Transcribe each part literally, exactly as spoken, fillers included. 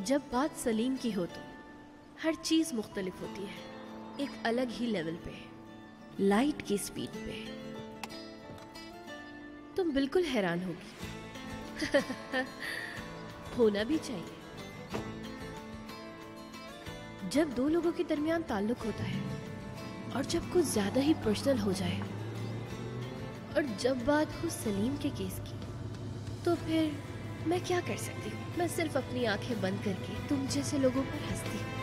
जब बात सलीम की हो तो हर चीज मुख्तलिफ होती है, एक अलग ही लेवल पे, लाइट की स्पीड पे। तुम बिल्कुल हैरान होगी। होना भी चाहिए। जब दो लोगों के दरमियान ताल्लुक होता है और जब कुछ ज्यादा ही पर्सनल हो जाए, और जब बात हो सलीम के केस की, तो फिर मैं क्या कर सकती हूँ? मैं सिर्फ अपनी आंखें बंद करके तुम जैसे लोगों पर हंसती हूँ।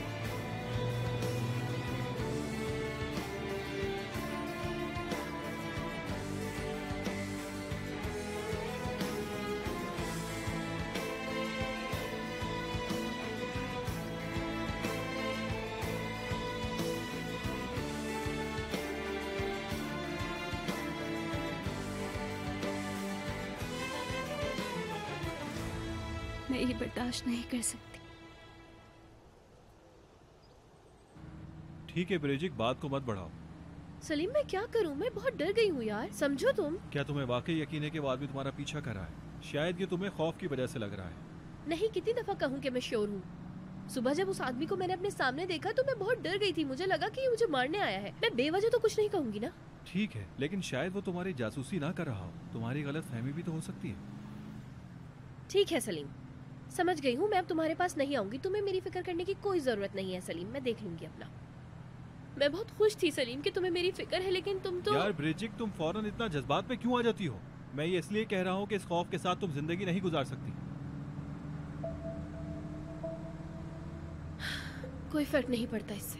मैं ये बर्दाश्त नहीं कर सकती। ठीक है ब्रिजिक, बात को मत बढ़ाओ। सलीम मैं क्या करूं? मैं बहुत डर गई हूँ यार, समझो तुम। क्या तुम्हें वाकई यकीन है कि वो आदमी तुम्हारा पीछा कर रहा है? शायद ये तुम्हें खौफ की वजह से लग रहा है। नहीं, कितनी दफा कहूँ कि मैं श्योर हूँ। सुबह जब उस आदमी को मैंने अपने सामने देखा तो मैं बहुत डर गई थी। मुझे लगा कि ये मुझे मारने आया है। मैं बेवजह तो कुछ नहीं कहूंगी ना। ठीक है, लेकिन शायद वो तुम्हारी जासूसी ना कर रहा हो। तुम्हारी गलत फहमी भी तो हो सकती है। ठीक है सलीम, समझ गई हूँ। मैं अब तुम्हारे पास नहीं आऊंगी। तुम्हें मेरी फिक्र करने की कोई जरूरत नहीं है सलीम, मैं देख लूंगी अपना। मैं बहुत खुश थी सलीम कि तुम्हें मेरी फिक्र है, लेकिन तुम तो यार ब्रिजिक, तुम फौरन इतना जज्बात में क्यों आ जाती हो? मैं ये इसलिए कह रहा हूँ कि इस खौफ के साथ तुम जिंदगी नहीं गुजार सकती। कोई फर्क नहीं पड़ता इससे।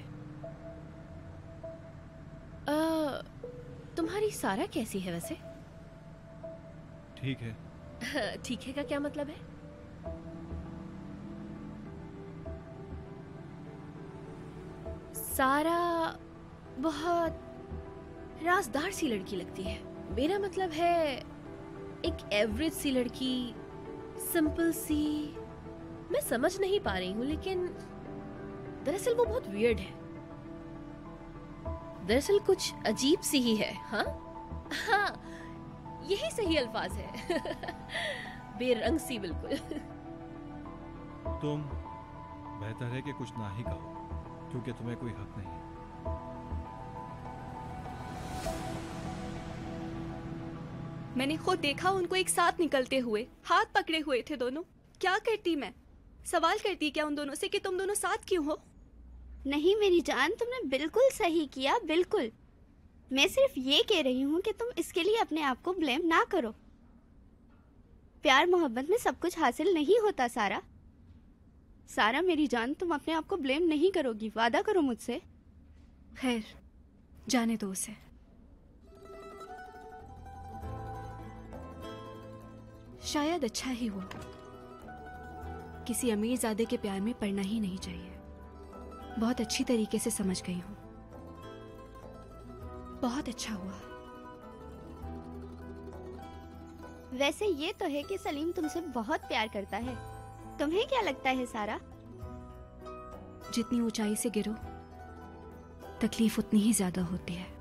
आ, तुम्हारी सारा कैसी है वैसे? ठीक है। ठीक है का क्या मतलब है? सारा बहुत राजदार सी लड़की लगती है। मेरा मतलब है एक एवरेज सी लड़की, सिंपल सी। मैं समझ नहीं पा रही हूँ, लेकिन दरअसल वो बहुत वियर्ड है। दरअसल कुछ अजीब सी ही है। हाँ हाँ, यही सही अल्फाज है। बेरंग सी बिल्कुल। तुम बेहतर है कि कुछ ना ही कहो, क्योंकि तुम्हें कोई हक नहीं है। मैंने खुद देखा उनको एक साथ निकलते हुए, हाथ पकड़े हुए थे दोनों। क्या करती मैं? सवाल करती क्या उन दोनों से कि तुम दोनों साथ क्यों हो? नहीं मेरी जान, तुमने बिल्कुल सही किया, बिल्कुल। मैं सिर्फ ये कह रही हूँ कि तुम इसके लिए अपने आप को ब्लेम ना करो। प्यार मोहब्बत में सब कुछ हासिल नहीं होता सारा। सारा मेरी जान, तुम अपने आप को ब्लेम नहीं करोगी, वादा करो मुझसे। खैर, जाने दो उसे। शायद अच्छा ही हुआ। किसी अमीरजादे के प्यार में पड़ना ही नहीं चाहिए। बहुत अच्छी तरीके से समझ गई हूँ। बहुत अच्छा हुआ। वैसे ये तो है कि सलीम तुमसे बहुत प्यार करता है। तुम्हें क्या लगता है सारा? जितनी ऊंचाई से गिरो, तकलीफ उतनी ही ज्यादा होती है।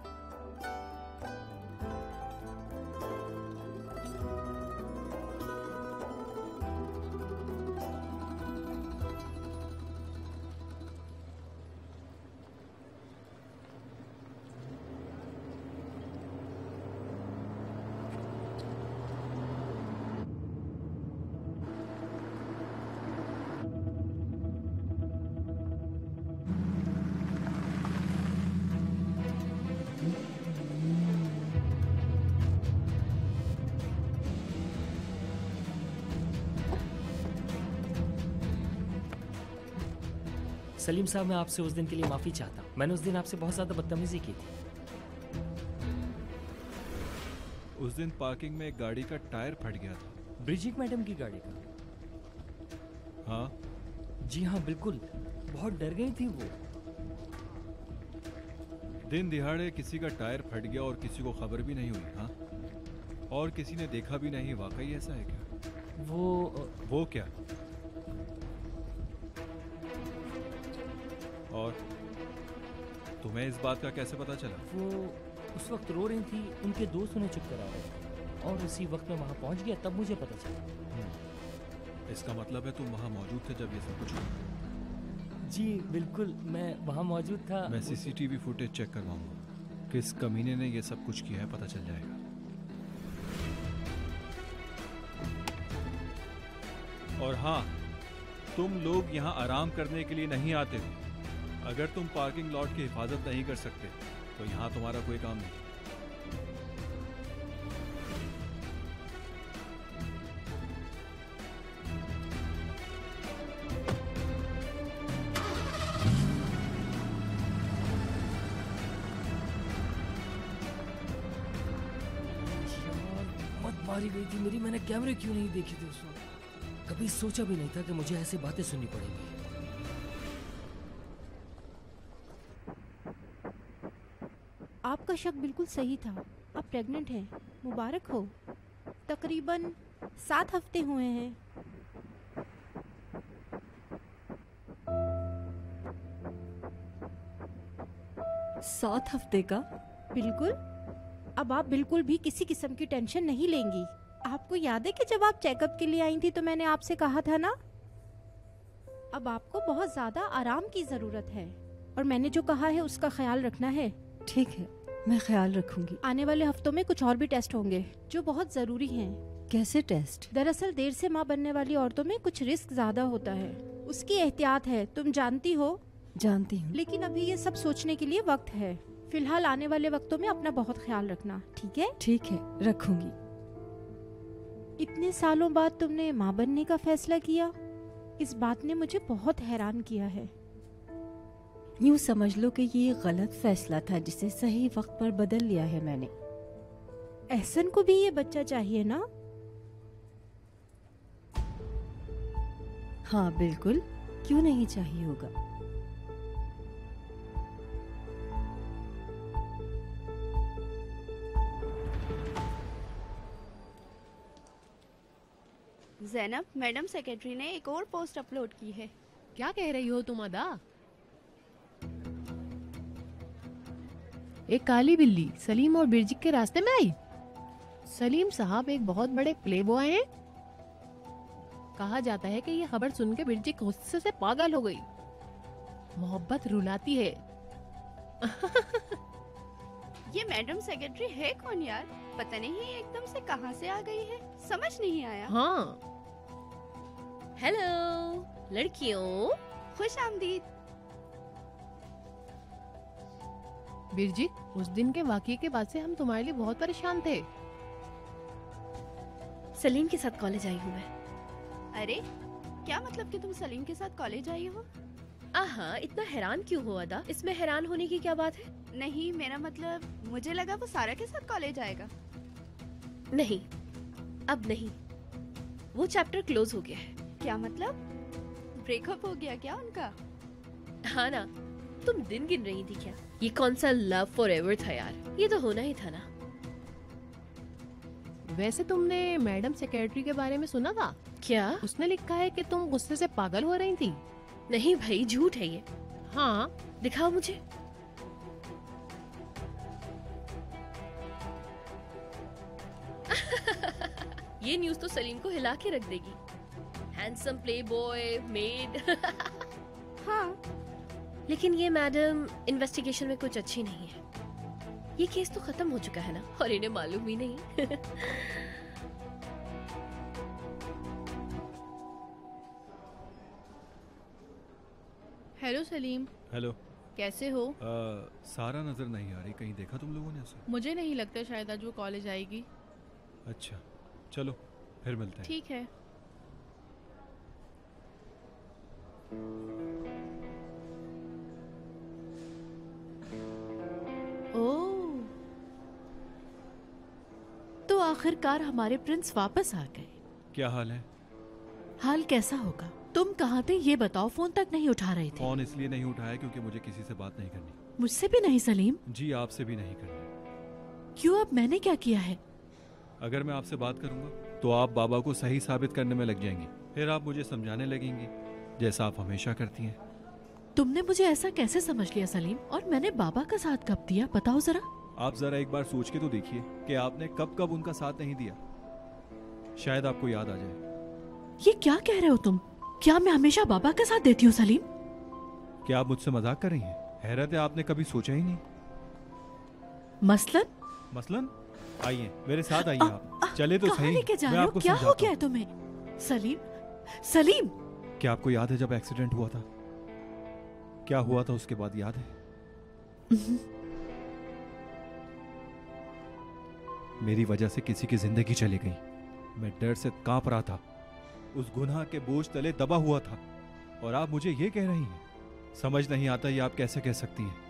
सलीम साहब, मैं आपसे उस दिन के लिए माफ़ी चाहता हूँ। मैंने उस दिन आपसे बहुत ज़्यादा बदतमीजी की थी। उस दिन पार्किंग में एक गाड़ी का टायर फट गया था। ब्रिजिक मैडम की गाड़ी का? हाँ जी हाँ, बिल्कुल। बहुत डर गई थी वो। दिन दिहाड़े किसी का टायर फट गया और किसी को खबर भी नहीं हुई। हाँ, और किसी ने देखा भी नहीं। वाकई ऐसा है क्या? वो वो क्या? और तुम्हें इस बात का कैसे पता चला? वो उस वक्त रो रही थी, उनके दोस्त उन्हें चुप करा रहे थे, और उसी वक्त में वहां पहुंच गया, तब मुझे पता चला। इसका मतलब है तुम वहाँ मौजूद थे जब ये सब कुछ हुआ। जी बिल्कुल, मैं वहाँ मौजूद था। मैं सीसीटीवी फुटेज चेक करवाऊंगा। किस कमीने ने ये सब कुछ किया है पता चल जाएगा। और हाँ, तुम लोग यहाँ आराम करने के लिए नहीं आते हो। अगर तुम पार्किंग लॉट की हिफाजत नहीं कर सकते तो यहाँ तुम्हारा कोई काम नहीं। मारी गई थी मेरी, मैंने कैमरे क्यों नहीं देखे थे उस वक्त। कभी सोचा भी नहीं था कि मुझे ऐसी बातें सुननी पड़ेंगी। आपका शक बिल्कुल सही था। आप प्रेग्नेंट हैं। मुबारक हो। तकरीबन सात हफ्ते हुए हैं। सात हफ्ते का? बिल्कुल। अब आप बिल्कुल भी किसी किस्म की टेंशन नहीं लेंगी। आपको याद है कि जब आप चेकअप के लिए आई थी तो मैंने आपसे कहा था ना, अब आपको बहुत ज्यादा आराम की जरूरत है और मैंने जो कहा है उसका ख्याल रखना है। ठीक है, मैं ख्याल रखूंगी। आने वाले हफ्तों में कुछ और भी टेस्ट होंगे जो बहुत जरूरी हैं। कैसे टेस्ट? दरअसल देर से माँ बनने वाली औरतों में कुछ रिस्क ज्यादा होता है, उसकी एहतियात है, तुम जानती हो। जानती हूँ। लेकिन अभी ये सब सोचने के लिए वक्त है। फिलहाल आने वाले वक्तों में अपना बहुत ख्याल रखना, ठीक है? ठीक है, रखूंगी। इतने सालों बाद तुमने माँ बनने का फैसला किया, इस बात ने मुझे बहुत हैरान किया है। यूँ समझ लो कि ये गलत फैसला था जिसे सही वक्त पर बदल लिया है मैंने। एहसन को भी ये बच्चा चाहिए ना? हाँ बिल्कुल, क्यों नहीं चाहिए होगा। ज़ैनब, मैडम सेक्रेटरी ने एक और पोस्ट अपलोड की है। क्या कह रही हो तुम अदा? एक काली बिल्ली सलीम और बिरजिक के रास्ते में आई। सलीम साहब एक बहुत बड़े प्ले बॉय हैं। कहा जाता है कि ये खबर सुन के बिरजिक गुस्से से पागल हो गई। मोहब्बत रुलाती है। ये मैडम सेक्रेटरी है कौन यार? पता नहीं एकदम से कहां से आ गई है, समझ नहीं आया। हाँ। हेलो लड़कियों, खुश आमदीद। बिरजिक, उस दिन के वाकये के बाद से हम तुम्हारे लिए बहुत परेशान थे। सलीम के साथ कॉलेज आई हूँ मैं। अरे क्या मतलब कि तुम सलीम के साथ कॉलेज आई हो? आहा, इतना हैरान क्यों हो अदा? इसमें हैरान होने की क्या बात है? नहीं, मेरा मतलब मुझे लगा वो सारा के साथ कॉलेज आएगा। नहीं, अब नहीं, वो चैप्टर क्लोज हो गया है। क्या मतलब? ब्रेकअप हो गया क्या उनका? हाँ ना, तुम दिन गिन रही थी क्या? ये कौन सा लव फॉर एवर था यार, ये तो होना ही था ना। वैसे तुमने मैडम सेक्रेटरी के बारे में सुना था? क्या? उसने लिखा है कि तुम गुस्से से पागल हो रही थी। नहीं भाई, झूठ है ये। हाँ, दिखाओ मुझे। ये न्यूज़ तो सलीम को हिला के रख देगी। Handsome playboy made. हाँ, लेकिन ये मैडम इन्वेस्टिगेशन में कुछ अच्छी नहीं है। ये केस तो खत्म हो चुका है ना, और इन्हें मालूम ही नहीं। हेलो सलीम। हेलो। कैसे हो? आ, सारा नजर नहीं आ रही, कहीं देखा तुम लोगों ने उसे? मुझे नहीं लगता शायद आज वो कॉलेज आएगी। अच्छा, चलो फिर मिलते हैं। ठीक है। ओह, तो आखिरकार हमारे प्रिंस वापस आ गए। क्या हाल है? हाल कैसा होगा? तुम कहाँ थे ये बताओ, फोन तक नहीं उठा रहे थे। फोन इसलिए नहीं उठाया क्योंकि मुझे किसी से बात नहीं करनी। मुझसे भी नहीं सलीम? जी, आपसे भी नहीं करनी। क्यों? अब मैंने क्या किया है? अगर मैं आपसे बात करूंगा तो आप बाबा को सही साबित करने में लग जाएंगी, फिर आप मुझे समझाने लगेंगी जैसा आप हमेशा करती हैं। तुमने मुझे ऐसा कैसे समझ लिया सलीम? और मैंने बाबा का साथ कब दिया, बताओ जरा। आप जरा एक बार सोच के तो देखिए कि आपने कब कब उनका साथ नहीं दिया। शायद आपको याद आ जाए। ये क्या कह रहे हो तुम? क्या मैं हमेशा बाबा का साथ देती हूँ सलीम? क्या आप मुझसे मजाक कर रही हैं? हैरत है, आपने कभी सोचा ही नहीं। मसलन? मसलन? आइए मेरे साथ आइए आप। चले तो कहाँ सही। लेके जा मैं रहे हो? आपको क्या हो समझाता गया हूँ। है तुम्हें? सलीम, सलीम। क्या आपको याद है जब एक्सीडेंट हुआ था? क्या हुआ था उसके बाद याद है? मेरी वजह से किसी की जिंदगी चली गई। मैं डर से कांप रहा था, उस गुनाह के बोझ तले दबा हुआ था, और आप मुझे ये कह रही हैं? समझ नहीं आता ये आप कैसे कह सकती हैं।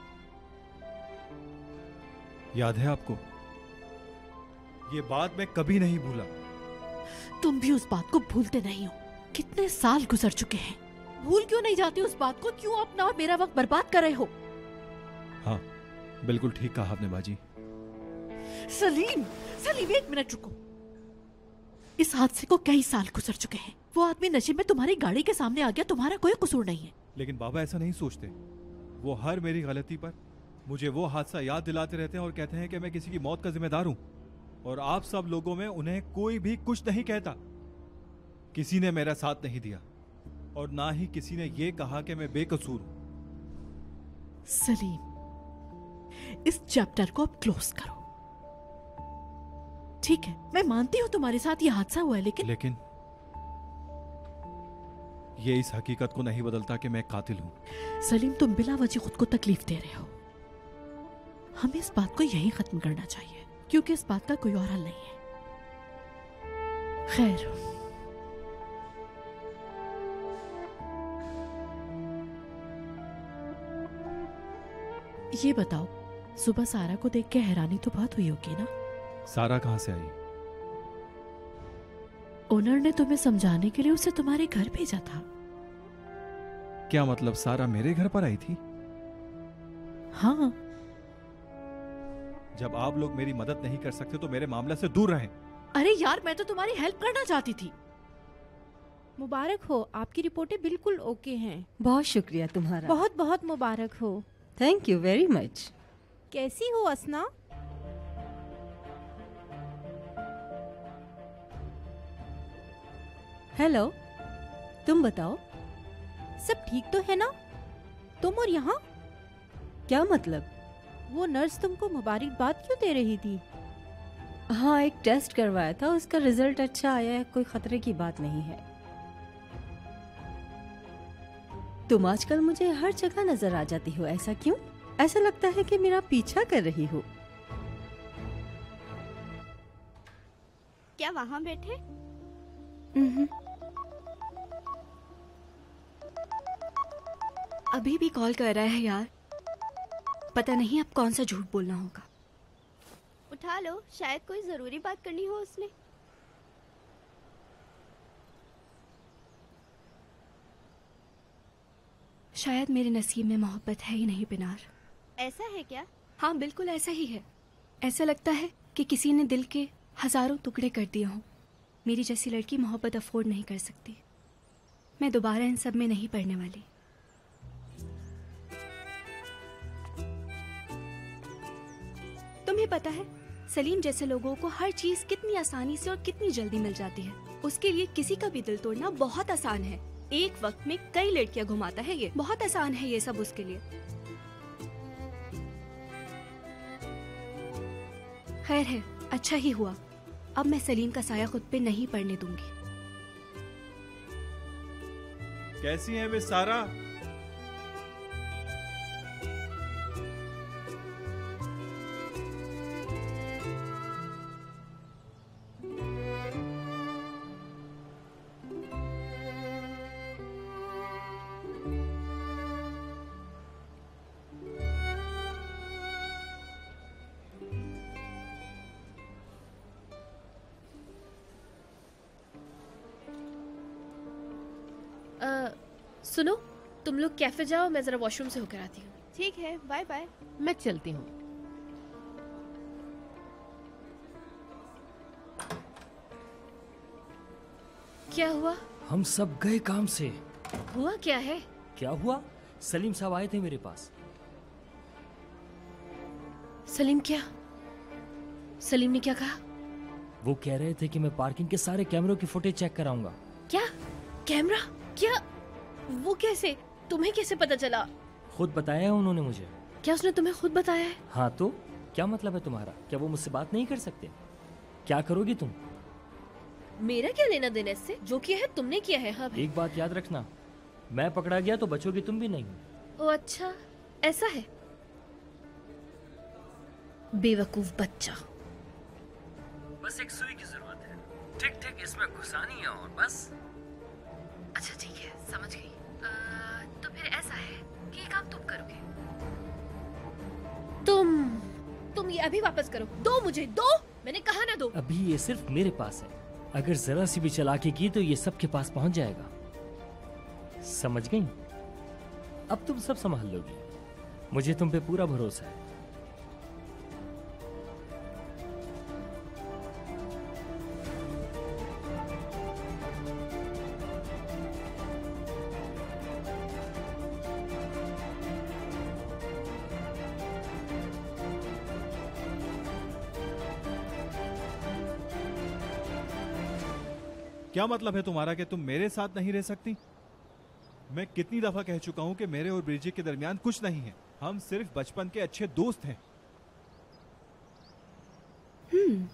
याद है आपको? ये बात मैं कभी नहीं भूला। तुम भी उस बात को भूलते नहीं हो। कितने साल गुजर चुके हैं, भूल क्यों नहीं जाती उस बात को? क्यों अपना और मेरा वक्त बर्बाद कर रहे हो? हाँ, बिल्कुल ठीक कहा आपने बाजी। सलीम, सलीम एक मिनट रुको। इस हादसे को कई साल गुजर चुके हैं। वो आदमी नशे में तुम्हारी गाड़ी के सामने आ गया, तुम्हारा कोई कसूर नहीं है। लेकिन बाबा ऐसा नहीं सोचते। वो हर मेरी गलती पर मुझे वो हादसा याद दिलाते रहते हैं और कहते हैं कि मैं किसी की मौत का जिम्मेदार हूं, और आप सब लोगों में उन्हें कोई भी कुछ नहीं कहता। किसी ने मेरा साथ नहीं दिया, और ना ही किसी ने ये कहा कि मैं बेकसूर हूं। सलीम, इस चैप्टर को अब क्लोज करो। ठीक है, मैं मानती हूँ तुम्हारे साथ ये हादसा हुआ है, लेकिन लेकिन ये इस हकीकत को नहीं बदलता कि मैं कातिल हूं। सलीम, तुम बिला वजह खुद को तकलीफ दे रहे हो। हमें इस बात को यहीं खत्म करना चाहिए, क्योंकि इस बात का कोई और हल नहीं है। खैर, ये बताओ, सुबह सारा को देख के हैरानी तो बहुत हुई होगी ना? सारा कहां से आई? ओनर ने तुम्हें समझाने के लिए उसे तुम्हारे घर भेजा था। क्या मतलब सारा मेरे घर पर आई थी? हाँ। जब आप लोग मेरी मदद नहीं कर सकते तो मेरे मामले से दूर रहें। अरे यार, मैं तो तुम्हारी हेल्प करना चाहती थी। मुबारक हो, आपकी रिपोर्टें बिल्कुल ओके हैं। बहुत शुक्रिया तुम्हारा। बहुत बहुत मुबारक हो। Thank you very much. कैसी हो असना? हेलो, तुम बताओ। सब ठीक तो है ना? तुम और यहाँ? क्या मतलब? वो नर्स तुमको मुबारकबाद क्यों दे रही थी? हाँ, एक टेस्ट करवाया था, उसका रिजल्ट अच्छा आया है, कोई खतरे की बात नहीं है। तुम आजकल मुझे हर जगह नजर आ जाती हो, ऐसा क्यों? ऐसा लगता है कि मेरा पीछा कर रही हो। क्या वहाँ बैठे? अभी भी कॉल कर रहा है यार। पता नहीं अब कौन सा झूठ बोलना होगा। उठा लो, शायद कोई जरूरी बात करनी हो उसने। शायद मेरे नसीब में मोहब्बत है ही नहीं पिनार। ऐसा है क्या? हाँ, बिल्कुल ऐसा ही है। ऐसा लगता है कि किसी ने दिल के हजारों टुकड़े कर दिए हों। मेरी जैसी लड़की मोहब्बत अफोर्ड नहीं कर सकती। मैं दोबारा इन सब में नहीं पड़ने वाली। तुम्हें पता है, सलीम जैसे लोगों को हर चीज कितनी आसानी से और कितनी जल्दी मिल जाती है। उसके लिए किसी का भी दिल तोड़ना बहुत आसान है। एक वक्त में कई लड़कियां घुमाता है ये। बहुत आसान है ये सब उसके लिए। खैर है, अच्छा ही हुआ। अब मैं सलीम का साया खुद पे नहीं पड़ने दूंगी। कैसी है वे सारा? आ, सुनो, तुम लोग कैफे जाओ, मैं जरा वॉशरूम से होकर आती हूँ। ठीक है, बाय बाय। मैं चलती हूँ। क्या हुआ? हम सब गए काम से। हुआ क्या है? क्या हुआ? सलीम साहब आए थे मेरे पास। सलीम क्या? सलीम ने क्या कहा? वो कह रहे थे कि मैं पार्किंग के सारे कैमरों की फुटेज चेक कराऊंगा। कैमरा? क्या? वो कैसे? तुम्हें कैसे पता चला? खुद बताया है उन्होंने मुझे। क्या उसने तुम्हें खुद बताया है? हाँ तो क्या मतलब है तुम्हारा? क्या वो मुझसे बात नहीं कर सकते? क्या करोगी तुम? मेरा क्या लेना देना इससे? जो किया है तुमने किया है। हाँ भाई। एक बात याद रखना, मैं पकड़ा गया तो बचोगी तुम भी नहीं। ओ अच्छा, ऐसा है। बेवकूफ बच्चा। बस एक सुई की जरूरत है, ठीक ठीक इसमें घुसानी है और बस। अच्छा ठीक है, समझ गई। आ, तो फिर ऐसा है कि ये काम तुम करोगे। तुम तुम ये अभी वापस करो। दो मुझे, दो। मैंने कहा ना दो। अभी ये सिर्फ मेरे पास है, अगर जरा सी भी चालाकी की तो ये सबके पास पहुंच जाएगा। समझ गई? अब तुम सब संभाल लोगी, मुझे तुम पे पूरा भरोसा है। क्या मतलब है तुम्हारा कि तुम मेरे साथ नहीं रह सकती? मैं कितनी दफा कह चुका हूं कि मेरे और ब्रिजिक के दरमियान कुछ नहीं है। हम सिर्फ बचपन के अच्छे दोस्त हैं। हम्म।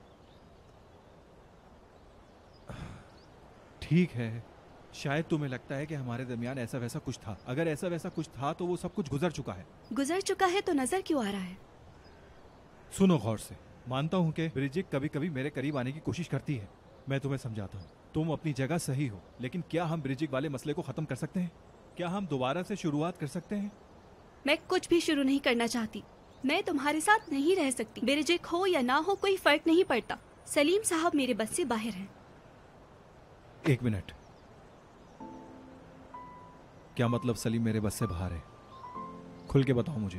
ठीक है, शायद तुम्हें लगता है कि हमारे दरमियान ऐसा वैसा कुछ था। अगर ऐसा वैसा कुछ था तो वो सब कुछ गुजर चुका है। गुजर चुका है तो नजर क्यों आ रहा है? सुनो गौर से। मानता हूं कि ब्रिजिक कभी कभी मेरे करीब आने की कोशिश करती है। मैं तुम्हें समझाता हूँ, तुम अपनी जगह सही हो, लेकिन क्या हम ब्रिजिक वाले मसले को खत्म कर सकते हैं? क्या हम दोबारा से शुरुआत कर सकते हैं? मैं कुछ भी शुरू नहीं करना चाहती। मैं तुम्हारे साथ नहीं रह सकती। ब्रिजिक हो या ना हो कोई फर्क नहीं पड़ता। सलीम साहब मेरे बस से बाहर हैं। एक मिनट, क्या मतलब सलीम मेरे बस से बाहर है? खुल के बताओ मुझे।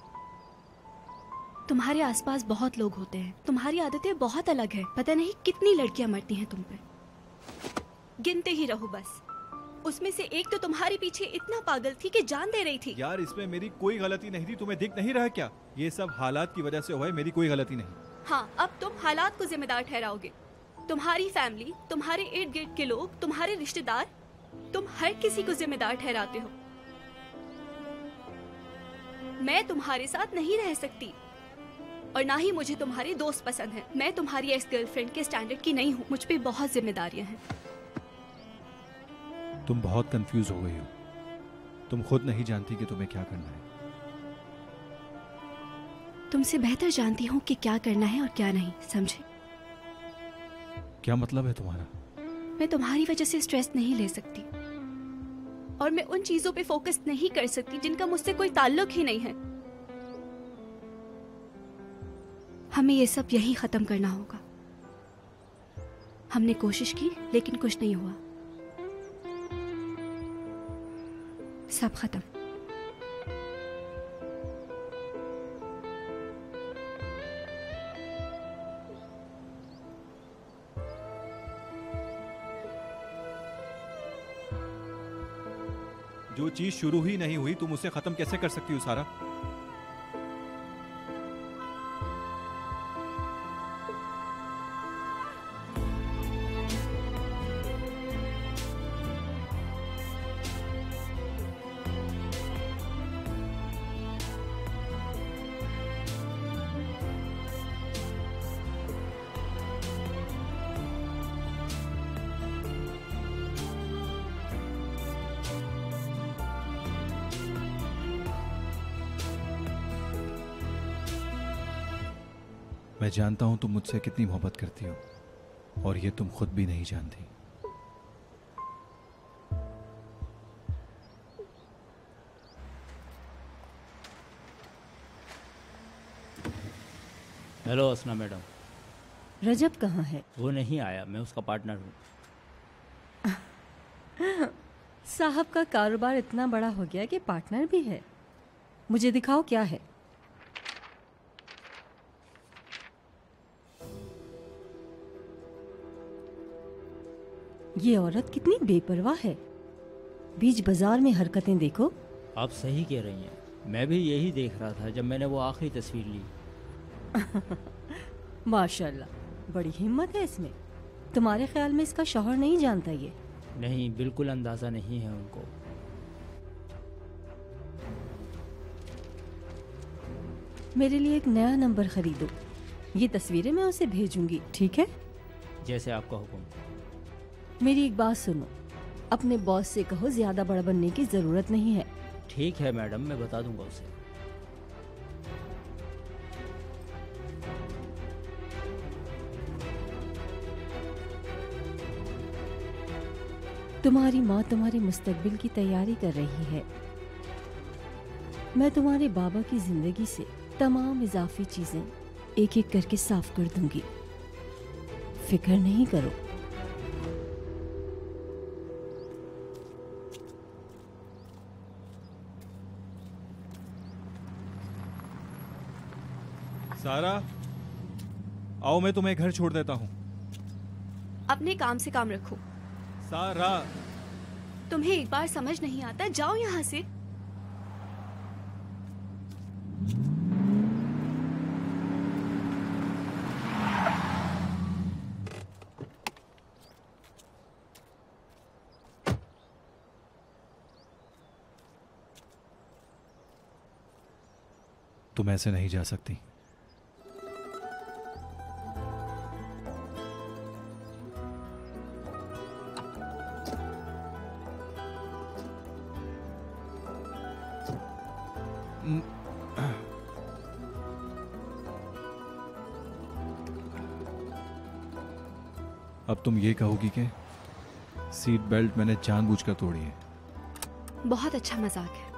तुम्हारे आसपास बहुत लोग होते हैं, तुम्हारी आदतें बहुत अलग है। पता नहीं कितनी लड़कियां मरती हैं तुम पे। गिनते ही रहो बस। उसमें से एक तो तुम्हारे पीछे इतना पागल थी कि जान दे रही थी। यार इसमें मेरी कोई गलती नहीं थी, तुम्हें दिख नहीं रहा क्या? ये सब हालात की वजह से हुआ है, मेरी कोई गलती नहीं। हाँ, अब तुम हालात को जिम्मेदार ठहराओगे। तुम्हारी फैमिली, तुम्हारे इर्द गिर्द के लोग, तुम्हारे रिश्तेदार, तुम हर किसी को जिम्मेदार ठहराते हो। मैं तुम्हारे साथ नहीं रह सकती और ना ही मुझे तुम्हारे दोस्त पसंद हैं। मैं तुम्हारी एक्स गर्लफ्रेंड के स्टैंडर्ड की नहीं हूँ। मुझ पे बहुत जिम्मेदारियां हैं। तुम बहुत कंफ्यूज हो गई हो। तुम खुद नहीं जानती कि तुम्हें क्या करना है। तुमसे बेहतर जानती हूँ कि क्या करना है और क्या नहीं, समझे? क्या मतलब है तुम्हारा? मैं तुम्हारी वजह से स्ट्रेस नहीं ले सकती और मैं उन चीजों पे फोकस नहीं कर सकती जिनका मुझसे कोई ताल्लुक ही नहीं है। हमें ये सब यही खत्म करना होगा। हमने कोशिश की लेकिन कुछ नहीं हुआ। सब खत्म। जो चीज शुरू ही नहीं हुई तुम उसे खत्म कैसे कर सकती हो सारा? मैं जानता हूं तुम मुझसे कितनी मोहब्बत करती हो और ये तुम खुद भी नहीं जानती। हेलो असना मैडम। रजब कहाँ है? वो नहीं आया, मैं उसका पार्टनर हूँ। साहब का कारोबार इतना बड़ा हो गया कि पार्टनर भी है। मुझे दिखाओ क्या है। ये औरत कितनी बेपरवाह है। बीच बाजार में हरकतें देखो। आप सही कह रही हैं, मैं भी यही देख रहा था जब मैंने वो आखिरी तस्वीर ली। माशाल्लाह, बड़ी हिम्मत है इसमें। तुम्हारे ख्याल में इसका शौहर नहीं जानता ये? नहीं, बिल्कुल अंदाज़ा नहीं है उनको। मेरे लिए एक नया नंबर खरीदो। ये तस्वीरें मैं उसे भेजूंगी, ठीक है? जैसे आपका हुक्म। मेरी एक बात सुनो, अपने बॉस से कहो ज्यादा बड़ा बनने की जरूरत नहीं है। ठीक है मैडम, मैं बता दूंगा उसे। तुम्हारी माँ तुम्हारे मुस्तकबिल की तैयारी कर रही है। मैं तुम्हारे बाबा की जिंदगी से तमाम इजाफी चीजें एक एक करके साफ कर दूंगी, फिक्र नहीं करो। सारा, आओ मैं तुम्हें घर छोड़ देता हूँ। अपने काम से काम रखो। सारा, तुम्हें एक बार समझ नहीं आता, जाओ यहाँ से। तुम ऐसे नहीं जा सकती। अब तुम ये कहोगी कि सीट बेल्ट मैंने जानबूझकर तोड़ी है। बहुत अच्छा मजाक है।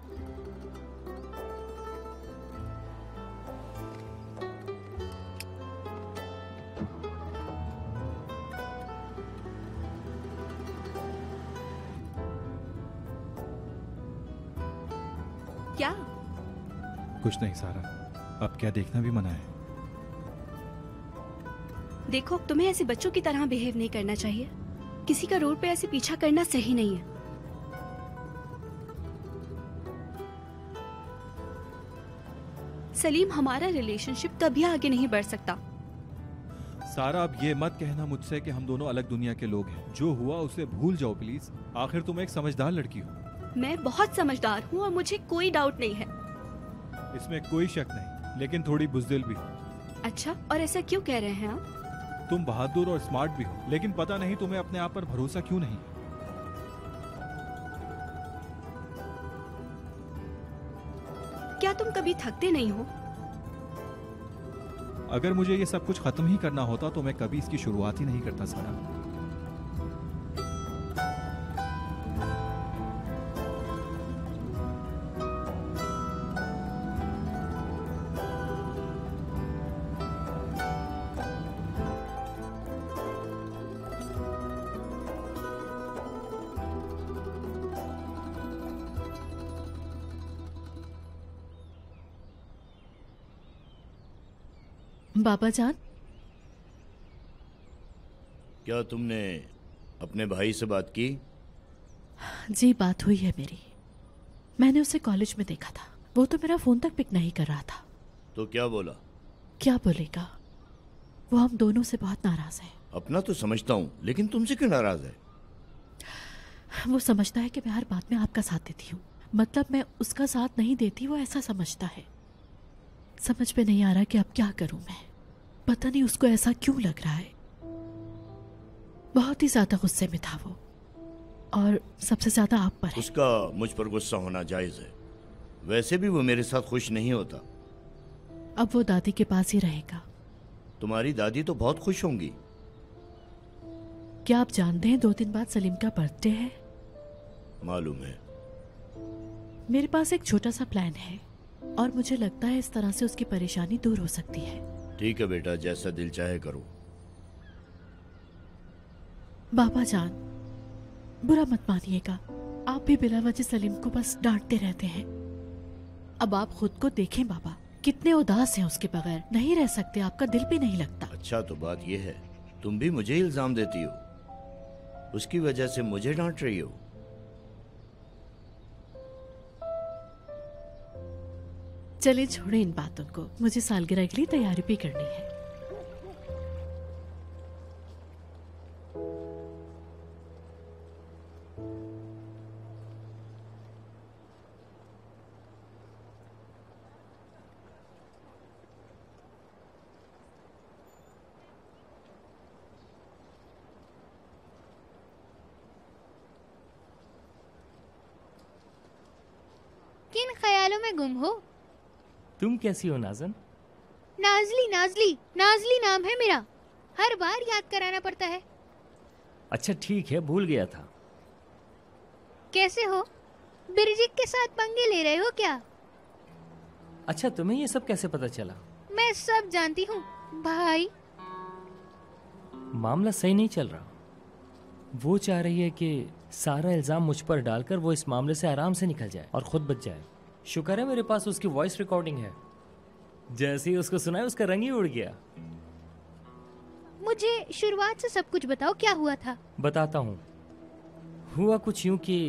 क्या? कुछ नहीं सारा, अब क्या देखना भी मना है। देखो, तुम्हें ऐसे बच्चों की तरह बिहेव नहीं करना चाहिए। किसी का रोड पे ऐसे पीछा करना सही नहीं है। सलीम, हमारा रिलेशनशिप कभी आगे नहीं बढ़ सकता। सारा, अब ये मत कहना मुझसे कि हम दोनों अलग दुनिया के लोग हैं। जो हुआ उसे भूल जाओ प्लीज। आखिर तुम एक समझदार लड़की हो। मैं बहुत समझदार हूँ और मुझे कोई डाउट नहीं है। इसमें कोई शक नहीं, लेकिन थोड़ी बुज़दिल भी हो। अच्छा, और ऐसा क्यों कह रहे हैं आप? तुम बहादुर और स्मार्ट भी हो, लेकिन पता नहीं तुम्हें अपने आप पर भरोसा क्यों नहीं। क्या तुम कभी थकते नहीं हो? अगर मुझे ये सब कुछ खत्म ही करना होता तो मैं कभी इसकी शुरुआत ही नहीं करता सारा। बाबा जान, क्या तुमने अपने भाई से बात की? जी बात हुई है मेरी। मैंने उसे कॉलेज में देखा था। वो तो मेरा फोन तक पिक नहीं कर रहा था। तो क्या बोला? क्या बोलेगा, वो हम दोनों से बहुत नाराज है। अपना तो समझता हूँ, लेकिन तुमसे क्यों नाराज है? वो समझता है कि मैं हर बात में आपका साथ देती हूँ। मतलब मैं उसका साथ नहीं देती, वो ऐसा समझता है। समझ में नहीं आ रहा कि अब क्या करूं मैं। पता नहीं उसको ऐसा क्यों लग रहा है। बहुत ही ज्यादा गुस्से में था वो, और सबसे ज्यादा आप पर है। उसका मुझ पर गुस्सा होना जायज है। वैसे भी वो मेरे साथ खुश नहीं होता। अब वो दादी के पास ही रहेगा। तुम्हारी दादी तो बहुत खुश होंगी। क्या आप जानते हैं दो दिन बाद सलीम का बर्थडे है? मालूम है। मेरे पास एक छोटा सा प्लान है और मुझे लगता है इस तरह से उसकी परेशानी दूर हो सकती है। ठीक है बेटा, जैसा दिल चाहे करो। बाबा जान, बुरा मत मानिएगा। आप भी बिला वजह सलीम को बस डांटते रहते हैं। अब आप खुद को देखें बाबा, कितने उदास हैं उसके बगैर। नहीं रह सकते, आपका दिल भी नहीं लगता। अच्छा, तो बात यह है, तुम भी मुझे इल्जाम देती हो। उसकी वजह से मुझे डांट रही हो। चलिए छोड़े इन बातों को, मुझे सालगिरह के लिए तैयारी भी करनी है। हो मैं गुम हो? तुम कैसी हो नाज़न? नाजली नाजली नाजली नाम है मेरा, हर बार याद कराना पड़ता है। अच्छा ठीक है, भूल गया था। कैसे हो? बिरजिक के साथ पंगे ले रहे हो क्या? अच्छा तुम्हें ये सब कैसे पता चला? मैं सब जानती हूँ भाई। मामला सही नहीं चल रहा। वो चाह रही है कि सारा इल्जाम मुझ पर डालकर वो इस मामले से आराम से निकल जाए और खुद बच जाए। शुक्र है मेरे पास उसकी वॉइस रिकॉर्डिंग है। जैसे ही उसको सुना उसका रंग ही उड़ गया। मुझे शुरुआत से सब कुछ बताओ, क्या हुआ था? बताता हूँ। हुआ कुछ यूं कि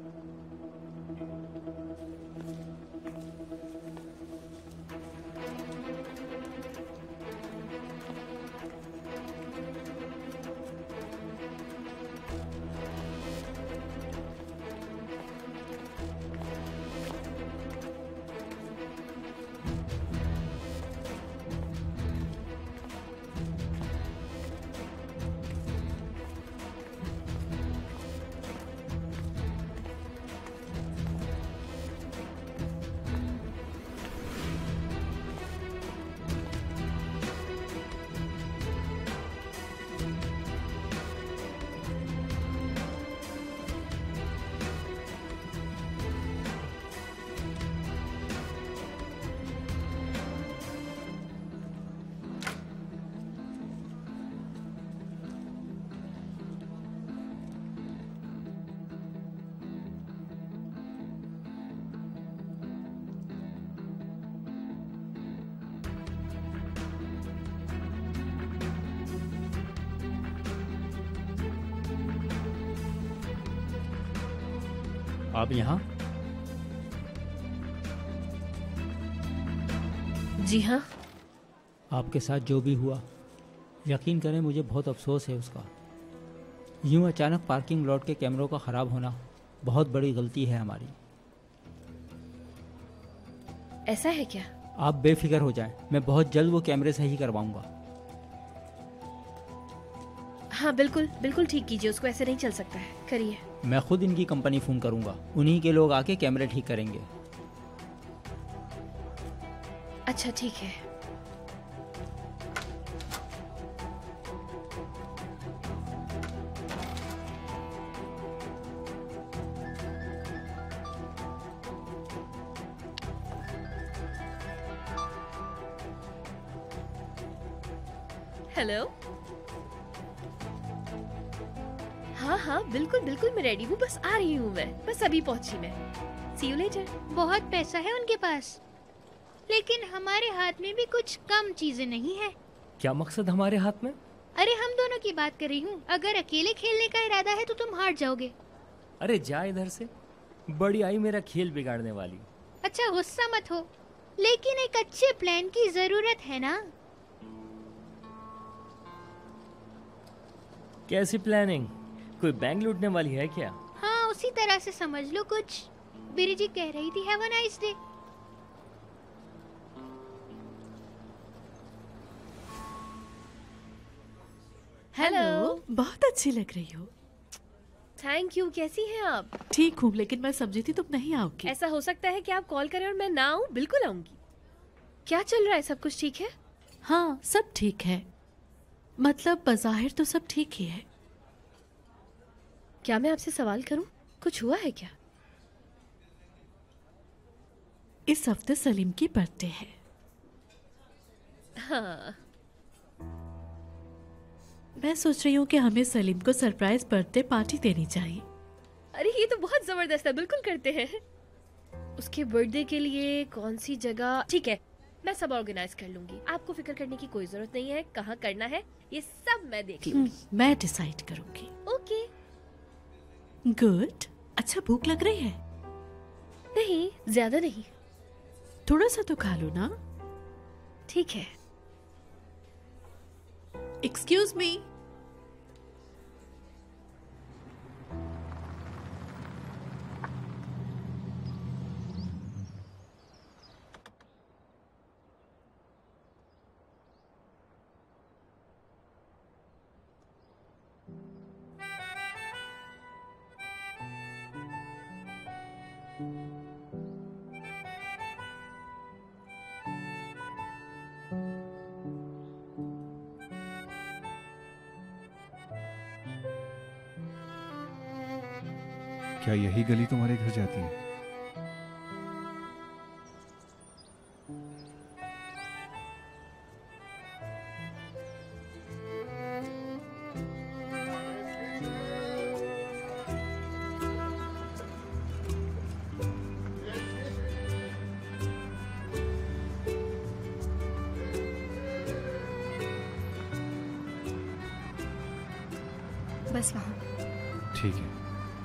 आप यहाँ? जी हाँ। आपके साथ जो भी हुआ, यकीन करें मुझे बहुत अफसोस है उसका। यूं अचानक पार्किंग लॉट के कैमरों का ख़राब होना बहुत बड़ी गलती है हमारी। ऐसा है क्या? आप बेफिक्र हो जाएं, मैं बहुत जल्द वो कैमरे सही करवाऊंगा। हाँ बिल्कुल बिल्कुल ठीक कीजिए, उसको ऐसे नहीं चल सकता है, करिए। मैं खुद इनकी कंपनी फ़ोन करूंगा, उन्हीं के लोग आके कैमरे ठीक करेंगे। अच्छा ठीक है। हेलो। हाँ हाँ बिल्कुल बिल्कुल मैं रेडी हूँ, बस आ रही हूँ मैं, बस अभी पहुंची मैं। See you later. बहुत पैसा है उनके पास, लेकिन हमारे हाथ में भी कुछ कम चीजें नहीं है। क्या मकसद हमारे हाथ में? अरे हम दोनों की बात कर रही हूँ, अगर अकेले खेलने का इरादा है तो तुम हार जाओगे। अरे जा इधर से, बड़ी आई मेरा खेल बिगाड़ने वाली। अच्छा गुस्सा मत हो, लेकिन एक अच्छे प्लान की जरूरत है ना। कैसी प्लानिंग? कोई बैंक लूटने वाली है क्या? हाँ उसी तरह से समझ लो कुछ। बिरजी कह रही थी have a nice day. Hello, बहुत अच्छी लग रही हो। Thank you. कैसी हैं आप? ठीक हूँ, लेकिन मैं समझी थी तुम नहीं आओगी। ऐसा हो सकता है कि आप कॉल करें और मैं ना आऊँ? बिल्कुल आऊंगी। क्या चल रहा है? सब कुछ ठीक है? हाँ सब ठीक है, मतलब बज़ाहिर तो सब ठीक ही है। क्या मैं आपसे सवाल करूं? कुछ हुआ है क्या? इस हफ्ते सलीम की बर्थडे है। हाँ। मैं सोच रही हूँ कि हमें सलीम को सरप्राइज बर्थडे पार्टी देनी चाहिए। अरे ये तो बहुत जबरदस्त है, बिल्कुल करते हैं। उसके बर्थडे के लिए कौन सी जगह? ठीक है, मैं सब ऑर्गेनाइज कर लूंगी, आपको फिक्र करने की कोई जरूरत नहीं है। कहाँ करना है ये सब मैं देख लूंगी। मैं डिसाइड करूंगी। Okay good. अच्छा भूख लग रही है? नहीं, ज्यादा नहीं। थोड़ा सा तो खा लो ना। ठीक है। Excuse me. क्या यही गली तुम्हारे घर जाती है? बस वहाँ। ठीक है।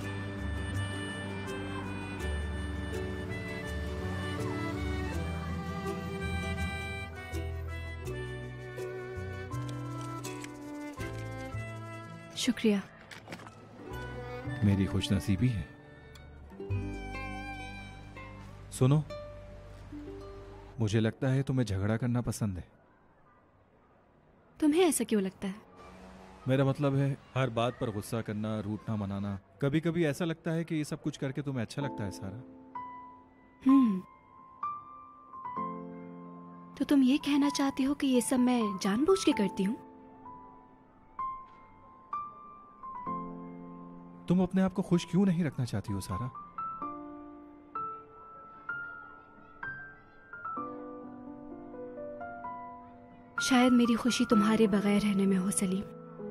शुक्रिया। मेरी खुशनसीबी है। सुनो, मुझे लगता है तुम्हें झगड़ा करना पसंद है। तुम्हें ऐसा क्यों लगता है? मेरा मतलब है हर बात पर गुस्सा करना, रूठना मनाना। कभी कभी ऐसा लगता है कि ये सब कुछ करके तुम्हें अच्छा लगता है सारा। हम्म तो तुम ये कहना चाहती हो कि ये सब मैं जानबूझ के करती हूँ? तुम अपने आप को खुश क्यों नहीं रखना चाहती हो सारा? शायद मेरी खुशी तुम्हारे बगैर रहने में हो सलीम।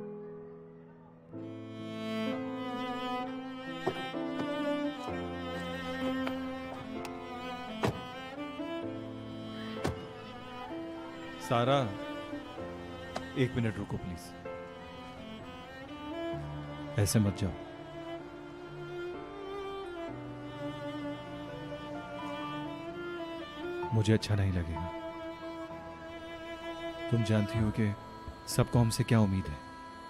सारा, एक मिनट रुको प्लीज। ऐसे मत जाओ। मुझे अच्छा नहीं लगेगा। तुम जानती हो कि सबको हमसे क्या उम्मीद है।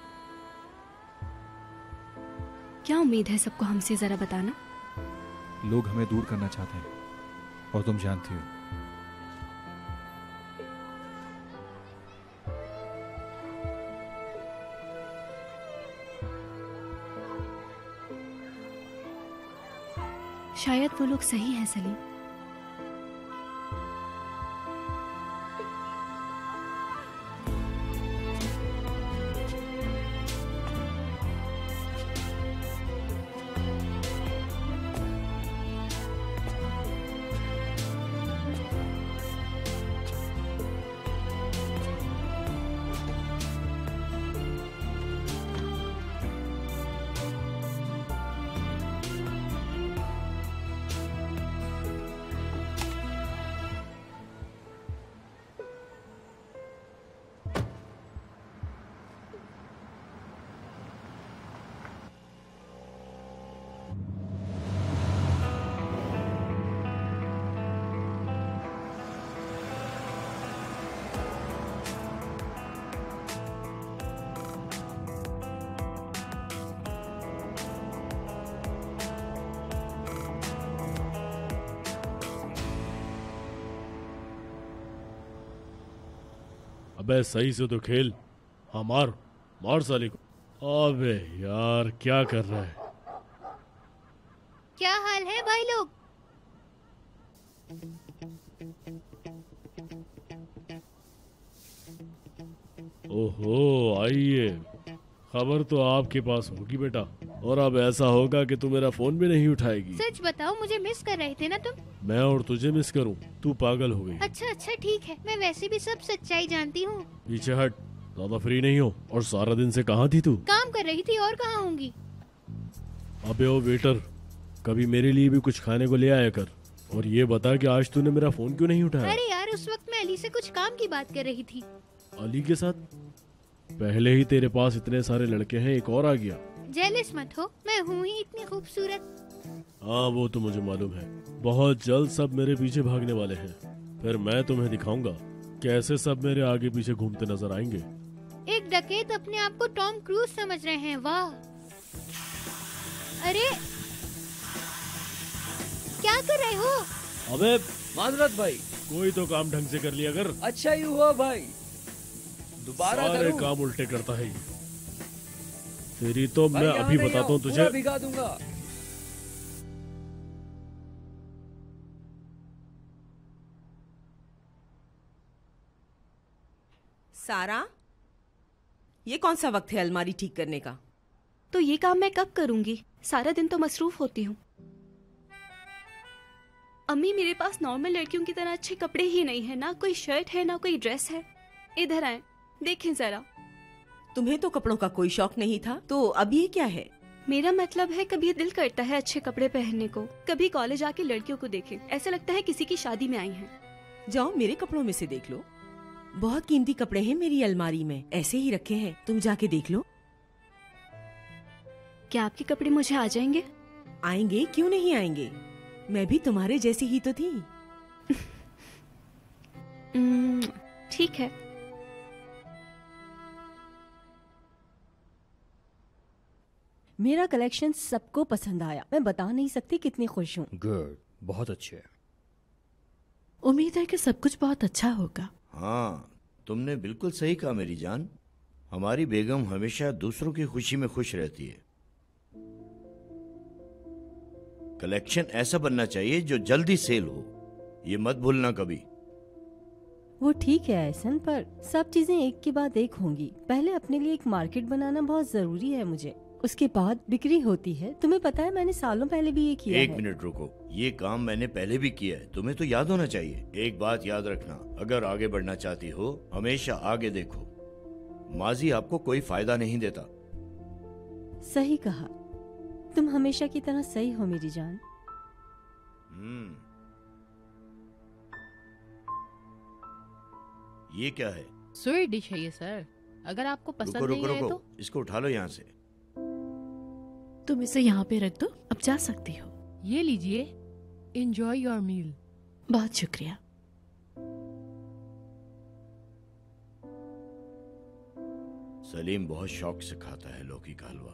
क्या उम्मीद है सबको हमसे, जरा बताना। लोग हमें दूर करना चाहते हैं और तुम जानती हो। शायद वो लोग सही हैं सलीम। अबे सही से तो खेल। हाँ मार मार साले को। अबे यार क्या कर रहा है? क्या हाल है भाई लोग? ओहो आइए। खबर तो आपके पास होगी बेटा, और अब ऐसा होगा कि तू मेरा फोन भी नहीं उठाएगी। सच बताओ, मुझे मिस कर रहे थे ना तुम? मैं और तुझे मिस करूं? तू पागल हो गई। अच्छा अच्छा ठीक है, मैं वैसे भी सब सच्चाई जानती हूँ। पीछे हट, ज्यादा फ्री नहीं हो। और सारा दिन से कहाँ थी तू? काम कर रही थी, और कहाँ होंगी। अबे ओ वेटर, कभी मेरे लिए भी कुछ खाने को ले आया कर। और ये बता कि आज तूने मेरा फोन क्यों नहीं उठाया? अरे यार, उस वक्त मैं अली से कुछ काम की बात कर रही थी। अली के साथ? पहले ही तेरे पास इतने सारे लड़के हैं, एक और आ गया। जेलस मत हो, मैं हूँ ही इतनी खूबसूरत। हाँ वो तो मुझे मालूम है। बहुत जल्द सब मेरे पीछे भागने वाले हैं। फिर मैं तुम्हें दिखाऊंगा कैसे सब मेरे आगे पीछे घूमते नजर आएंगे। एक डकैत अपने आप को टॉम क्रूज समझ रहे हैं। वाह! अरे क्या कर रहे हो? अबे माजरत भाई, कोई तो काम ढंग से कर लिया कर। अच्छा ही हुआ भाई, दोबारा सारे करूं? काम उल्टे करता है। तेरी तो मैं अभी बताता हूँ तुझे। भिगा दूंगा। सारा, ये कौन सा वक्त है अलमारी ठीक करने का? तो ये काम मैं कब करूंगी? सारा दिन तो मसरूफ होती हूँ। अम्मी, मेरे पास नॉर्मल लड़कियों की तरह अच्छे कपड़े ही नहीं है, ना कोई शर्ट है ना कोई ड्रेस है। इधर आए, देखें जरा। तुम्हें तो कपड़ों का कोई शौक नहीं था, तो अब ये क्या है? मेरा मतलब है, कभी दिल करता है अच्छे कपड़े पहनने को, कभी कॉलेज आके लड़कियों को देखे, ऐसा लगता है किसी की शादी में आई हैं। जाओ मेरे कपड़ों में से देख लो, बहुत कीमती कपड़े हैं मेरी अलमारी में, ऐसे ही रखे हैं, तुम जाके देख लो। क्या आपके कपड़े मुझे आ जाएंगे? आएंगे, क्यों नहीं आएंगे? मैं भी तुम्हारे जैसी ही तो थी। ठीक है। मेरा कलेक्शन सबको पसंद आया, मैं बता नहीं सकती कितनी खुश हूँ। गुड, बहुत अच्छे। उम्मीद है कि सब कुछ बहुत अच्छा होगा। हाँ, तुमने बिल्कुल सही कहा मेरी जान। हमारी बेगम हमेशा दूसरों की खुशी में खुश रहती है। कलेक्शन ऐसा बनना चाहिए जो जल्दी सेल हो, ये मत भूलना कभी। वो ठीक है एहसन, पर सब चीजें एक के बाद एक होंगी। पहले अपने लिए एक मार्केट बनाना बहुत जरूरी है मुझे, उसके बाद बिक्री होती है। तुम्हें पता है मैंने सालों पहले भी ये किया एक है। मिनट रुको, ये काम मैंने पहले भी किया है, तुम्हें तो याद होना चाहिए। एक बात याद रखना, अगर आगे बढ़ना चाहती हो हमेशा आगे देखो, माजी आपको कोई फायदा नहीं देता। सही कहा, तुम हमेशा की तरह सही हो मेरी जान। हम्म, ये क्या है? स्वीट डिश है ये सर, अगर आपको पसंद रुको रुको नहीं है रुको, तो इसको उठा लो यहाँ से। तुम इसे यहाँ पे रख दो, अब जा सकती हो। ये लीजिए, एंजॉय योर मील। बहुत शुक्रिया। सलीम बहुत शौक से खाता है लौकी का हलवा।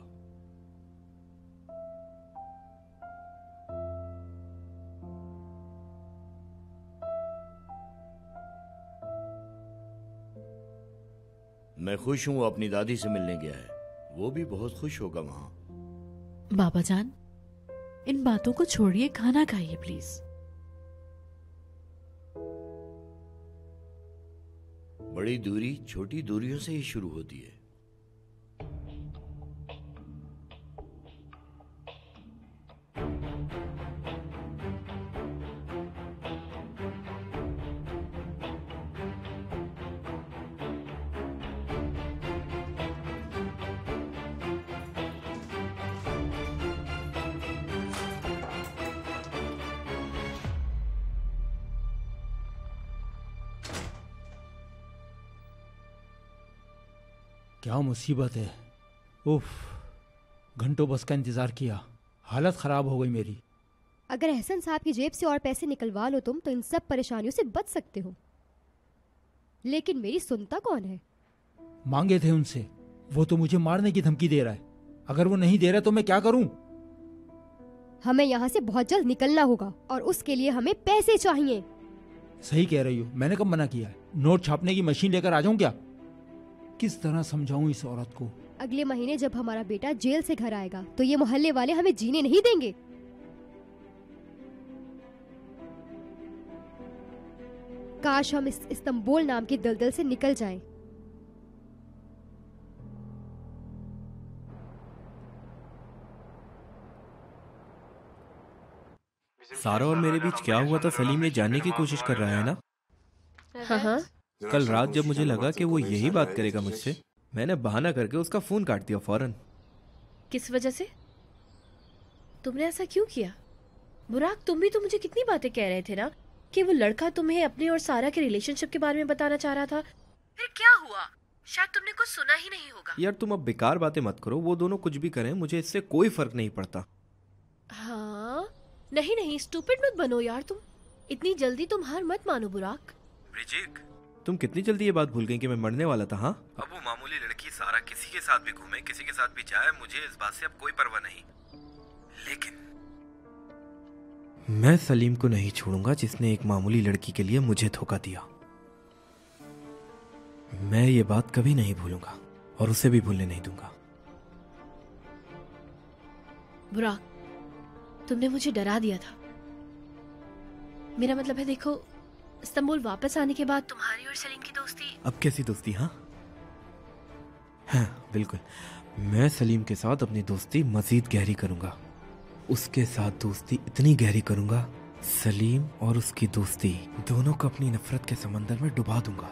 मैं खुश हूं वो अपनी दादी से मिलने गया है, वो भी बहुत खुश होगा वहां। बाबा जान, इन बातों को छोड़िए, खाना खाइए प्लीज। बड़ी दूरी छोटी दूरियों से ही शुरू होती है। क्या मुसीबत है। उफ, घंटों बस का इंतजार किया, हालत खराब हो गई मेरी। अगर एहसन साहब की जेब से और पैसे निकलवा लो तुम तो इन सब परेशानियों से बच सकते हो, लेकिन मेरी सुनता कौन है? मांगे थे उनसे, वो तो मुझे मारने की धमकी दे रहा है। अगर वो नहीं दे रहा तो मैं क्या करूं? हमें यहाँ से बहुत जल्द निकलना होगा और उसके लिए हमें पैसे चाहिए। सही कह रही हो, मैंने कब मना किया है? नोट छापने की मशीन लेकर आ जाऊं क्या? किस तरह समझाऊं इस औरत को? अगले महीने जब हमारा बेटा जेल से घर आएगा तो ये मोहल्ले वाले हमें जीने नहीं देंगे। काश हम इस इस्तांबुल नाम के दलदल से निकल जाएं। सारा और मेरे बीच क्या हुआ था सलीम ये जानने की कोशिश कर रहा है ना? हाँ हाँ। कल रात जब मुझे लगा कि वो यही बात करेगा मुझसे, मैंने बहाना करके उसका फोन काट दिया फौरन। किस वजह से? तुमने ऐसा क्यों किया? बुराक, तुम भी तो मुझे कितनी बातें कह रहे थे ना कि वो लड़का तुम्हें अपने और सारा के रिलेशनशिप के बारे में बताना चाह रहा था। फिर क्या हुआ? शायद तुमने कुछ सुना ही नहीं होगा। यार तुम अब बेकार बातें मत करो, वो दोनों कुछ भी करें मुझे इससे कोई फर्क नहीं पड़ता। हाँ, नहीं नहीं, स्टूपिड मत बनो यार तुम। इतनी जल्दी तुम हार मत मानो बुराक। ब्रिजिक, तुम कितनी जल्दी ये बात भूल गई कि मैं मरने वाला था? हाँ, अब वो मामूली लड़की सारा किसी के साथ भी घूमे, किसी के साथ भी जाए, मुझे इस बात से अब कोई परवाह नहीं। लेकिन मैं सलीम को नहीं छोड़ूंगा जिसने एक मामूली लड़की के लिए मुझे धोखा दिया। मैं ये बात कभी नहीं भूलूंगा और उसे भी भूलने नहीं दूंगा। बुराक, तुमने मुझे डरा दिया था। मेरा मतलब है, देखो, इस्तांबुल वापस आने के बाद तुम्हारी और सलीम की दोस्ती। अब कैसी दोस्ती? हाँ, हाँ बिल्कुल, मैं सलीम के साथ अपनी दोस्ती मजीद गहरी करूंगा। उसके साथ दोस्ती इतनी गहरी करूंगा, सलीम और उसकी दोस्ती दोनों को अपनी नफरत के समंदर में डुबा दूंगा।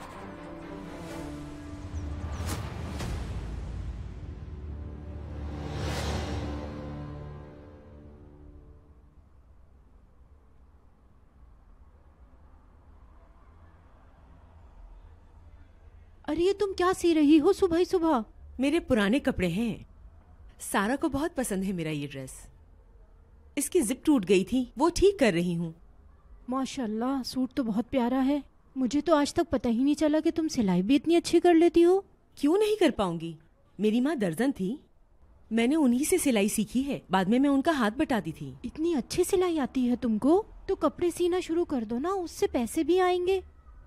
अरे ये तुम क्या सी रही हो सुबह ही सुबह? मेरे पुराने कपड़े हैं। सारा को बहुत पसंद है मेरा ये ड्रेस। इसकी जिप टूट गई थी, वो ठीक कर रही हूँ। माशाल्लाह, सूट तो बहुत प्यारा है। मुझे तो आज तक पता ही नहीं चला कि तुम सिलाई भी इतनी अच्छी कर लेती हो। क्यों नहीं कर पाऊंगी? मेरी माँ दर्जन थी, मैंने उन्हीं से सिलाई सीखी है। बाद में मैं उनका हाथ बटाती थी। इतनी अच्छी सिलाई आती है तुमको? तो कपड़े सीना शुरू कर दो ना, उससे पैसे भी आएंगे।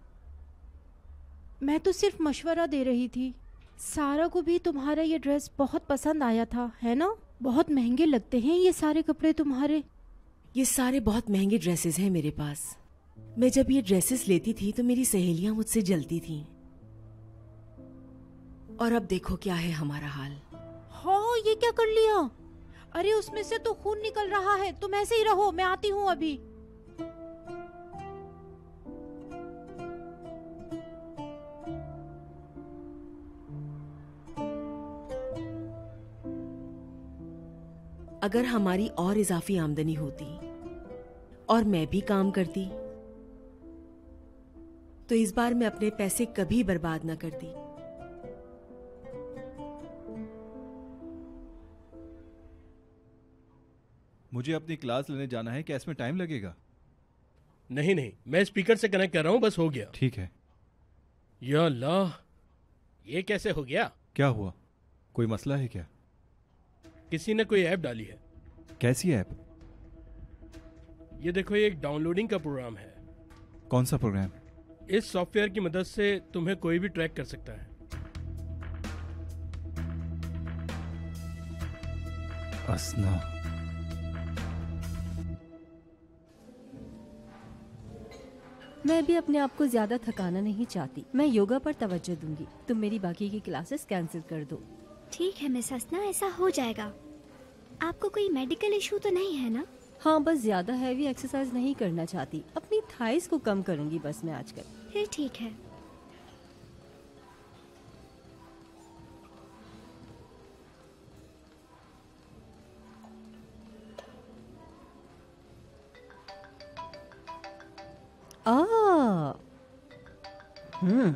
मैं तो सिर्फ मशवरा दे रही थी। सारा को भी तुम्हारा ये ड्रेस बहुत पसंद आया था, है ना? बहुत महंगे लगते हैं ये सारे कपड़े तुम्हारे। ये सारे बहुत महंगे ड्रेसेस हैं मेरे पास। मैं जब ये ड्रेसेस लेती थी तो मेरी सहेलियां मुझसे जलती थीं। और अब देखो क्या है हमारा हाल। हाँ, ये क्या कर लिया? अरे उसमें से तो खून निकल रहा है। तुम ऐसे ही रहो, मैं आती हूँ अभी। अगर हमारी और इजाफी आमदनी होती और मैं भी काम करती तो इस बार मैं अपने पैसे कभी बर्बाद ना करती। मुझे अपनी क्लास लेने जाना है, क्या इसमें टाइम लगेगा? नहीं नहीं, मैं स्पीकर से कनेक्ट कर रहा हूँ, बस हो गया। ठीक है। या अल्लाह, ये कैसे हो गया? क्या हुआ? कोई मसला है क्या? किसी ने कोई ऐप डाली है। कैसी ऐप? ये देखो, ये एक डाउनलोडिंग का प्रोग्राम है। कौन सा प्रोग्राम? इस सॉफ्टवेयर की मदद से तुम्हें कोई भी ट्रैक कर सकता है। असना, मैं भी अपने आप को ज्यादा थकाना नहीं चाहती। मैं योगा पर तवज्जो दूंगी। तुम मेरी बाकी की क्लासेस कैंसिल कर दो। ठीक है मिस असना, ऐसा हो जाएगा। आपको कोई मेडिकल इशू तो नहीं है ना? हाँ, बस ज्यादा हैवी एक्सरसाइज नहीं करना चाहती। अपनी थाइस को कम करूंगी बस मैं आजकल। फिर ठीक है। आ, हम्म,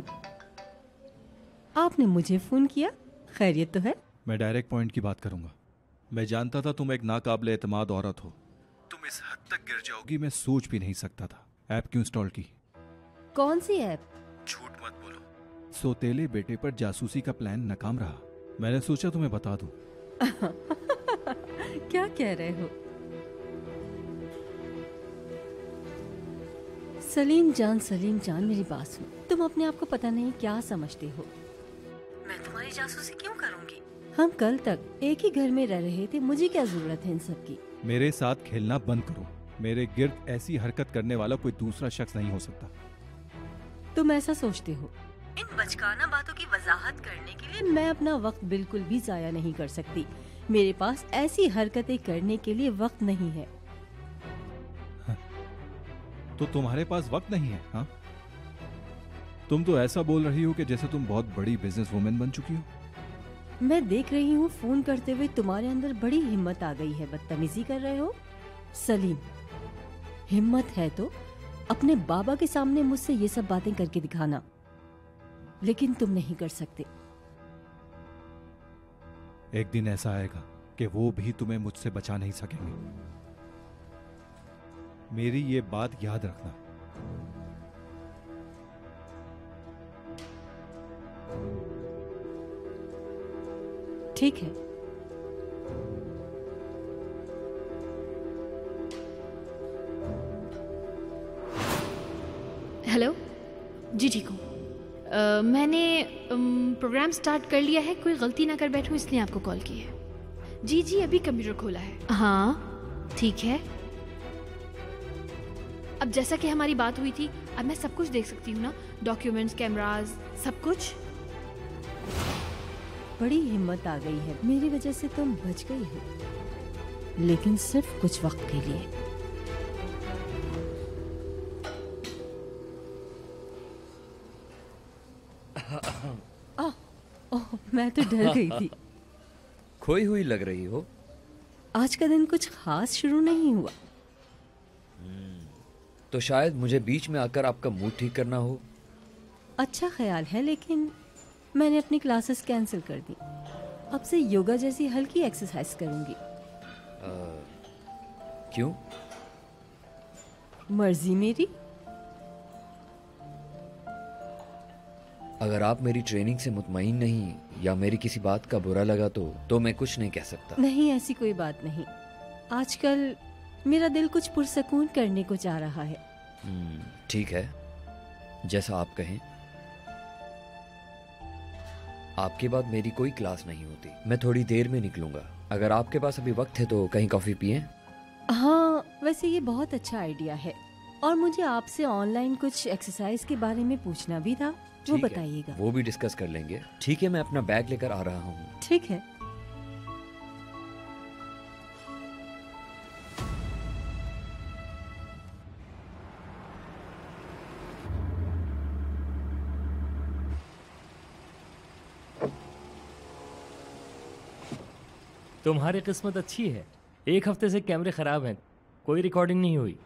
आपने मुझे फोन किया? खैरियत तो है? मैं डायरेक्ट पॉइंट की बात करूंगा। मैं जानता था तुम एक नाकाबिले एतमाद औरत हो। तुम इस हद तक गिर जाओगी मैं सोच भी नहीं सकता था। ऐप क्यों इंस्टॉल की? कौन सी ऐप? झूठ मत बोलो। सोतेले बेटे पर जासूसी का प्लान नाकाम रहा। मैंने सोचा तुम्हें बता दूं। क्या कह रहे हो? सलीम जान, सलीम जान, मेरी बात सुनो। तुम अपने आप को पता नहीं क्या समझते हो। मैं तुम्हारी जासूसी क्यों करूंगी? हम कल तक एक ही घर में रह रहे थे, मुझे क्या जरूरत है इन सब की? मेरे साथ खेलना बंद करो। मेरे गिर्द ऐसी हरकत करने वाला कोई दूसरा शख्स नहीं हो सकता। तुम ऐसा सोचते हो? इन बचकाना बातों की वजाहत करने के लिए मैं अपना वक्त बिल्कुल भी जाया नहीं कर सकती। मेरे पास ऐसी हरकतें करने के लिए वक्त नहीं है। हाँ। तो तुम्हारे पास वक्त नहीं है? हाँ, तुम तो ऐसा बोल रही हो कि जैसे तुम बहुत बड़ी बिजनेस वुमेन बन चुकी हो। मैं देख रही हूँ फोन करते हुए तुम्हारे अंदर बड़ी हिम्मत आ गई है। बदतमीजी कर रहे हो। सलीम, हिम्मत है तो अपने बाबा के सामने मुझसे ये सब बातें करके दिखाना, लेकिन तुम नहीं कर सकते। एक दिन ऐसा आएगा कि वो भी तुम्हें मुझसे बचा नहीं सकेंगे। मेरी ये बात याद रखना। ठीक है। हेलो जी, ठीक हूँ। अ, मैंने अम, प्रोग्राम स्टार्ट कर लिया है। कोई गलती ना कर बैठूं इसलिए आपको कॉल की है। जी जी, अभी कंप्यूटर खोला है। हाँ ठीक है। अब जैसा कि हमारी बात हुई थी, अब मैं सब कुछ देख सकती हूँ ना? डॉक्यूमेंट्स, कैमरास, सब कुछ। बड़ी हिम्मत आ गई है, मेरी वजह से तुम बच गई हो, लेकिन सिर्फ कुछ वक्त के लिए। ओह, ओह, मैं तो डर गई थी। खोई हुई लग रही हो। आज का दिन कुछ खास शुरू नहीं हुआ। तो शायद मुझे बीच में आकर आपका मूड ठीक करना हो। अच्छा ख्याल है, लेकिन मैंने अपनी क्लासेस कैंसिल कर दी। अब से योगा जैसी हल्की एक्सरसाइज करूंगी। आ, क्यों? मर्जी मेरी। अगर आप मेरी ट्रेनिंग से मुतमईन नहीं या मेरी किसी बात का बुरा लगा तो तो मैं कुछ नहीं कह सकता। नहीं, ऐसी कोई बात नहीं। आजकल मेरा दिल कुछ पुरसकून करने को चाह रहा है। ठीक है, जैसा आप कहें। आपके बाद मेरी कोई क्लास नहीं होती। मैं थोड़ी देर में निकलूंगा। अगर आपके पास अभी वक्त है तो कहीं कॉफी पिए। हाँ, वैसे ये बहुत अच्छा आइडिया है। और मुझे आपसे ऑनलाइन कुछ एक्सरसाइज के बारे में पूछना भी था, वो बताइएगा। वो भी डिस्कस कर लेंगे। ठीक है, मैं अपना बैग लेकर आ रहा हूँ। ठीक है। तुम्हारी किस्मत अच्छी है, एक हफ्ते से कैमरे खराब हैं, कोई रिकॉर्डिंग नहीं हुई।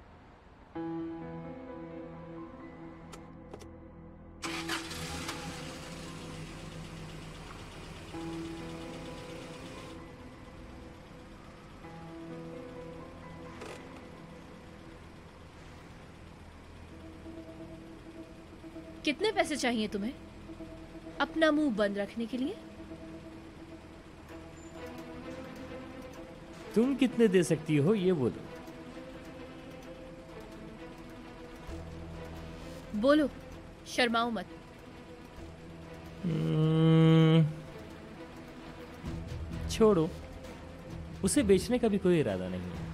कितने पैसे चाहिए तुम्हें अपना मुंह बंद रखने के लिए? तुम कितने दे सकती हो ये बोलो। बोलो, शर्माओ मत। hmm, छोड़ो, उसे बेचने का भी कोई इरादा नहीं है।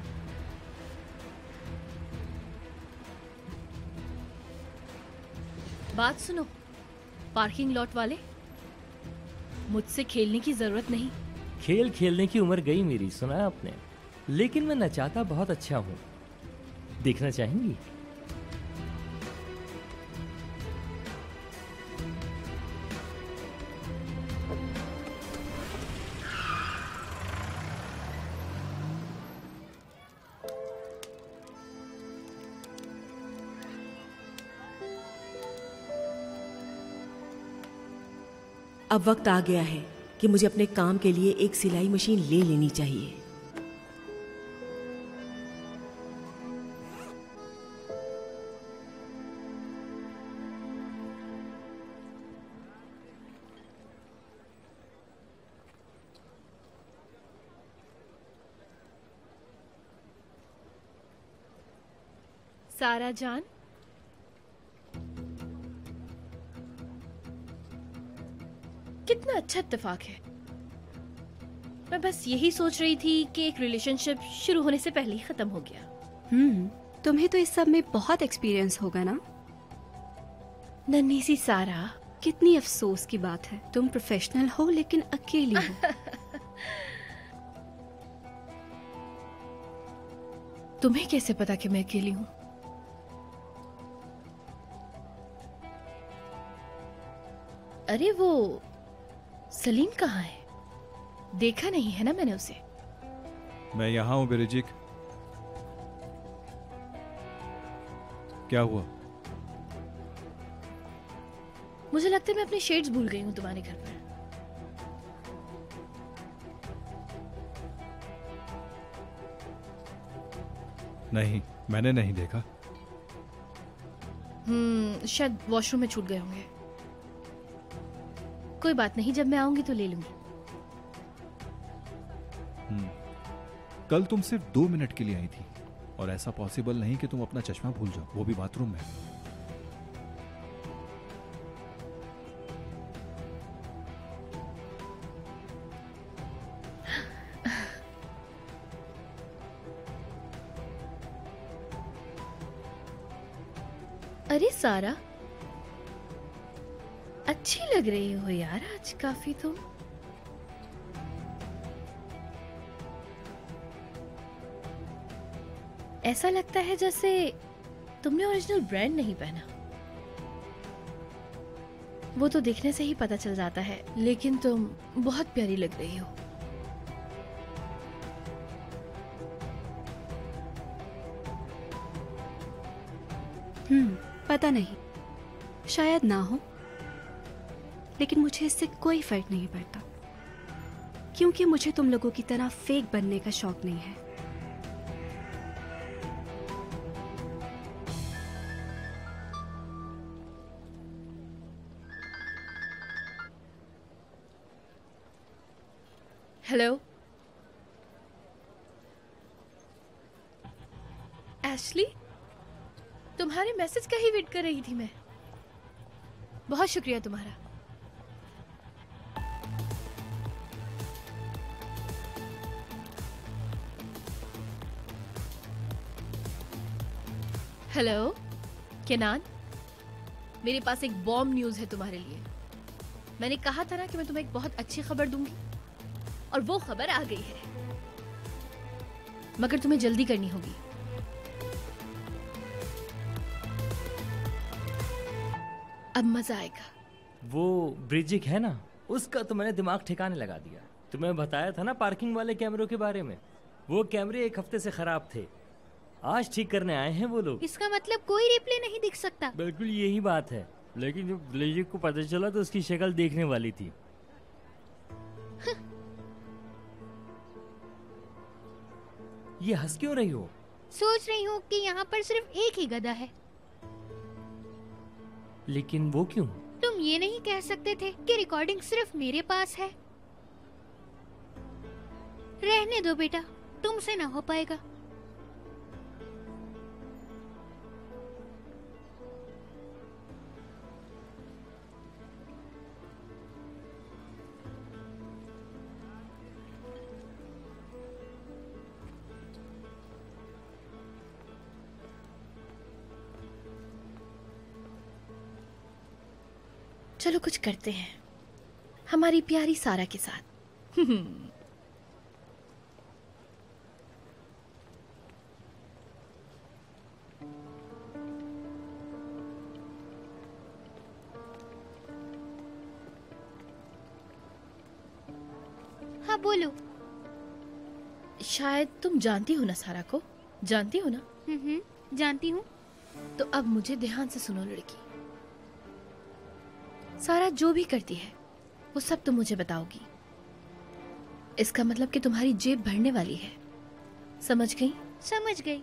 बात सुनो पार्किंग लॉट वाले, मुझसे खेलने की जरूरत नहीं। खेल खेलने की उम्र गई मेरी, सुना है आपने। लेकिन मैं नचाता बहुत अच्छा हूं, देखना चाहेंगी? अब वक्त आ गया है कि मुझे अपने काम के लिए एक सिलाई मशीन ले लेनी चाहिए। सारा जान, कितना अच्छा इत्तेफाक है। मैं बस यही सोच रही थी कि एक रिलेशनशिप शुरू होने से पहले ही खत्म हो गया। हम्म, तुम्हें तो इस सब में बहुत एक्सपीरियंस होगा ना? नन्ही सी सारा, कितनी अफसोस की बात है, तुम प्रोफेशनल हो लेकिन अकेली हो। तुम्हें कैसे पता कि मैं अकेली हूँ? अरे वो सलीम कहाँ है? देखा नहीं है ना मैंने उसे। मैं यहाँ हूँ बिरजिक। क्या हुआ? मुझे लगता है मैं अपने शेड्स भूल गई हूँ तुम्हारे घर पर। नहीं, मैंने नहीं देखा। हम्म, शायद वॉशरूम में छूट गए होंगे। कोई बात नहीं, जब मैं आऊंगी तो ले लूंगी। हम्म, कल तुम सिर्फ दो मिनट के लिए आई थी और ऐसा पॉसिबल नहीं कि तुम अपना चश्मा भूल जाओ, वो भी बाथरूम में। अरे सारा, अच्छी लग रही हो यार आज काफी तुम। ऐसा लगता है जैसे तुमने ओरिजिनल ब्रांड नहीं पहना। वो तो देखने से ही पता चल जाता है, लेकिन तुम बहुत प्यारी लग रही हो। हम्म पता नहीं, शायद ना हो, लेकिन मुझे इससे कोई फर्क नहीं पड़ता, क्योंकि मुझे तुम लोगों की तरह फेक बनने का शौक नहीं है। हेलो एशली, तुम्हारे मैसेज का ही वेट कर रही थी मैं। बहुत शुक्रिया तुम्हारा। हेलो केनान, मेरे पास एक बॉम्ब न्यूज है तुम्हारे लिए। मैंने कहा था ना कि मैं तुम्हें एक बहुत अच्छी खबर दूंगी, और वो खबर आ गई है, मगर तुम्हें जल्दी करनी होगी। अब मजा आएगा। वो ब्रिजिक है ना, उसका तो मैंने दिमाग ठिकाने लगा दिया। तुम्हें बताया था ना पार्किंग वाले कैमरों के बारे में। वो कैमरे एक हफ्ते से खराब थे, आज ठीक करने आए हैं वो लोग। इसका मतलब कोई रिप्ले नहीं दिख सकता। बिल्कुल यही बात है, लेकिन जब ब्रिजिक को पता चला तो उसकी शक्ल देखने वाली थी। ये हंस क्यों रही हो? सोच रही हूँ कि यहाँ पर सिर्फ एक ही गधा है। लेकिन वो क्यों? तुम ये नहीं कह सकते थे कि रिकॉर्डिंग सिर्फ मेरे पास है? रहने दो बेटा, तुमसे ना हो पाएगा। चलो कुछ करते हैं हमारी प्यारी सारा के साथ। हाँ बोलो। शायद तुम जानती हो ना सारा को, जानती हो ना? हम्म, जानती हूँ। तो अब मुझे ध्यान से सुनो लड़की, सारा जो भी करती है वो सब तुम मुझे बताओगी। इसका मतलब कि तुम्हारी जेब भरने वाली है, समझ गई? समझ गई।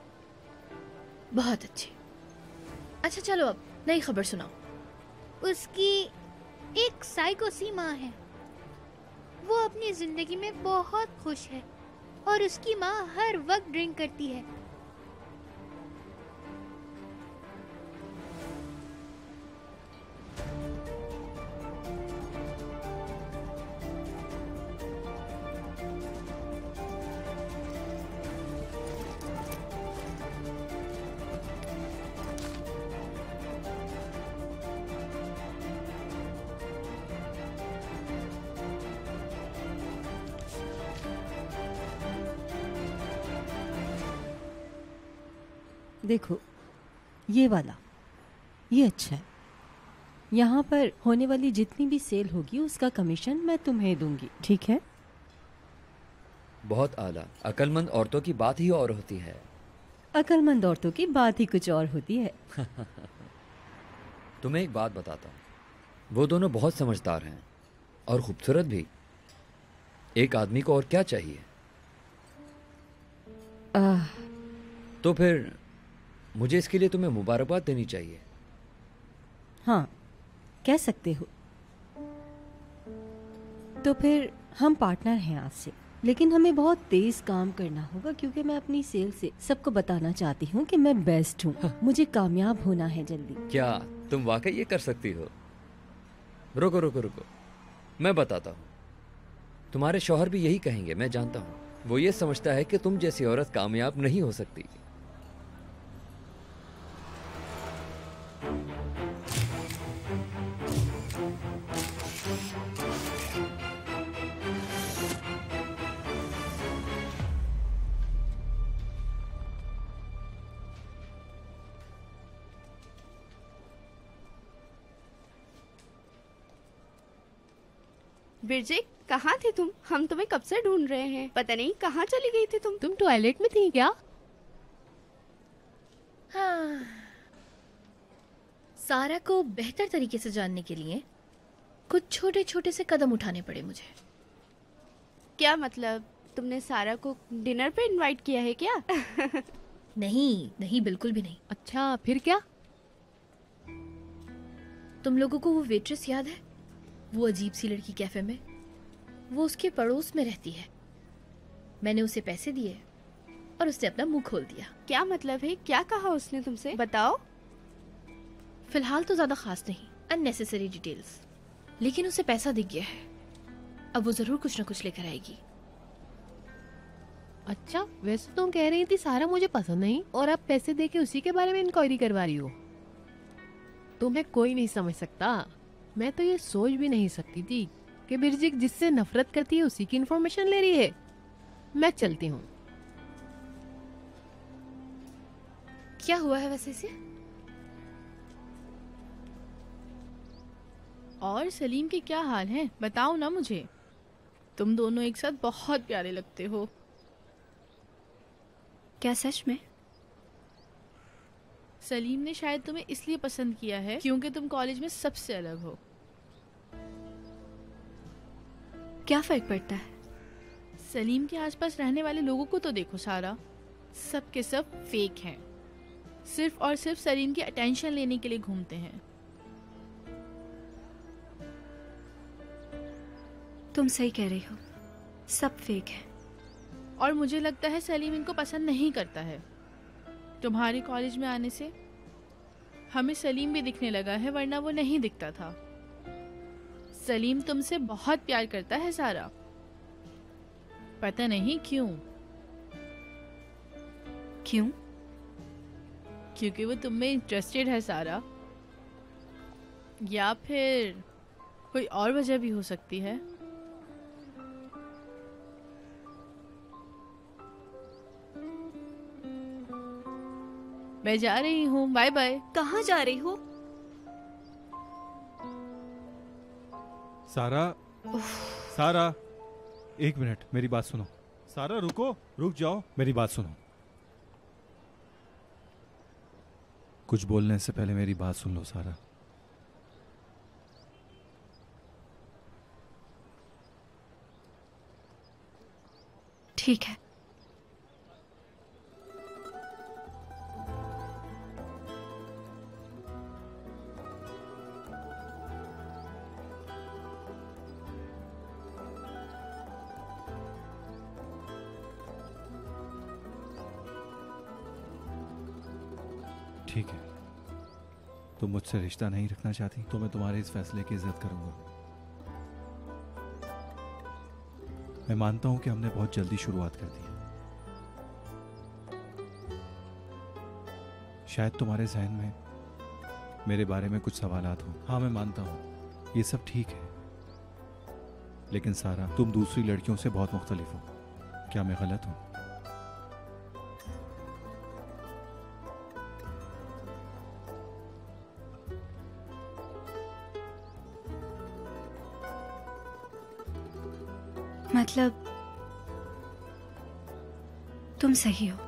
बहुत अच्छे। अच्छा चलो अब नई खबर सुनाओ। उसकी एक साइको सी माँ है, वो अपनी जिंदगी में बहुत खुश है और उसकी माँ हर वक्त ड्रिंक करती है। देखो ये वाला, ये अच्छा है। यहाँ पर होने वाली जितनी भी सेल होगी उसका कमीशन मैं तुम्हें दूंगी, ठीक है? बहुत आला। अक्लमंद औरतों की बात ही और होती है। अक्लमंद औरतों की बात ही कुछ और होती है। तुम्हें एक बात बताता हूँ, वो दोनों बहुत समझदार हैं और खूबसूरत भी। एक आदमी को और क्या चाहिए? आह। तो फिर मुझे इसके लिए तुम्हें मुबारकबाद देनी चाहिए। हाँ कह सकते हो। तो फिर हम पार्टनर हैं आज से, लेकिन हमें बहुत तेज काम करना होगा क्योंकि मैं अपनी सेल से सबको बताना चाहती हूँ कि मैं बेस्ट हूँ। मुझे कामयाब होना है जल्दी। क्या तुम वाकई ये कर सकती हो? रुको रुको रुको, मैं बताता हूँ। तुम्हारे शौहर भी यही कहेंगे, मैं जानता हूँ। वो ये समझता है कि तुम जैसी औरत कामयाब नहीं हो सकती। बिरजिक, कहाँ थी तुम? हम तुम्हें कब से ढूंढ रहे हैं। पता नहीं कहाँ चली गई थी तुम। तुम टॉयलेट में थी क्या? हाँ। सारा को बेहतर तरीके से जानने के लिए कुछ छोटे छोटे से कदम उठाने पड़े मुझे। क्या मतलब, तुमने सारा को डिनर पे इनवाइट किया है क्या? नहीं नहीं, बिल्कुल भी नहीं। अच्छा, फिर क्या? तुम लोगों को वो वेट्रेस याद है? वो अजीब सी लड़की कैफे में, वो उसके पड़ोस में रहती है। मैंने उसे पैसे दिए और उसने अपना मुंह खोल दिया। क्या मतलब है? क्या कहा उसने तुमसे? बताओ। फिलहाल तो ज्यादा खास नहीं, अननेसेसरी डिटेल्स, लेकिन उसे पैसा दिख गया है। अब वो जरूर कुछ ना कुछ लेकर आएगी। अच्छा, वैसे तुम कह रही थी सारा मुझे पसंद नहीं, और अब पैसे देके उसी के बारे में इंक्वायरी करवा रही हो। तुम्हें कोई नहीं समझ सकता। मैं तो ये सोच भी नहीं सकती थी कि बिरजिक जिससे नफरत करती है उसी की इंफॉर्मेशन ले रही है। मैं चलती हूँ। क्या हुआ है वैसे इसे? और सलीम के क्या हाल है, बताओ ना मुझे। तुम दोनों एक साथ बहुत प्यारे लगते हो। क्या सच में? सलीम ने शायद तुम्हें इसलिए पसंद किया है क्योंकि तुम कॉलेज में सबसे अलग हो। क्या फर्क पड़ता है? सलीम के आसपास रहने वाले लोगों को तो देखो सारा, सब के सब फेक हैं। सिर्फ और सिर्फ सलीम की अटेंशन लेने के लिए घूमते हैं। तुम सही कह रही हो, सब फेक है। और मुझे लगता है सलीम इनको पसंद नहीं करता है। तुम्हारे कॉलेज में आने से हमें सलीम भी दिखने लगा है, वरना वो नहीं दिखता था। सलीम तुमसे बहुत प्यार करता है सारा, पता नहीं क्यों। क्यों? क्योंकि वो तुम में इंटरेस्टेड है सारा, या फिर कोई और वजह भी हो सकती है। मैं जा रही हूँ, बाय बाय। कहाँ जा रही हो? सारा, सारा, एक मिनट मेरी बात सुनो। सारा रुको, रुक जाओ, मेरी बात सुनो। कुछ बोलने से पहले मेरी बात सुन लो सारा। ठीक है। ठीक है, तुम मुझसे रिश्ता नहीं रखना चाहती तो मैं तुम्हारे इस फैसले की इज्जत करूंगा। मैं मानता हूं कि हमने बहुत जल्दी शुरुआत कर दी। शायद तुम्हारे जहन में मेरे बारे में कुछ सवालात हो। हाँ, मैं मानता हूं, ये सब ठीक है। लेकिन सारा, तुम दूसरी लड़कियों से बहुत मुख्तलिफ हो। क्या मैं गलत हूं? मतलब तुम सही हो।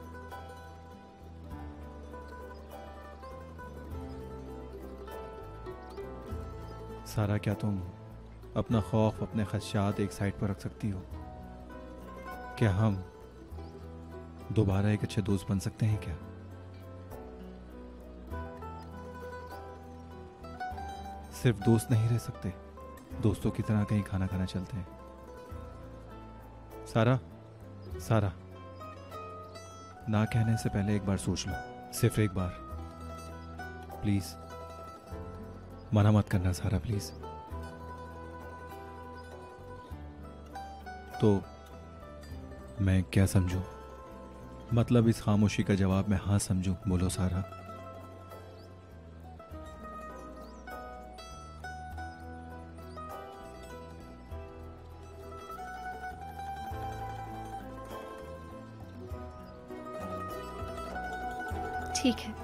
सारा, क्या तुम अपना खौफ, अपने खदशात एक साइड पर रख सकती हो? क्या हम दोबारा एक अच्छे दोस्त बन सकते हैं क्या? सिर्फ दोस्त नहीं रह सकते, दोस्तों की तरह कहीं खाना खाना चलते हैं। सारा, सारा, ना कहने से पहले एक बार सोच लो, सिर्फ एक बार। प्लीज मना मत करना सारा, प्लीज। तो मैं क्या समझूं? मतलब इस खामोशी का जवाब मैं हाँ समझूं? बोलो सारा। ठीक है।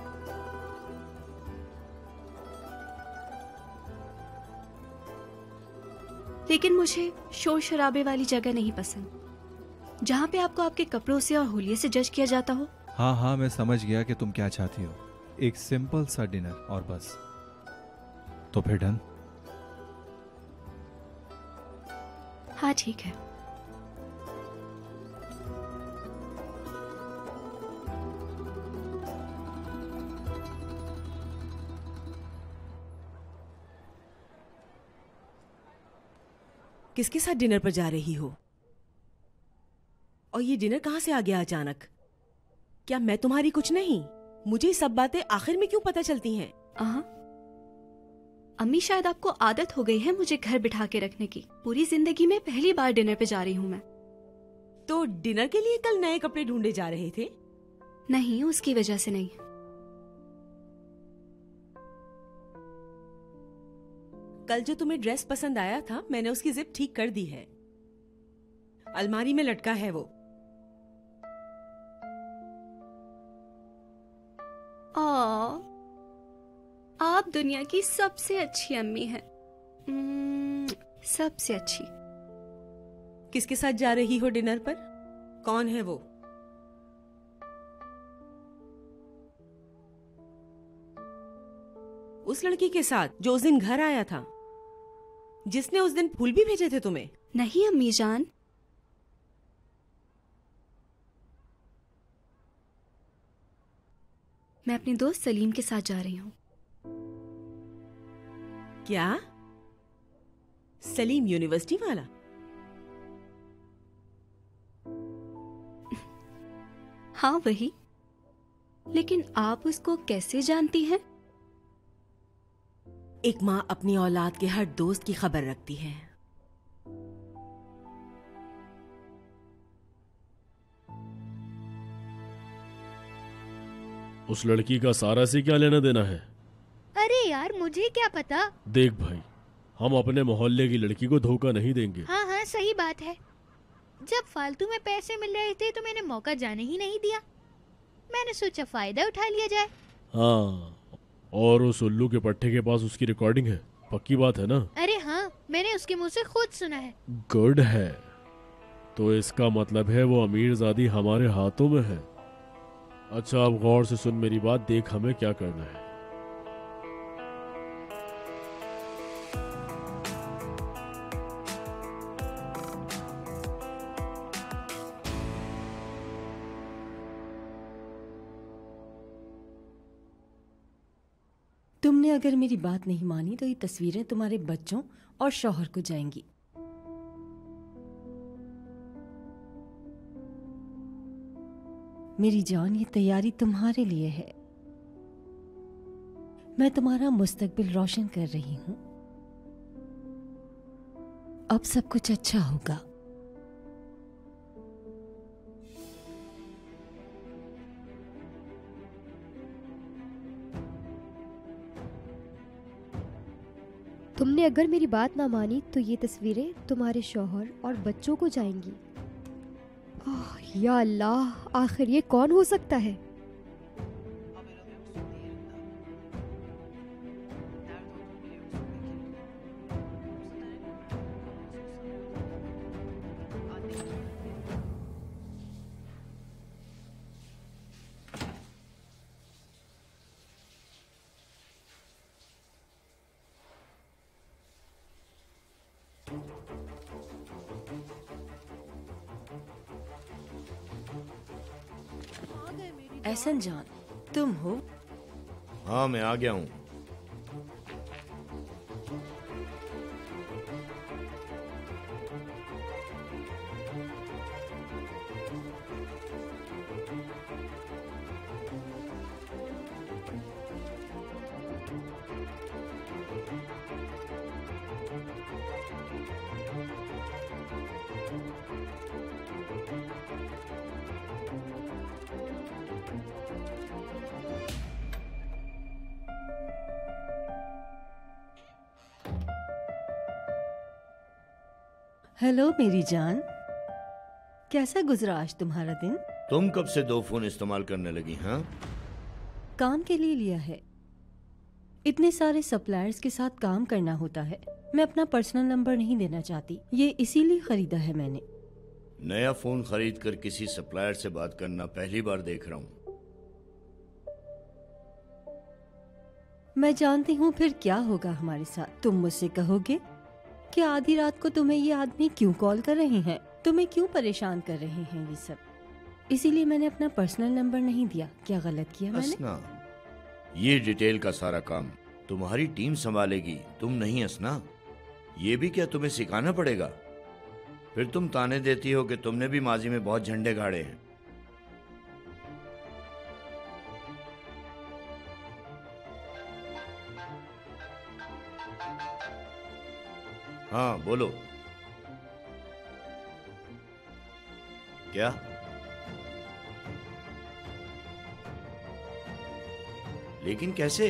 लेकिन मुझे शोर शराबे वाली जगह नहीं पसंद, जहाँ पे आपको आपके कपड़ों से और हुलिये से जज किया जाता हो। हाँ हाँ, मैं समझ गया कि तुम क्या चाहती हो। एक सिंपल सा डिनर और बस। तो फिर डन? हाँ ठीक है। किसके साथ डिनर पर जा रही हो? और ये डिनर कहाँ से आ गया अचानक? क्या मैं तुम्हारी कुछ नहीं? मुझे ये सब बातें आखिर में क्यों पता चलती हैं? आहा, अम्मी शायद आपको आदत हो गई है मुझे घर बिठा के रखने की। पूरी जिंदगी में पहली बार डिनर पे जा रही हूँ मैं। तो डिनर के लिए कल नए कपड़े ढूंढे जा रहे थे? नहीं, उसकी वजह से नहीं। कल जो तुम्हें ड्रेस पसंद आया था, मैंने उसकी जिप ठीक कर दी है। अलमारी में लटका है वो। आ, आप दुनिया की सबसे अच्छी अम्मी हैं। सबसे अच्छी। किसके साथ जा रही हो डिनर पर? कौन है वो? उस लड़की के साथ जो उस दिन घर आया था, जिसने उस दिन फूल भी भेजे थे तुम्हें? नहीं अम्मी जान, मैं अपने दोस्त सलीम के साथ जा रही हूँ। क्या? सलीम यूनिवर्सिटी वाला? हाँ वही। लेकिन आप उसको कैसे जानती हैं? एक माँ अपनी औलाद के हर दोस्त की खबर रखती है। उस लड़की का सारा से क्या लेना देना है? अरे यार मुझे क्या पता। देख भाई, हम अपने मोहल्ले की लड़की को धोखा नहीं देंगे। हाँ हाँ सही बात है। जब फालतू में पैसे मिल रहे थे तो मैंने मौका जाने ही नहीं दिया। मैंने सोचा फायदा उठा लिया जाए। हाँ, और उस उल्लू के पट्टे के पास उसकी रिकॉर्डिंग है, पक्की बात है ना? अरे हाँ, मैंने उसके मुंह से खुद सुना है। गुड है। तो इसका मतलब है वो अमीरजादी हमारे हाथों में है। अच्छा अब गौर से सुन मेरी बात, देख हमें क्या करना है। तुमने अगर मेरी बात नहीं मानी तो ये तस्वीरें तुम्हारे बच्चों और शौहर को जाएंगी। मेरी जान, ये तैयारी तुम्हारे लिए है। मैं तुम्हारा मुस्तकबिल रोशन कर रही हूं। अब सब कुछ अच्छा होगा। तुमने अगर मेरी बात ना मानी तो ये तस्वीरें तुम्हारे शौहर और बच्चों को जाएंगी। आह, या अल्लाह, आखिर ये कौन हो सकता है? एहसन जान, तुम हो? हाँ मैं आ गया हूँ। हेलो मेरी जान, कैसा गुजरा आज तुम्हारा दिन? तुम कब से दो फोन इस्तेमाल करने लगी? हाँ, काम के लिए लिया है। इतने सारे सप्लायर्स के साथ काम करना होता है। मैं अपना पर्सनल नंबर नहीं देना चाहती, ये इसीलिए खरीदा है मैंने। नया फोन खरीद कर किसी सप्लायर से बात करना पहली बार देख रहा हूँ। मैं जानती हूँ फिर क्या होगा हमारे साथ। तुम मुझसे कहोगे कि आधी रात को तुम्हें ये आदमी क्यों कॉल कर रहे हैं, तुम्हें क्यों परेशान कर रहे हैं ये सब। इसीलिए मैंने अपना पर्सनल नंबर नहीं दिया। क्या गलत किया मैंने? असना, ये डिटेल का सारा काम तुम्हारी टीम संभालेगी, तुम नहीं असना। ये भी क्या तुम्हें सिखाना पड़ेगा? फिर तुम ताने देती हो कि तुमने भी माजी में बहुत झंडे गाड़े हैं। हाँ बोलो। क्या? लेकिन कैसे?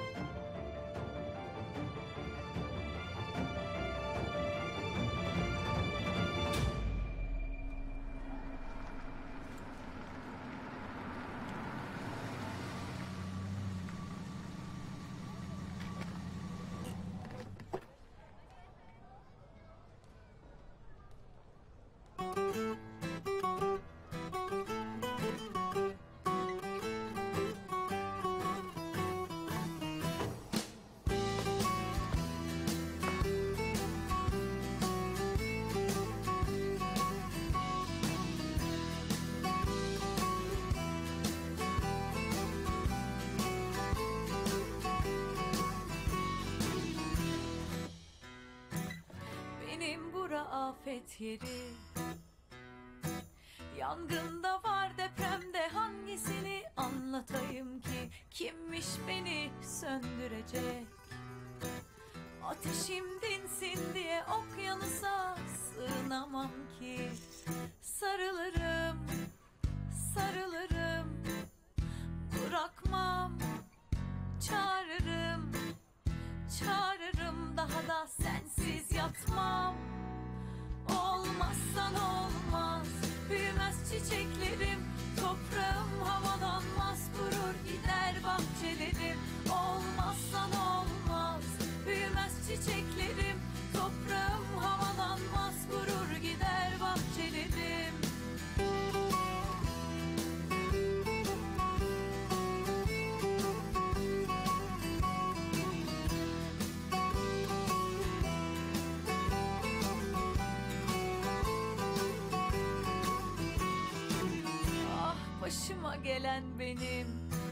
Afet yeri, yangında var, depremde hangisini anlatayım ki? Kimmiş beni söndürecek? Ateşim dinsin diye okyanusa sığınamam ki. Sarılırım, sarılırım, bırakmam, çağırırım, çağırırım, daha da sensiz yatmam. Olmazsan olmaz, büyümez çiçeklerim, toprağım havalanmaz, kurur gider bahçelerim. Olmazsan olmaz, büyümez çiçeklerim, toprağım havalanmaz, kurur gider bahçelerim. Başıma gelen benim.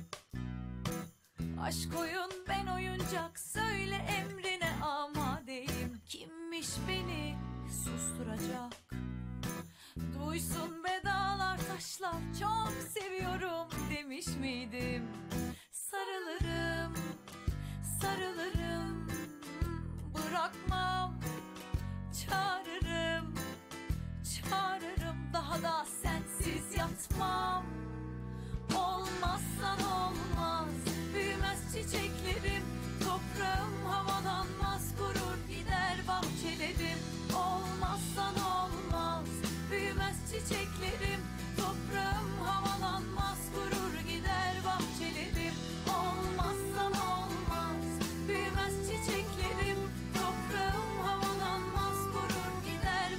Aşk oyun, ben oyuncak, söyle emrine amadeyim. Kimmiş beni susturacak? Duysun be dağlar taşlar, çok seviyorum demiş miydim? Sarılırım, sarılırım, bırakmam, çağırırım, çağırırım, daha da sensiz yatmam. Olmazsan olmaz, büyümez çiçeklerim, toprağım havalanmaz, kurur gider bahçelerim. Olmazsan olmaz, büyümez çiçeklerim, toprağım havalanmaz, kurur gider bahçelerim. Olmazsan olmaz, büyümez çiçeklerim, toprağım havalanmaz, kurur gider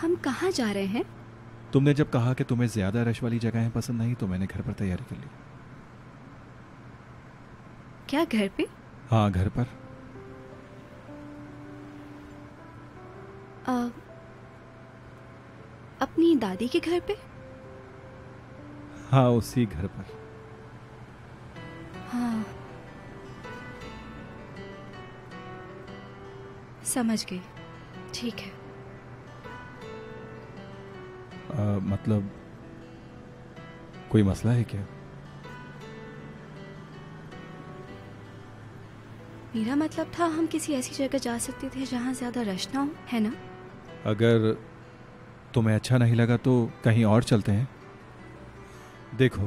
हम कहाँ जा रहे हैं? तुमने जब कहा कि तुम्हें ज्यादा रश वाली जगहें पसंद नहीं तो मैंने घर पर तैयारी कर ली। क्या घर पे? हाँ, घर पर। आ, अपनी दादी के घर पे? हाँ, उसी घर पर। हाँ, समझ गई। ठीक है। आ, मतलब कोई मसला है क्या? मेरा मतलब था हम किसी ऐसी जगह जा सकते थे जहाँ ज्यादा रश ना हो, है ना? अगर तुम्हें अच्छा नहीं लगा तो कहीं और चलते हैं। देखो,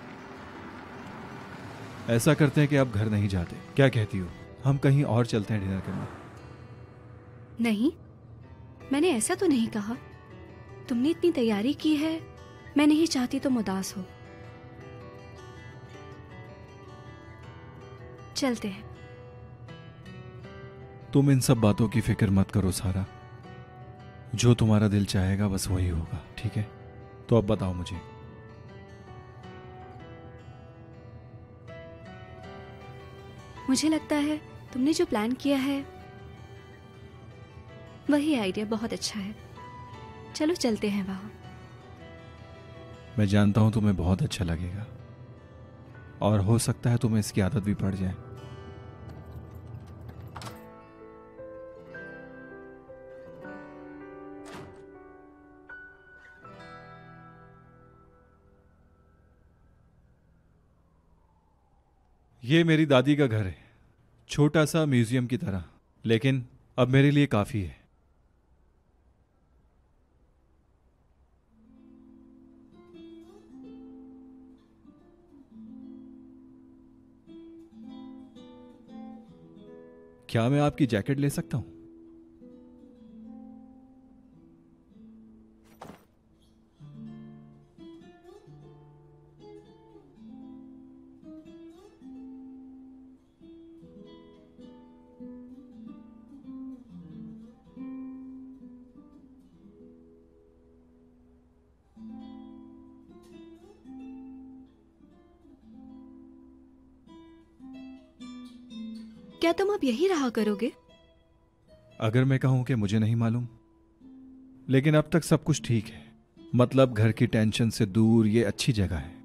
ऐसा करते हैं कि अब घर नहीं जाते, क्या कहती हो? हम कहीं और चलते हैं डिनर करने। नहीं, मैंने ऐसा तो नहीं कहा। तुमने इतनी तैयारी की है, मैं नहीं चाहती तुम उदास हो। चलते हैं। तुम इन सब बातों की फिक्र मत करो सारा, जो तुम्हारा दिल चाहेगा बस वही होगा, ठीक है? तो अब बताओ मुझे, मुझे लगता है तुमने जो प्लान किया है वही आइडिया बहुत अच्छा है। चलो चलते हैं वहां। मैं जानता हूं तुम्हें बहुत अच्छा लगेगा और हो सकता है तुम्हें इसकी आदत भी पड़ जाए। ये मेरी दादी का घर है, छोटा सा म्यूजियम की तरह, लेकिन अब मेरे लिए काफी है। क्या मैं आपकी जैकेट ले सकता हूं? क्या तुम अब यही रहा करोगे? अगर मैं कहूं कि मुझे नहीं मालूम, लेकिन अब तक सब कुछ ठीक है। मतलब घर की टेंशन से दूर ये अच्छी जगह है।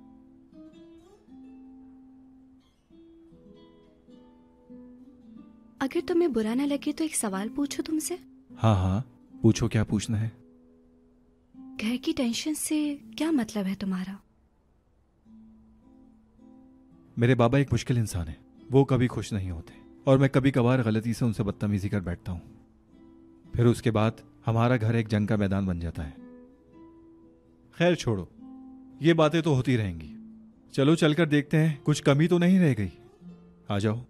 अगर तुम्हें बुरा ना लगे तो एक सवाल पूछूं तुमसे? हाँ हाँ, पूछो, क्या पूछना है? घर की टेंशन से क्या मतलब है तुम्हारा? मेरे बाबा एक मुश्किल इंसान है, वो कभी खुश नहीं होते और मैं कभी कभार गलती से उनसे बदतमीजी कर बैठता हूं। फिर उसके बाद हमारा घर एक जंग का मैदान बन जाता है। खैर छोड़ो, ये बातें तो होती रहेंगी। चलो चलकर देखते हैं, कुछ कमी तो नहीं रह गई। आ जाओ।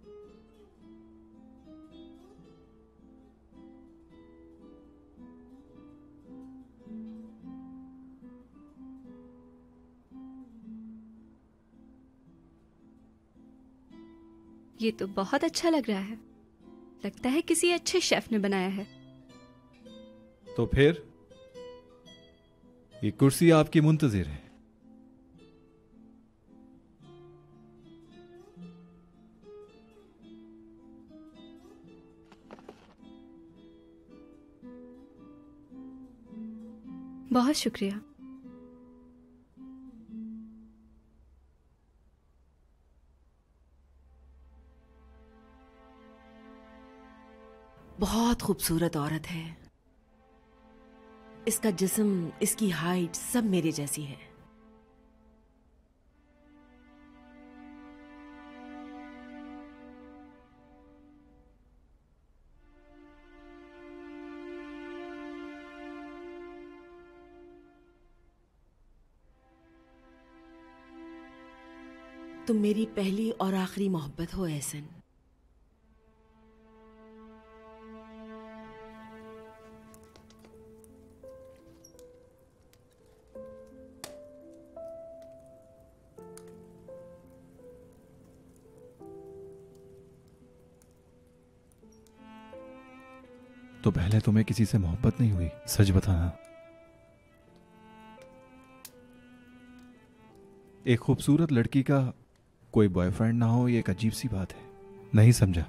ये तो बहुत अच्छा लग रहा है। लगता है किसी अच्छे शेफ ने बनाया है। तो फिर ये कुर्सी आपकी मुंतजिर है। बहुत शुक्रिया। बहुत खूबसूरत औरत है। इसका जिस्म, इसकी हाइट सब मेरे जैसी है। तुम मेरी पहली और आखिरी मोहब्बत हो एहसन। तो पहले तुम्हें किसी से मोहब्बत नहीं हुई? सच बताना। एक खूबसूरत लड़की का कोई बॉयफ्रेंड ना हो, ये एक अजीब सी बात है। नहीं समझा?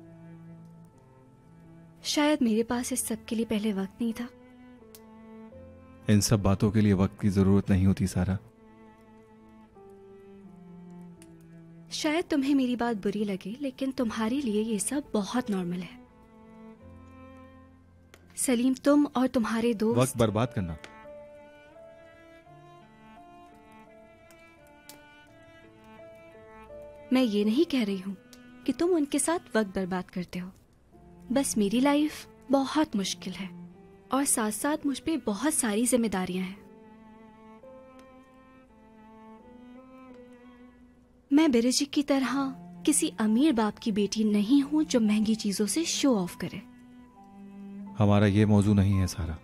शायद मेरे पास इस सब के लिए पहले वक्त नहीं था। इन सब बातों के लिए वक्त की जरूरत नहीं होती सारा। शायद तुम्हें मेरी बात बुरी लगे, लेकिन तुम्हारे लिए ये सब बहुत नॉर्मल है। सलीम, तुम और तुम्हारे दोस्त वक्त बर्बाद करना। मैं ये नहीं कह रही हूं कि तुम उनके साथ वक्त बर्बाद करते हो। बस मेरी लाइफ बहुत मुश्किल है और साथ साथ मुझ पे बहुत सारी जिम्मेदारियां हैं। मैं बिरजी की तरह किसी अमीर बाप की बेटी नहीं हूं जो महंगी चीजों से शो ऑफ करे। हमारा ये मौजू नहीं है सारा।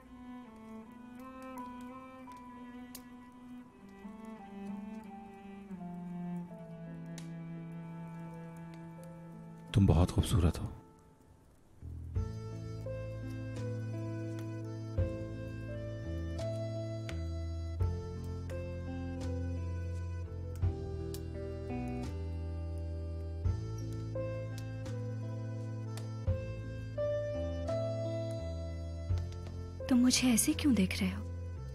तुम बहुत खूबसूरत हो। तुम मुझे ऐसे क्यों देख रहे हो?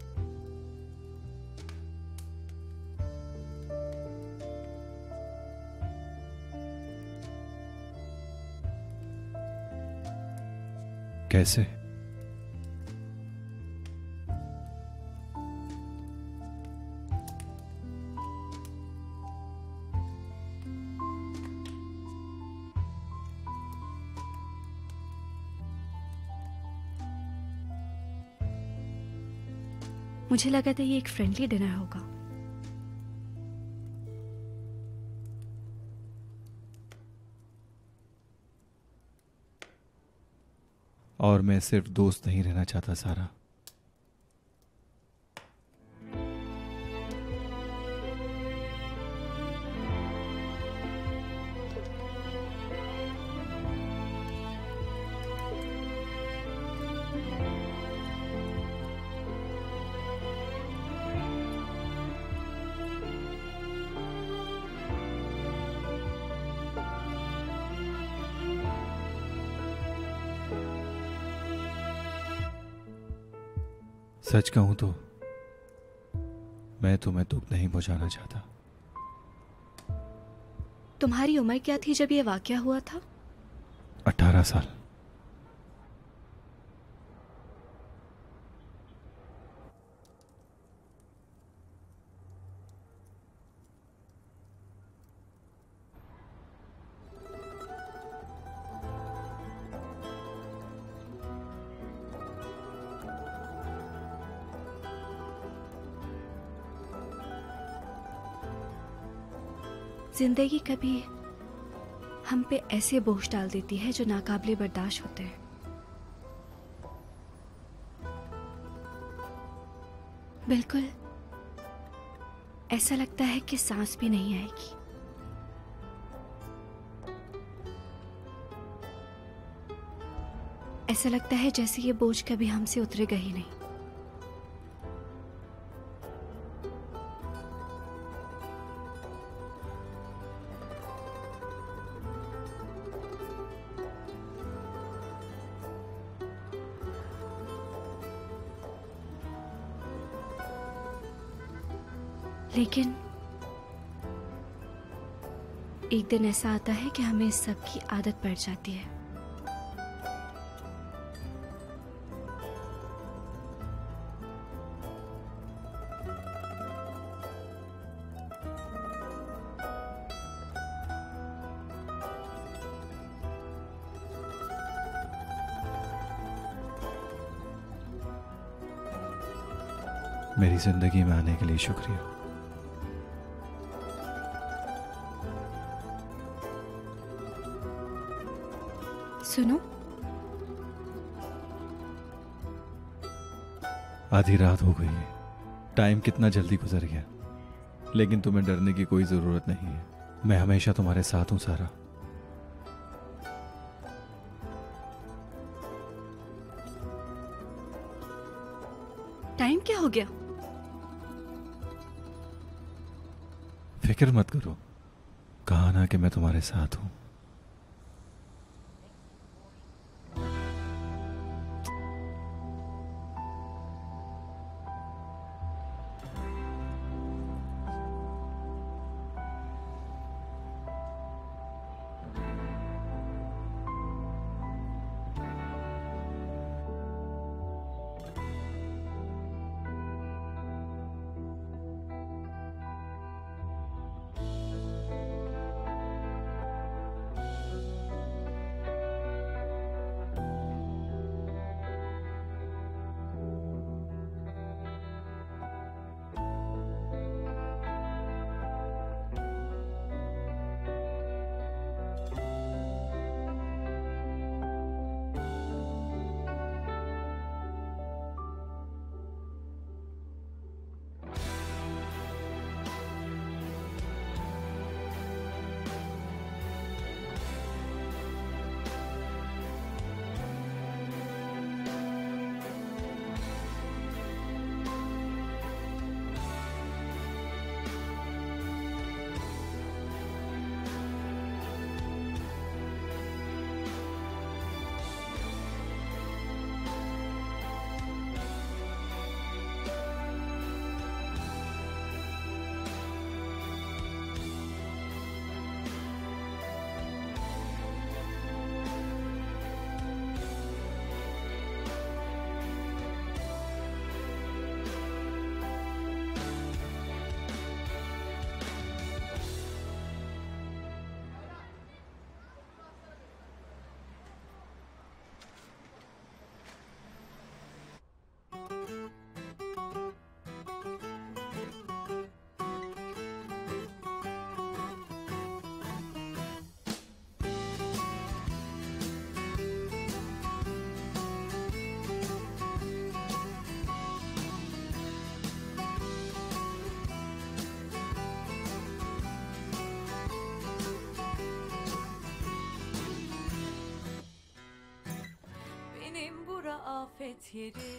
कैसे? मुझे लगा था ये एक फ्रेंडली डिनर होगा। और मैं सिर्फ दोस्त नहीं रहना चाहता सारा। सच कहूं तो मैं तुम्हें दुख नहीं पहुंचाना चाहता। तुम्हारी उम्र क्या थी जब ये वाकया हुआ था? अठारह साल। जिंदगी कभी हम पे ऐसे बोझ डाल देती है जो नाकाबिले बर्दाश्त होते हैं। बिल्कुल ऐसा लगता है कि सांस भी नहीं आएगी। ऐसा लगता है जैसे ये बोझ कभी हमसे उतरेगा ही नहीं। लेकिन एक दिन ऐसा आता है कि हमें इस सब की आदत पड़ जाती है। मेरी जिंदगी में आने के लिए शुक्रिया। सुनो, आधी रात हो गई है, टाइम कितना जल्दी गुजर गया। लेकिन तुम्हें डरने की कोई जरूरत नहीं है। मैं हमेशा तुम्हारे साथ हूं सारा। टाइम क्या हो गया? फिक्र मत करो, कहा ना कि मैं तुम्हारे साथ हूं। Afet yeri,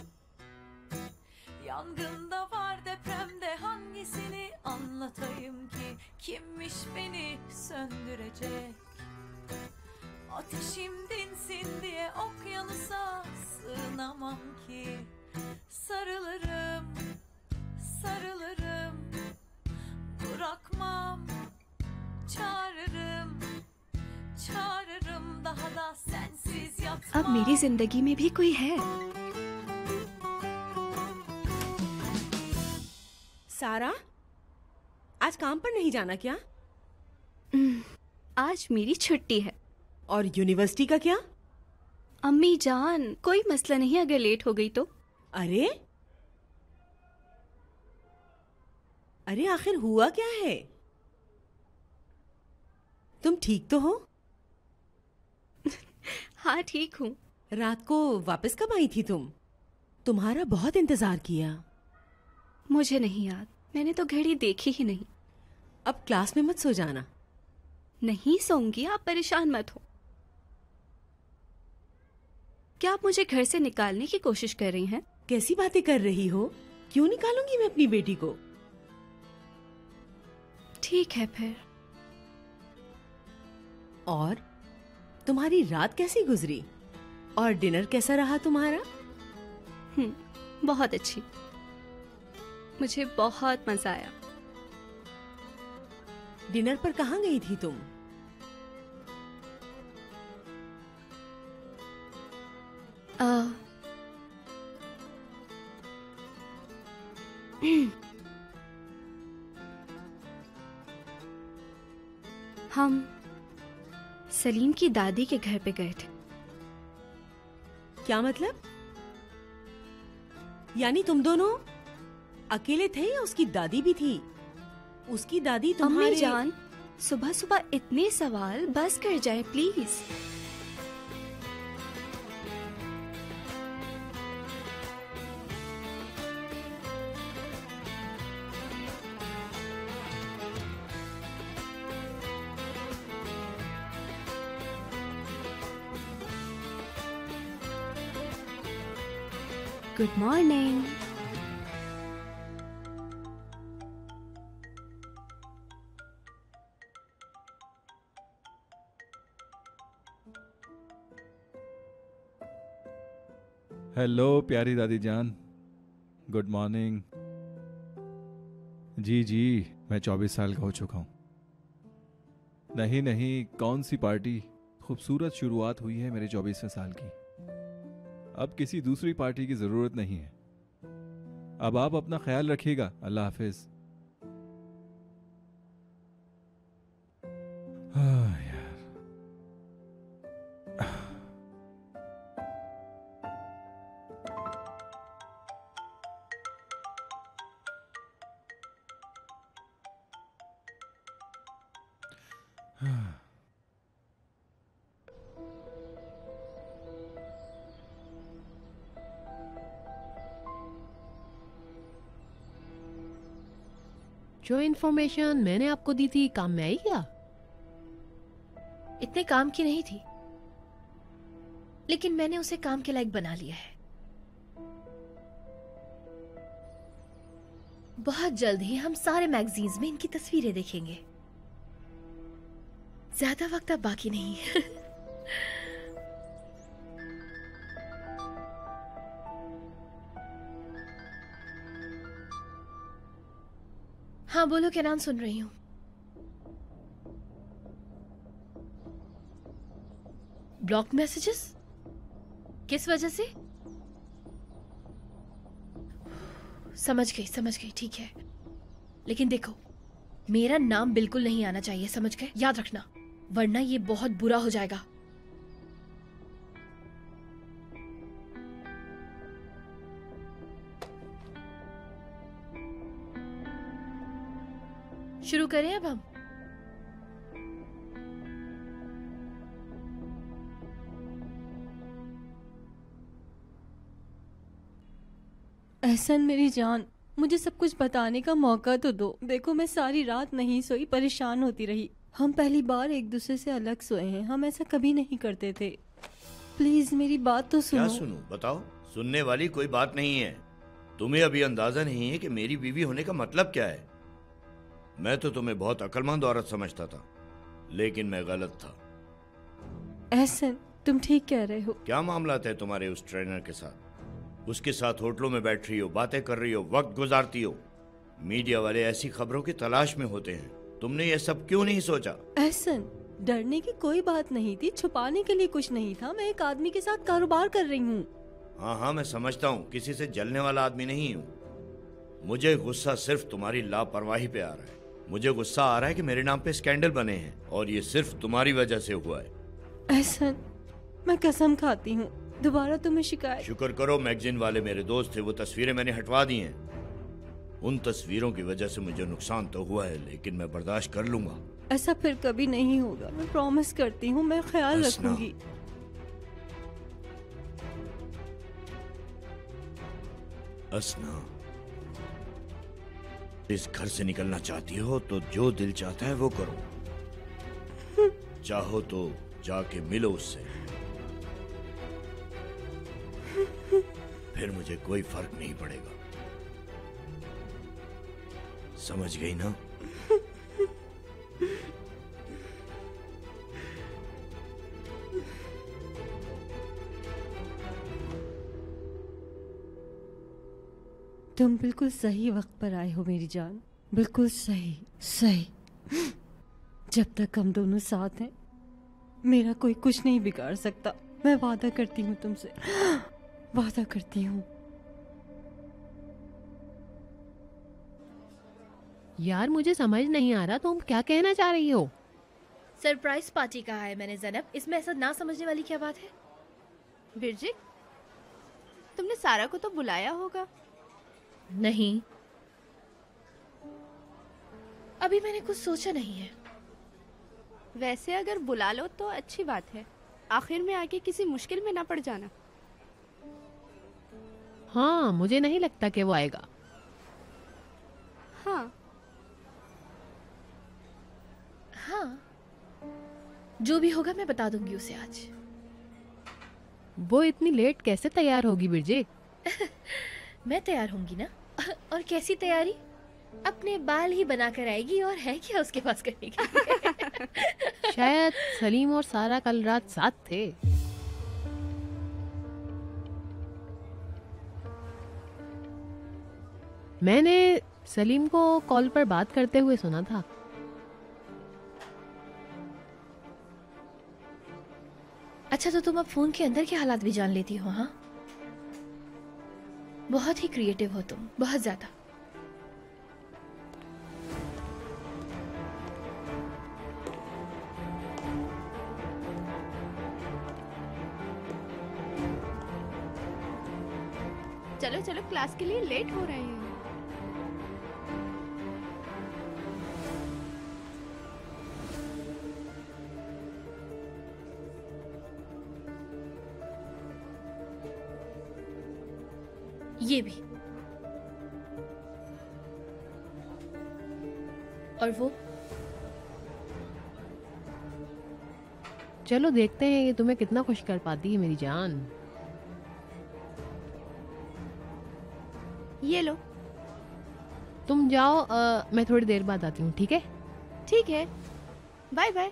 yangında var depremde, hangisini anlatayım ki? Kimmiş beni söndürecek? Ateşim dinsin diye okyanusa sığınamam ki. Sarılırım, sarılırım, bırakmam, çağırırım, çağırırım, daha da sensiz yatmam. अब मेरी जिंदगी में भी कोई है। सारा, आज काम पर नहीं जाना क्या? आज मेरी छुट्टी है। और यूनिवर्सिटी का क्या? अम्मी जान, कोई मसला नहीं अगर लेट हो गई तो। अरे अरे आखिर हुआ क्या है? तुम ठीक तो हो? हाँ ठीक हूँ। रात को वापस कब आई थी तुम? तुम्हारा बहुत इंतजार किया। मुझे नहीं याद, मैंने तो घड़ी देखी ही नहीं। अब क्लास में मत सो जाना। नहीं सोऊंगी, आप परेशान मत हो। क्या आप मुझे घर से निकालने की कोशिश कर रही हैं? कैसी बातें कर रही हो? क्यों निकालूंगी मैं अपनी बेटी को? ठीक है फिर। और तुम्हारी रात कैसी गुजरी? और डिनर कैसा रहा तुम्हारा? हम्म, बहुत अच्छी। मुझे बहुत मजा आया। डिनर पर कहाँ गई थी तुम? आ, हम सलीम की दादी के घर पे गए थे। क्या मतलब? यानी तुम दोनों अकेले थे या उसकी दादी भी थी? उसकी दादी तुम्हारे... अम्मी जान, सुबह सुबह इतने सवाल बस कर जाए प्लीज। Good morning. हेलो प्यारी दादी जान, गुड मॉर्निंग। जी जी, मैं चौबीस साल का हो चुका हूँ। नहीं नहीं, कौन सी पार्टी, खूबसूरत शुरुआत हुई है मेरे चौबीसवें साल की। अब किसी दूसरी पार्टी की जरूरत नहीं है। अब आप अपना ख्याल रखिएगा। अल्लाह हाफिज। हाँ यार, जो इन्फॉर्मेशन मैंने आपको दी थी काम में आई क्या? इतने काम की नहीं थी, लेकिन मैंने उसे काम के लायक बना लिया है। बहुत जल्द ही हम सारे मैगजीन्स में इनकी तस्वीरें देखेंगे। ज्यादा वक्त अब बाकी नहीं है। हाँ बोलो, क्या नाम सुन रही हूँ। Block messages? किस वजह से? समझ गई समझ गई, ठीक है। लेकिन देखो, मेरा नाम बिल्कुल नहीं आना चाहिए, समझ गए? याद रखना, वरना ये बहुत बुरा हो जाएगा। शुरू करें अब हम? एहसन मेरी जान, मुझे सब कुछ बताने का मौका तो दो। देखो, मैं सारी रात नहीं सोई, परेशान होती रही। हम पहली बार एक दूसरे से अलग सोए हैं, हम ऐसा कभी नहीं करते थे। प्लीज मेरी बात तो सुनो। क्या सुनूं? बताओ। सुनने वाली कोई बात नहीं है। तुम्हें अभी अंदाजा नहीं है कि मेरी बीवी होने का मतलब क्या है। मैं तो तुम्हें बहुत अक्लमंद औरत समझता था, लेकिन मैं गलत था। एहसन, तुम ठीक कह रहे हो। क्या मामला है तुम्हारे उस ट्रेनर के साथ? उसके साथ होटलों में बैठ रही हो, बातें कर रही हो, वक्त गुजारती हो। मीडिया वाले ऐसी खबरों की तलाश में होते हैं। तुमने ये सब क्यों नहीं सोचा? एहसन, डरने की कोई बात नहीं थी, छुपाने के लिए कुछ नहीं था। मैं एक आदमी के साथ कारोबार कर रही हूँ। हाँ हाँ, मैं समझता हूँ, किसी से जलने वाला आदमी नहीं हूँ। मुझे गुस्सा सिर्फ तुम्हारी लापरवाही पे आ रहा है। मुझे गुस्सा आ रहा है कि मेरे नाम पे स्कैंडल बने हैं और ये सिर्फ तुम्हारी वजह से हुआ है। एहसन, मैं कसम खाती हूँ, दोबारा तुम्हें शिकायत। शुक्र करो, मैगजीन वाले मेरे दोस्त थे, वो तस्वीरें मैंने हटवा दी हैं। उन तस्वीरों की वजह से मुझे नुकसान तो हुआ है, लेकिन मैं बर्दाश्त कर लूंगा। ऐसा फिर कभी नहीं होगा, मैं प्रॉमिस करती हूँ, मैं ख्याल रखूंगी। असना, इस घर से निकलना चाहती हो तो जो दिल चाहता है वो करो। चाहो तो जाके मिलो उससे, फिर मुझे कोई फर्क नहीं पड़ेगा। समझ गई ना? तुम बिल्कुल सही वक्त पर आए हो मेरी जान, बिल्कुल सही सही। जब तक हम दोनों साथ हैं, मेरा कोई कुछ नहीं बिगाड़ सकता। मैं वादा करती हूँ तुमसे, वादा करती हूँ। यार मुझे समझ नहीं आ रहा तुम क्या कहना चाह रही हो। सरप्राइज पार्टी कहा है मैंने ज़ैनब, इसमें ऐसा ना समझने वाली क्या बात है? बिरजिक, तुमने सारा को तो बुलाया होगा। नहीं, अभी मैंने कुछ सोचा नहीं है। वैसे अगर बुला लो तो अच्छी बात है, आखिर में आके किसी मुश्किल में ना पड़ जाना। हाँ, मुझे नहीं लगता कि वो आएगा। हाँ हाँ, जो भी होगा मैं बता दूंगी उसे आज। वो इतनी लेट कैसे तैयार होगी बिरजिक? मैं तैयार होंगी ना। और कैसी तैयारी? अपने बाल ही बना कर आएगी, और है क्या उसके पास करने की? शायद सलीम और सारा कल रात साथ थे। मैंने सलीम को कॉल पर बात करते हुए सुना था। अच्छा, तो तुम अब फोन के अंदर के हालात भी जान लेती हो? हाँ, बहुत ही क्रिएटिव हो तुम, बहुत ज्यादा। चलो चलो, क्लास के लिए लेट हो रहे हैं। ये भी। और वो? चलो देखते हैं ये तुम्हें कितना खुश कर पाती है मेरी जान। ये लो। तुम जाओ, आ, मैं थोड़ी देर बाद आती हूँ, ठीक है? ठीक है, बाय बाय।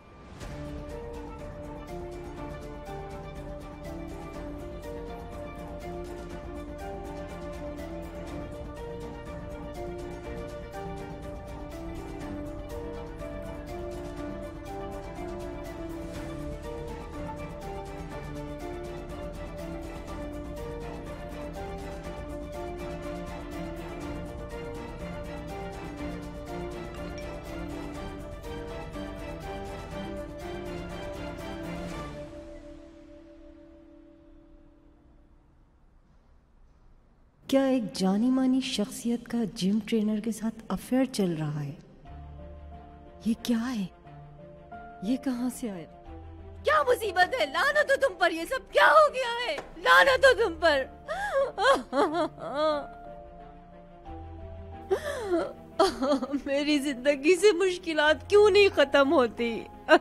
क्या एक जानी मानी शख्सियत का जिम ट्रेनर के साथ अफेयर चल रहा है? ये क्या है? ये कहाँ से आया? क्या मुसीबत है? लानत हो तुम पर, ये सब क्या हो गया है? लानत हो तुम पर। मेरी जिंदगी से मुश्किलात क्यों नहीं खत्म होती?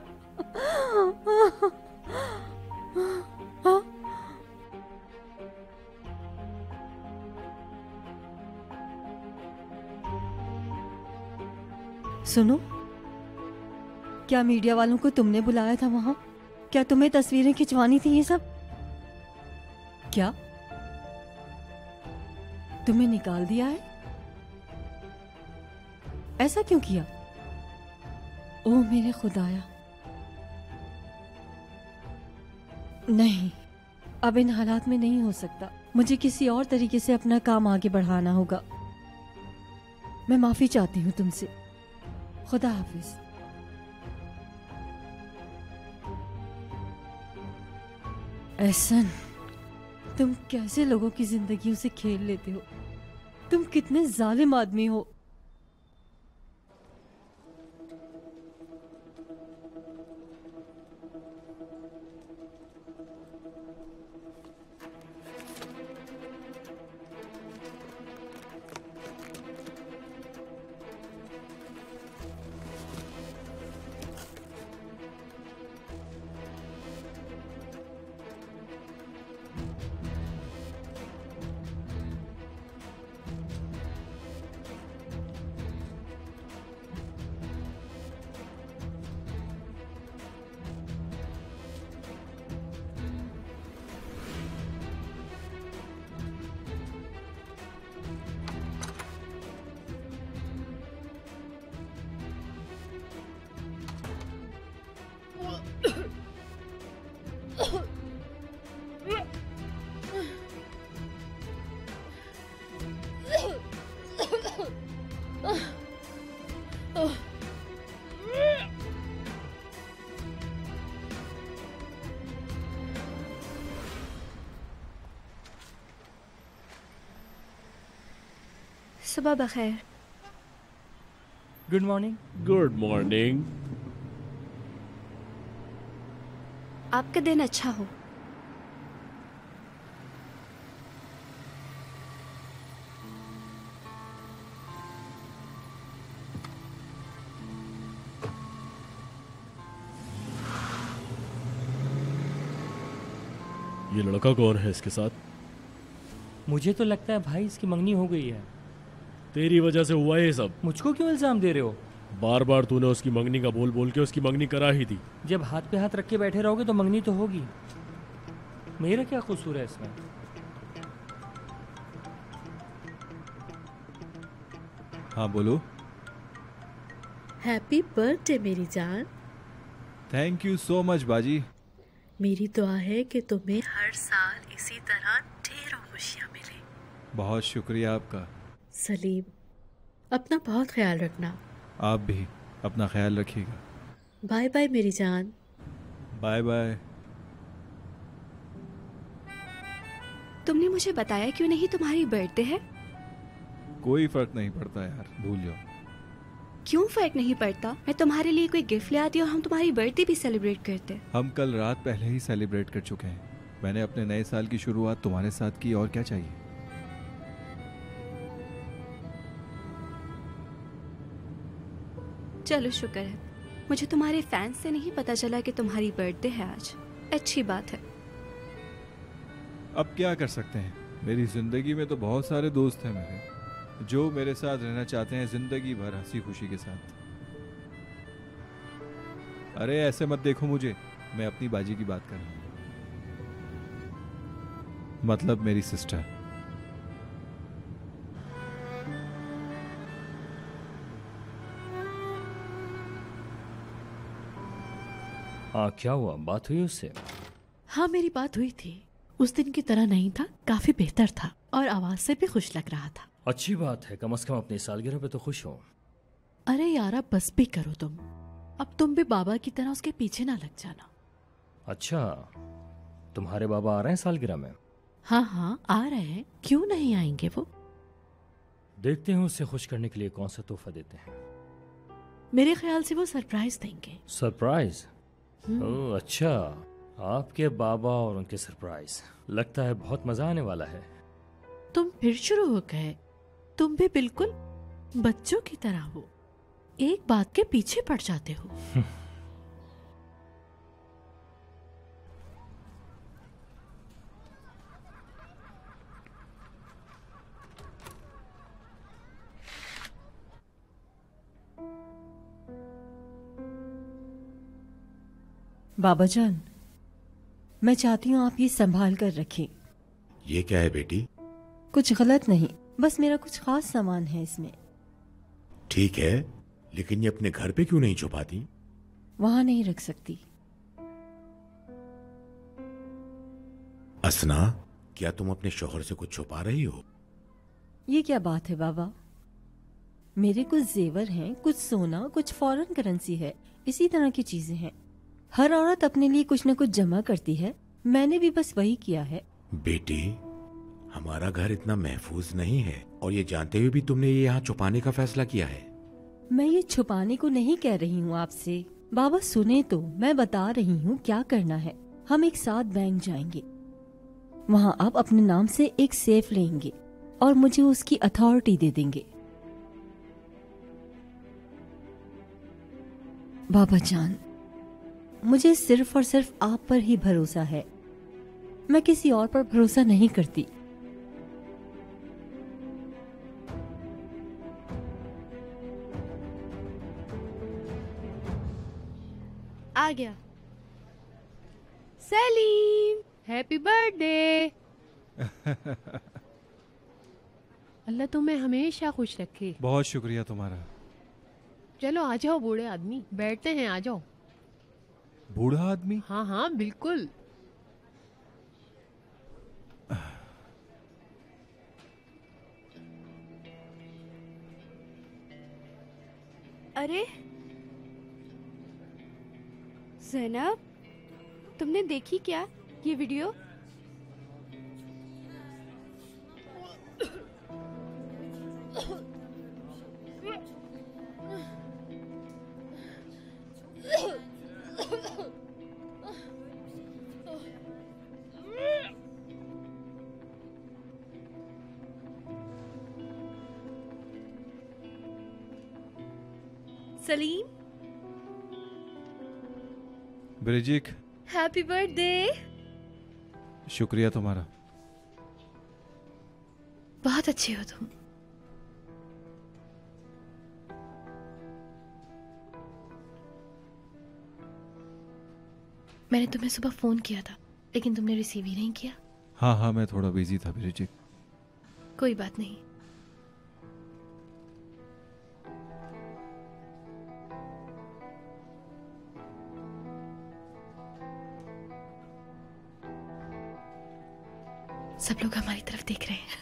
सुनो, क्या मीडिया वालों को तुमने बुलाया था वहां? क्या तुम्हें तस्वीरें खिंचवानी थी ये सब? क्या तुम्हें निकाल दिया है? ऐसा क्यों किया? ओ मेरे खुदाया, नहीं, अब इन हालात में नहीं हो सकता। मुझे किसी और तरीके से अपना काम आगे बढ़ाना होगा। मैं माफी चाहती हूँ तुमसे। खुदा हाफिज। एहसन, तुम कैसे लोगों की जिंदगियों से खेल लेते हो? तुम कितने जालिम आदमी हो। सुबह बखैर। Good morning. Good morning. आपका दिन अच्छा हो। ये लड़का कौन है इसके साथ? मुझे तो लगता है भाई इसकी मंगनी हो गई है। तेरी वजह से हुआ ये सब। मुझको क्यों इल्जाम दे रहे हो? बार बार तूने उसकी मंगनी का बोल बोल के उसकी मंगनी करा ही थी। जब हाथ पे हाथ रख के बैठे रहोगे तो मंगनी तो होगी। मेरा क्या कसूर है इसमें? हाँ बोलो। हैप्पी बर्थडे मेरी जान। थैंक यू सो मच बाजी। मेरी दुआ है कि तुम्हें हर साल इसी तरह ढेरों खुशियाँ मिले। बहुत शुक्रिया आपका। सलीम, अपना बहुत ख्याल रखना। आप भी अपना ख्याल रखिएगा। बाय बाय मेरी जान। Bye bye. तुमने मुझे बताया क्यों नहीं तुम्हारी बर्थडे है? कोई फर्क नहीं पड़ता यार, भूल जाओ। क्यों फर्क नहीं पड़ता? मैं तुम्हारे लिए कोई गिफ्ट ले आती और हम तुम्हारी बर्थडे भी सेलिब्रेट करते। हम कल रात पहले ही सेलिब्रेट कर चुके हैं। मैंने अपने नए साल की शुरुआत तुम्हारे साथ की, और क्या चाहिए। चलो शुक्र है, मुझे तुम्हारे फैंस से नहीं पता चला कि तुम्हारी बर्थडे है आज। अच्छी बात है। अब क्या कर सकते हैं, मेरी जिंदगी में तो बहुत सारे दोस्त हैं मेरे, जो मेरे साथ रहना चाहते हैं जिंदगी भर हंसी खुशी के साथ। अरे ऐसे मत देखो मुझे, मैं अपनी बाजी की बात कर रहा हूं, मतलब मेरी सिस्टर। हाँ क्या हुआ, बात हुई उससे? हाँ मेरी बात हुई थी। उस दिन की तरह नहीं था, काफी बेहतर था और आवाज से भी खुश लग रहा था। अच्छी बात है, कम से कम अपनी सालगिरह पे तो खुश हो। अरे यार अब बस भी करो तुम, अब तुम भी बाबा की तरह उसके पीछे ना लग जाना। अच्छा, तुम्हारे बाबा आ रहे हैं सालगिरह में? हाँ हाँ आ रहे हैं, क्यों नहीं आएंगे वो। देखते हैं उसे खुश करने के लिए कौन सा तोहफा देते हैं। मेरे ख्याल से वो सरप्राइज देंगे। सरप्राइज? ओह अच्छा, आपके बाबा और उनके सरप्राइज, लगता है बहुत मजा आने वाला है। तुम फिर शुरू हो गए, तुम भी बिल्कुल बच्चों की तरह हो, एक बात के पीछे पड़ जाते हो। बाबा जान, मैं चाहती हूँ आप ये संभाल कर रखें। ये क्या है बेटी? कुछ गलत नहीं, बस मेरा कुछ खास सामान है इसमें। ठीक है, लेकिन ये अपने घर पे क्यों नहीं छुपाती? वहां नहीं रख सकती। असना, क्या तुम अपने शौहर से कुछ छुपा रही हो? ये क्या बात है बाबा, मेरे कुछ जेवर हैं, कुछ सोना, कुछ फॉरेन करेंसी है, इसी तरह की चीजें हैं। हर औरत अपने लिए कुछ न कुछ जमा करती है, मैंने भी बस वही किया है। बेटी, हमारा घर इतना महफूज नहीं है, और ये जानते हुए भी तुमने ये यहाँ छुपाने का फैसला किया है। मैं ये छुपाने को नहीं कह रही हूँ आपसे। बाबा सुने तो, मैं बता रही हूँ क्या करना है। हम एक साथ बैंक जाएंगे, वहाँ आप अपने नाम से एक सेफ लेंगे और मुझे उसकी अथॉरिटी दे देंगे। बाबा जान, मुझे सिर्फ और सिर्फ आप पर ही भरोसा है, मैं किसी और पर भरोसा नहीं करती। आ गया। Salim, happy birthday. अल्लाह तुम्हें हमेशा खुश रखे। बहुत शुक्रिया तुम्हारा। चलो आ जाओ बूढ़े आदमी, बैठते हैं, आ जाओ। बूढ़ा आदमी? हाँ हाँ बिल्कुल। अरे ज़ैनब, तुमने देखी क्या ये वीडियो? सलीम, ब्रिजिक, हैप्पी बर्थडे। शुक्रिया तुम्हारा। बहुत अच्छे हो तुम। मैंने तुम्हें सुबह फोन किया था, लेकिन तुमने रिसीव ही नहीं किया। हाँ हाँ मैं थोड़ा बिजी था ब्रिजिक। कोई बात नहीं। सब लोग हमारी तरफ देख रहे हैं।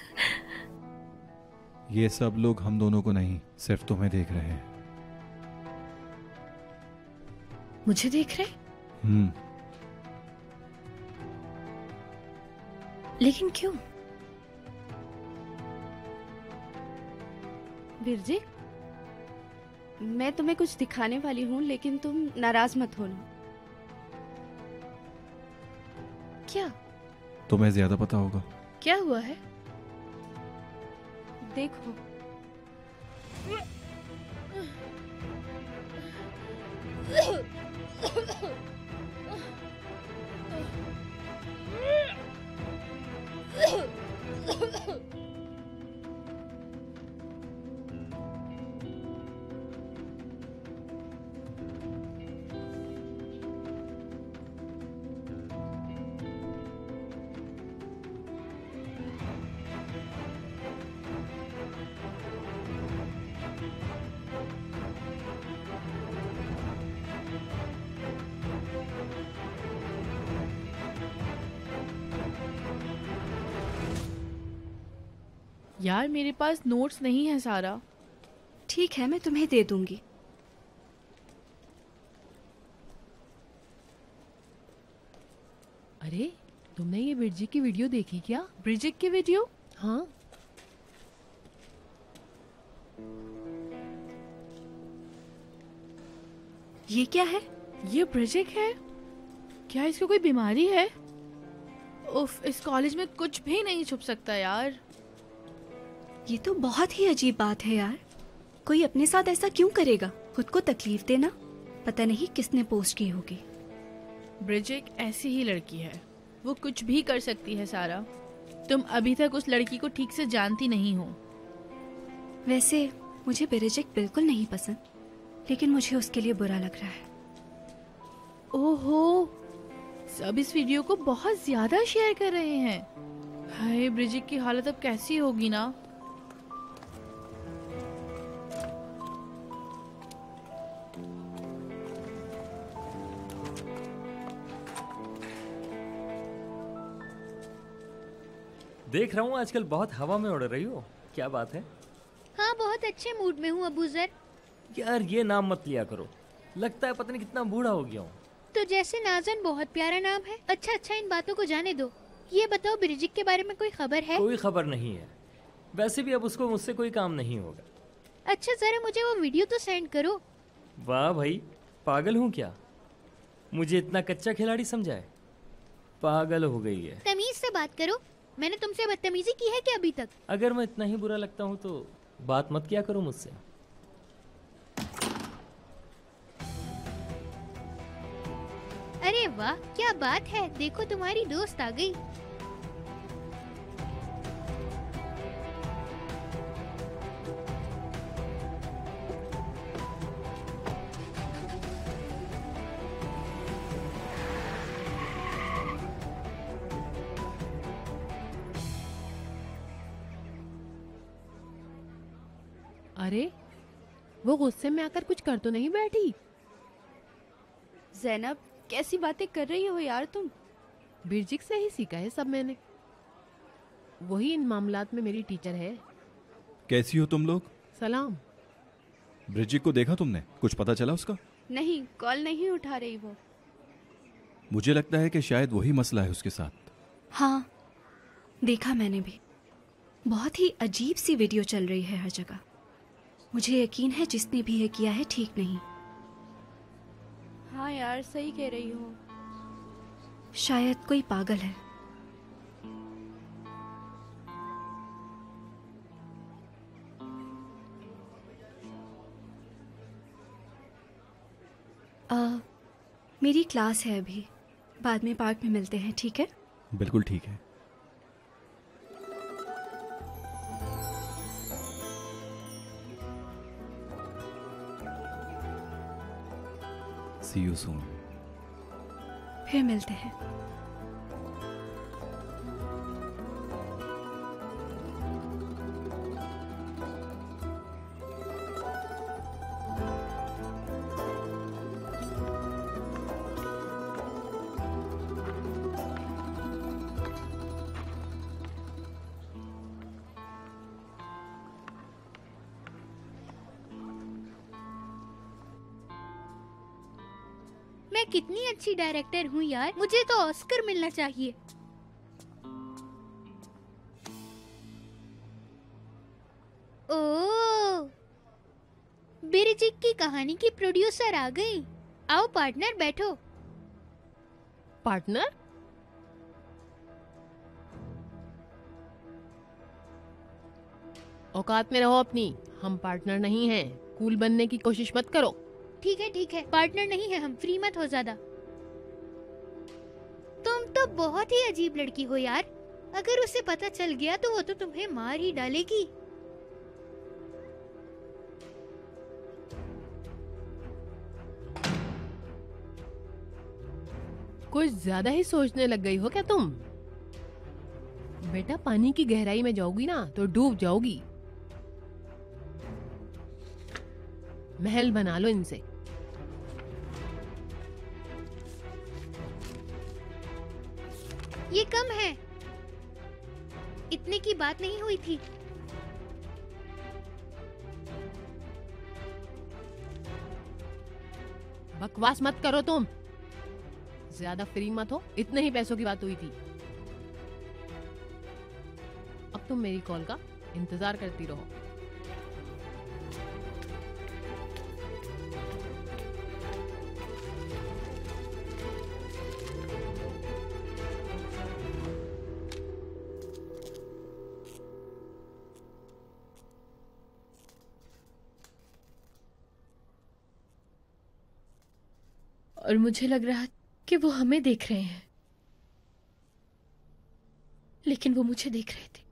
ये सब लोग हम दोनों को नहीं, सिर्फ तुम्हें देख रहे हैं। मुझे देख रहे? हम्म। लेकिन क्यों? बिरजी, मैं तुम्हें कुछ दिखाने वाली हूँ, लेकिन तुम नाराज मत होना। क्या? तुम्हें ज्यादा पता होगा। क्या हुआ है? देखो। यार मेरे पास नोट्स नहीं है सारा। ठीक है, मैं तुम्हें दे दूंगी। अरे तुमने ये ब्रिजिक की वीडियो देखी क्या? ब्रिजिक की वीडियो? हाँ। ये क्या है? ये ब्रिजिक है? क्या इसको कोई बीमारी है? उफ, इस कॉलेज में कुछ भी नहीं छुप सकता यार। ये तो बहुत ही अजीब बात है यार। कोई अपने साथ ऐसा क्यों करेगा? खुद को तकलीफ देना। पता नहीं किसने पोस्ट की होगी। ब्रिजिक ऐसी ही लड़की है, वो कुछ भी कर सकती है सारा। तुम अभी तक उस लड़की को ठीक से जानती नहीं हो। वैसे मुझे ब्रिजिक बिल्कुल नहीं पसंद, लेकिन मुझे उसके लिए बुरा लग रहा है। ओहो, सब इस वीडियो को बहुत ज्यादा शेयर कर रहे हैं। हाय, ब्रिजिक की हालत अब कैसी होगी ना। देख रहा हूँ आजकल बहुत हवा में उड़ रही हो, क्या बात है? हाँ, बहुत अच्छे मूड में हूँ अबू ज़र। यार ये नाम मत लिया करो, लगता है पता नहीं कितना बूढ़ा हो गया हूँ। तो जैसे नाज़न बहुत प्यारा नाम है। अच्छा अच्छा, इन बातों को जाने दो। ये बताओ, ब्रिजिक के बारे में कोई खबर है? कोई खबर नहीं है। वैसे भी अब उसको मुझसे कोई काम नहीं होगा। अच्छा, जरा मुझे वो वीडियो तो सेंड करो। वाह भाई, पागल हूँ क्या? मुझे इतना कच्चा खिलाड़ी समझा है? पागल हो गई है। तमीज से बात करो। मैंने तुमसे बदतमीजी की है क्या अभी तक? अगर मैं इतना ही बुरा लगता हूँ तो बात मत किया करो मुझसे। अरे वाह, क्या बात है। देखो, तुम्हारी दोस्त आ गई। अरे वो गुस्से में आकर कुछ कर तो नहीं बैठी? ज़ैनब, कैसी बातें कर रही हो यार तुम? ब्रिजिक से ही सीखा है सब मैंने। वही इन मामलात में मेरी टीचर है। कैसी हो तुम लोग? सलाम। ब्रिजिक को देखा तुमने? कुछ पता चला उसका? नहीं, कॉल नहीं उठा रही वो। मुझे लगता है कि शायद वही मसला है उसके साथ। हाँ, देखा मैंने भी। बहुत ही अजीब सी वीडियो चल रही है हर जगह। मुझे यकीन है जिसने भी ये किया है ठीक नहीं। हाँ यार, सही कह रही हो। शायद कोई पागल है। आ, मेरी क्लास है अभी, बाद में पार्क में मिलते हैं, ठीक है? बिल्कुल ठीक है। See you soon. फिर मिलते हैं। मैं कितनी अच्छी डायरेक्टर हूँ यार, मुझे तो ऑस्कर मिलना चाहिए। ओह, बिरजिक की कहानी की प्रोड्यूसर आ गई। आओ पार्टनर, बैठो। पार्टनर? औकात में रहो अपनी, हम पार्टनर नहीं हैं। कूल बनने की कोशिश मत करो। ठीक है ठीक है, पार्टनर नहीं है हम, फ्री मत हो ज्यादा। तुम तो बहुत ही अजीब लड़की हो यार, अगर उसे पता चल गया तो वो तो तुम्हें मार ही डालेगी। कुछ ज्यादा ही सोचने लग गई हो क्या तुम? बेटा, पानी की गहराई में जाओगी ना तो डूब जाओगी। महल बना लो इनसे। ये कम है, इतने की बात नहीं हुई थी। बकवास मत करो तुम, ज्यादा फ्री मत हो। इतने ही पैसों की बात हुई थी। अब तुम मेरी कॉल का इंतजार करती रहो। और मुझे लग रहा कि वो हमें देख रहे हैं, लेकिन वो मुझे देख रहे थे।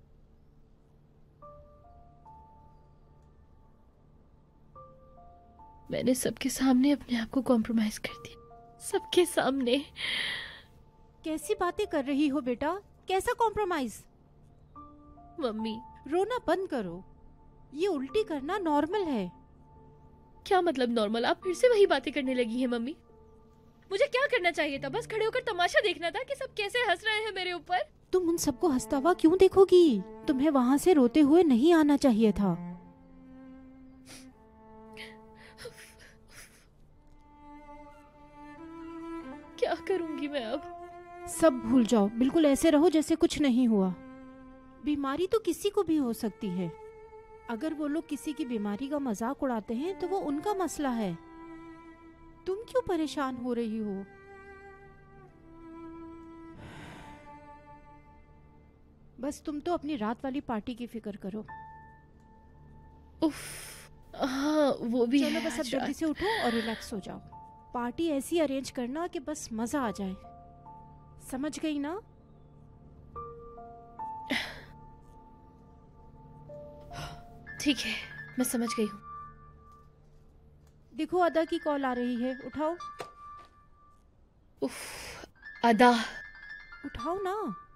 मैंने सबके सामने अपने आप को कॉम्प्रोमाइज कर दिया, सबके सामने। कैसी बातें कर रही हो बेटा? कैसा कॉम्प्रोमाइज? मम्मी, रोना बंद करो, ये उल्टी करना नॉर्मल है। क्या मतलब नॉर्मल? आप फिर से वही बातें करने लगी हैं मम्मी। मुझे क्या करना चाहिए था? बस खड़े होकर तमाशा देखना था कि सब कैसे हंस रहे हैं मेरे ऊपर। तुम उन सबको हंसता हुआ क्यों देखोगी? तुम्हें वहाँ से रोते हुए नहीं आना चाहिए था। क्या करूंगी मैं अब? सब भूल जाओ, बिल्कुल ऐसे रहो जैसे कुछ नहीं हुआ। बीमारी तो किसी को भी हो सकती है। अगर वो लोग किसी की बीमारी का मजाक उड़ाते हैं तो वो उनका मसला है। तुम क्यों परेशान हो रही हो? बस तुम तो अपनी रात वाली पार्टी की फिक्र करो। उफ, हाँ वो भी चलो है। बस अब जल्दी से उठो और रिलैक्स हो जाओ। पार्टी ऐसी अरेंज करना कि बस मजा आ जाए, समझ गई ना? ठीक है, मैं समझ गई हूँ। देखो अदा की कॉल आ रही है, उठाओ। उफ, अदा, उठाओ ना।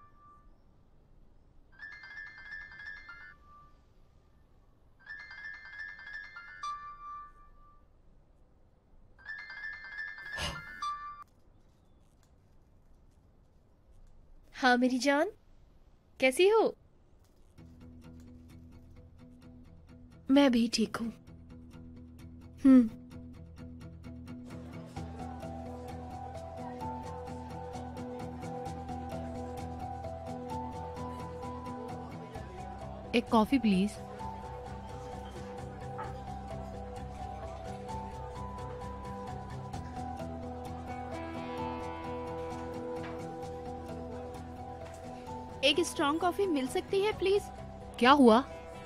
हाँ मेरी जान, कैसी हो? मैं भी ठीक हूँ। हम्म एक कॉफी प्लीज। एक स्ट्रॉन्ग कॉफी मिल सकती है प्लीज? क्या हुआ?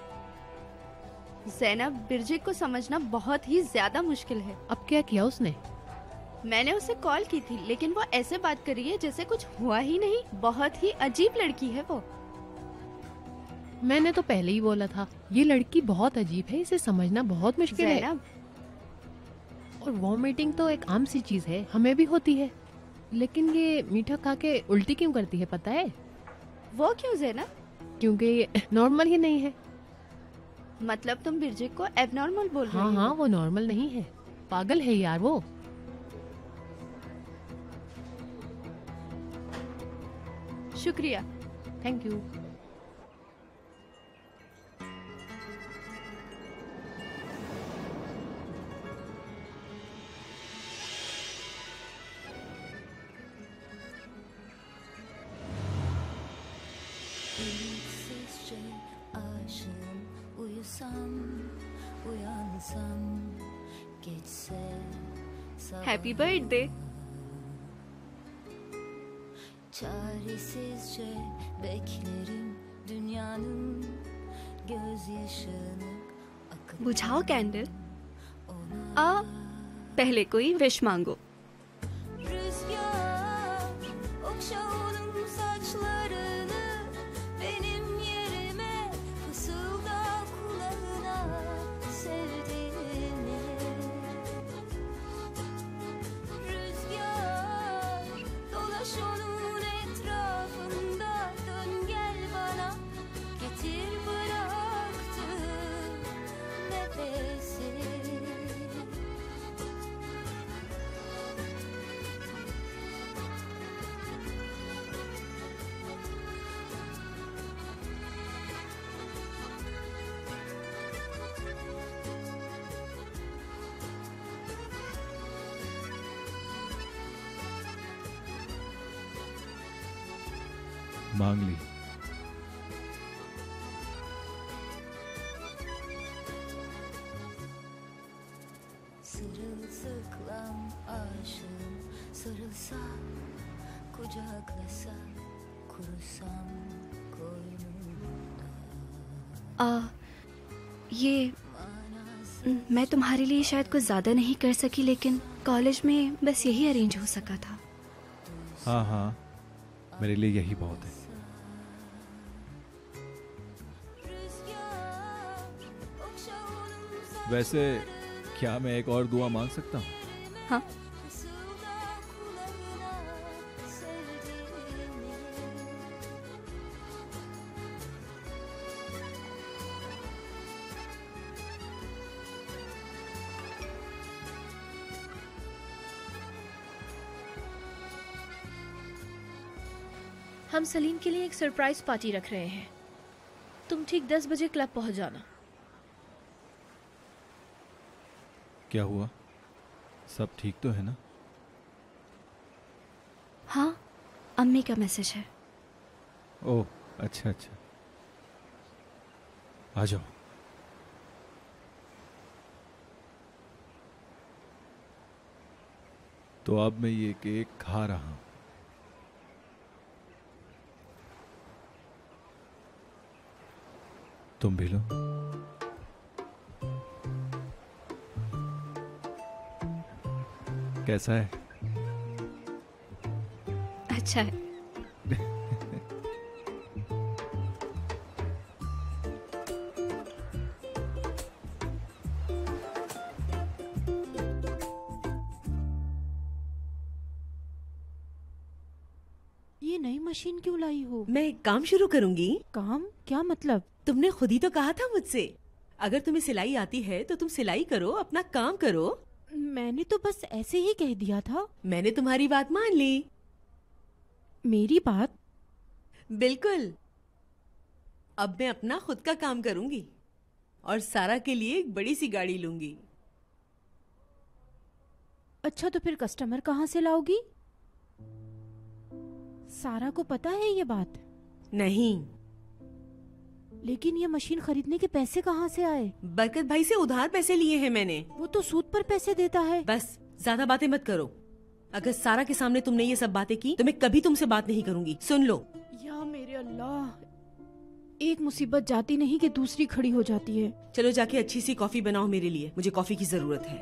ज़ैनब, बिरजिक को समझना बहुत ही ज्यादा मुश्किल है। अब क्या किया उसने? मैंने उसे कॉल की थी, लेकिन वो ऐसे बात कर रही है जैसे कुछ हुआ ही नहीं। बहुत ही अजीब लड़की है वो। मैंने तो पहले ही बोला था, ये लड़की बहुत अजीब है, इसे समझना बहुत मुश्किल है। ज़ैनब, और वॉमिटिंग तो एक आम सी चीज है, हमें भी होती है, लेकिन ये मीठा खा के उल्टी क्यों करती है पता है? वो क्यों ज़ैनब? क्योंकि ये नॉर्मल ही नहीं है। मतलब तुम बिरजिक को एबनॉर्मल बोल रही हाँ हो? हाँ, वो नॉर्मल नहीं है, पागल है यार वो। शुक्रिया। Thank you. Sessizce aşığım, uyusam, uyansam, geçse sabah. Happy birthday. Çaresizce beklerim dünyanın gözyaşını akıp. बुझाओ कैंडल। आ पहले कोई विश मांगो। Rüzgar okşa onun saçlarını, benim yerime fısılda kulağına sevdiğini. Rüzgar dolaş onun etrafında, dön gel bana, getir bıraktığım nefesi. मांग ली। Sırılsıklam aşığım, sarılsam, kucaklasam, kurusam koynumda. आ ये मैं तुम्हारे लिए शायद कुछ ज़्यादा नहीं कर सकी, लेकिन कॉलेज में बस यही अरेंज हो सका था। हाँ हाँ, मेरे लिए यही बहुत है। वैसे क्या मैं एक और दुआ मांग सकता हूँ? हाँ। हम सलीम के लिए एक सरप्राइज पार्टी रख रहे हैं। तुम ठीक दस बजे क्लब पहुंच जाना। क्या हुआ? सब ठीक तो है ना? हाँ, अम्मी का मैसेज है। ओह अच्छा अच्छा, आ जाओ। तो अब मैं ये केक खा रहा हूं। तुम भी लो। कैसा है? अच्छा है। ये नई मशीन क्यों लाई हो? मैं काम शुरू करूंगी। काम? क्या मतलब? तुमने खुद ही तो कहा था मुझसे, अगर तुम्हें सिलाई आती है तो तुम सिलाई करो, अपना काम करो। मैंने तो बस ऐसे ही कह दिया था। मैंने तुम्हारी बात मान ली। मेरी बात? बिल्कुल। अब मैं अपना खुद का काम करूंगी और सारा के लिए एक बड़ी सी गाड़ी लूंगी। अच्छा, तो फिर कस्टमर कहाँ से लाओगी? सारा को पता है ये बात? नहीं। लेकिन ये मशीन खरीदने के पैसे कहाँ से आए? बरकत भाई से उधार पैसे लिए हैं मैंने। वो तो सूद पर पैसे देता है। बस ज्यादा बातें मत करो। अगर सारा के सामने तुमने ये सब बातें की तो मैं कभी तुमसे बात नहीं करूंगी। सुन लो। या मेरे अल्लाह, एक मुसीबत जाती नहीं कि दूसरी खड़ी हो जाती है। चलो जाके अच्छी सी कॉफी बनाओ मेरे लिए, मुझे कॉफी की जरूरत है।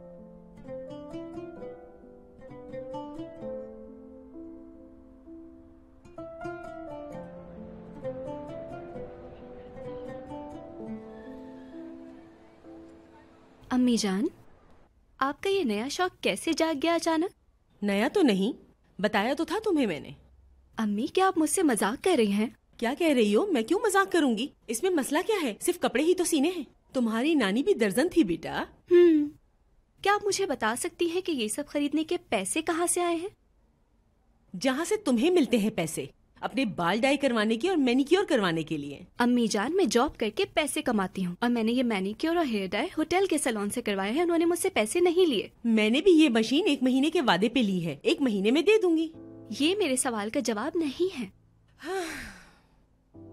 अम्मी जान, आपका ये नया शौक कैसे जाग गया अचानक? नया तो नहीं, बताया तो था तुम्हें मैंने। अम्मी, क्या आप मुझसे मजाक कर रही हैं? क्या कह रही हो? मैं क्यों मजाक करूंगी? इसमें मसला क्या है? सिर्फ कपड़े ही तो सीने हैं। तुम्हारी नानी भी दर्जन थी बेटा। हम्म, क्या आप मुझे बता सकती हैं कि ये सब खरीदने के पैसे कहाँ से आए हैं? जहाँ से तुम्हें मिलते हैं पैसे, अपने बाल डाई करवाने के और मैनिक्योर करवाने के लिए। अम्मी जान, मैं जॉब करके पैसे कमाती हूँ और मैंने ये मैनिक्योर और हेयर डाई होटल के सैलून से करवाए हैं। उन्होंने मुझसे पैसे नहीं लिए। मैंने भी ये मशीन एक महीने के वादे पे ली है, एक महीने में दे दूंगी। ये मेरे सवाल का जवाब नहीं है।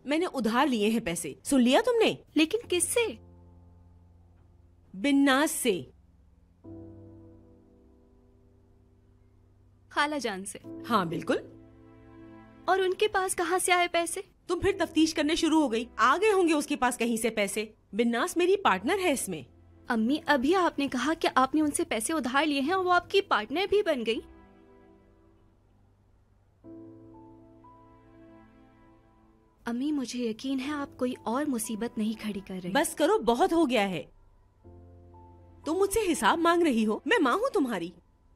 मैंने उधार लिए हैं पैसे, सुन लिया तुमने? लेकिन किससे? बिन्नास से। खाला जान से। हाँ बिल्कुल। और उनके पास कहाँ से आए पैसे? तुम फिर तफ्तीश करने शुरू हो गई। आ गए होंगे उसके पास कहीं से पैसे। बिन्नास मेरी पार्टनर है इसमें। अम्मी, अभी आपने कहा कि आपने उनसे पैसे उधार लिए हैं और वो आपकी पार्टनर भी बन गई। अम्मी, मुझे यकीन है आप कोई और मुसीबत नहीं खड़ी कर रही। बस करो, बहुत हो गया है। तुम मुझसे हिसाब मांग रही हो, मैं माँ हूँ तुम्हारी।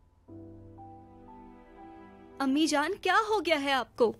अम्मी जान, क्या हो गया है आपको?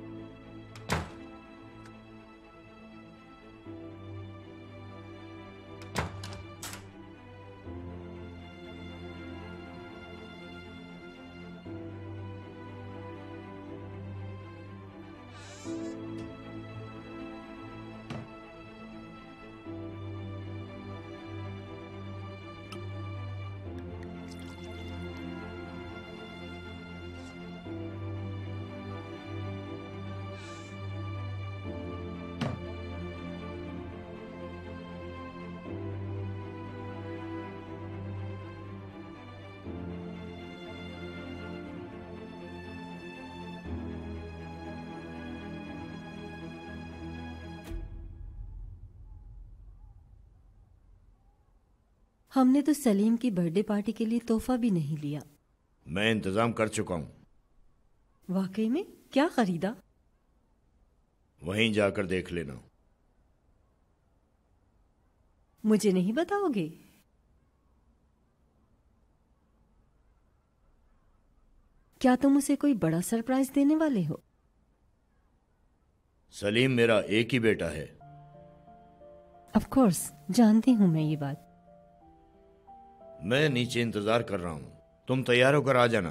हमने तो सलीम की बर्थडे पार्टी के लिए तोहफा भी नहीं लिया। मैं इंतजाम कर चुका हूँ। वाकई में? क्या खरीदा? वहीं जाकर देख लेना। मुझे नहीं बताओगे? क्या तुम उसे कोई बड़ा सरप्राइज देने वाले हो? सलीम मेरा एक ही बेटा है। ऑफ कोर्स, जानती हूं मैं ये बात। मैं नीचे इंतजार कर रहा हूं, तुम तैयार होकर आ जाना।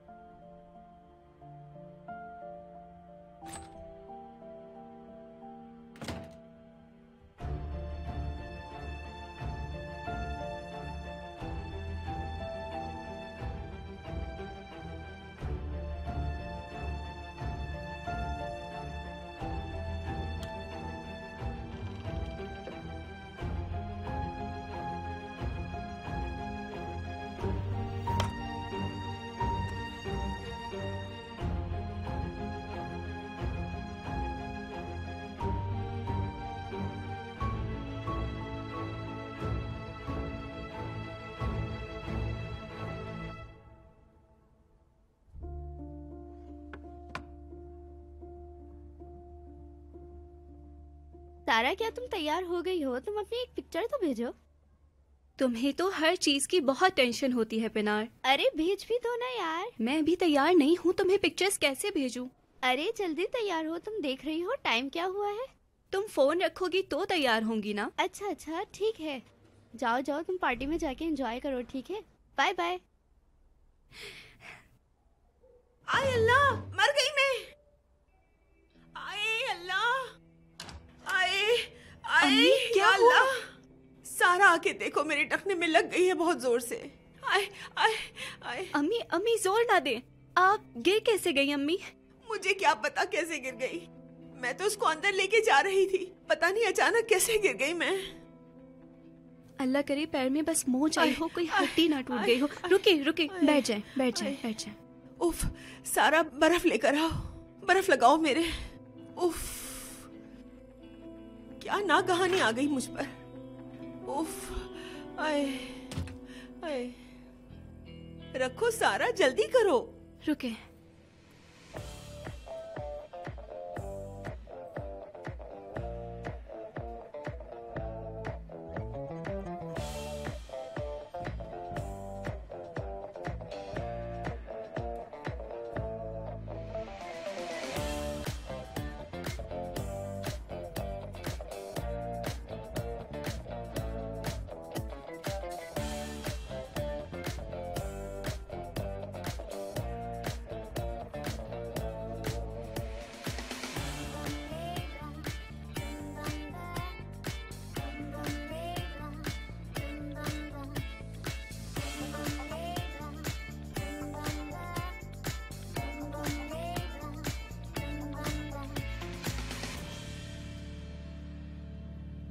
सारा, क्या तुम तैयार हो गई हो? तुम अपनी एक पिक्चर तो भेजो। तुम्हें तो हर चीज की बहुत टेंशन होती है पिनार। अरे भेज भी दो ना यार। मैं भी तैयार नहीं हूँ, तुम्हें पिक्चर्स कैसे भेजूं? अरे जल्दी तैयार हो, तुम देख रही हो टाइम क्या हुआ है। तुम फोन रखोगी तो तैयार होंगी ना। अच्छा अच्छा ठीक है, जाओ जाओ, तुम पार्टी में जाके एंजॉय करो, ठीक है? Bye bye. आए अल्लाह, मर गई मैं। आए अल्लाह, आए आए क्या अल्लाह। सारा आके देखो, मेरे टखने में लग गई है बहुत जोर से। आए आए आए। अम्मी अम्मी जोर ना दे। आप गिर कैसे गई अम्मी? मुझे क्या पता कैसे गिर गई, मैं तो उसको अंदर लेके जा रही थी, पता नहीं अचानक कैसे गिर गई मैं। अल्लाह करे पैर में बस मोच आई हो, कोई हड्डी ना टूट गई हो। रुके रुके, बैठ जाए बैठ जाए बैठ जाए। उफ, सारा बर्फ लेकर आओ, बर्फ लगाओ मेरे। उफ, क्या नागहानी आ गई मुझ पर। उफ, आए आए। रखो सारा, जल्दी करो। रुके।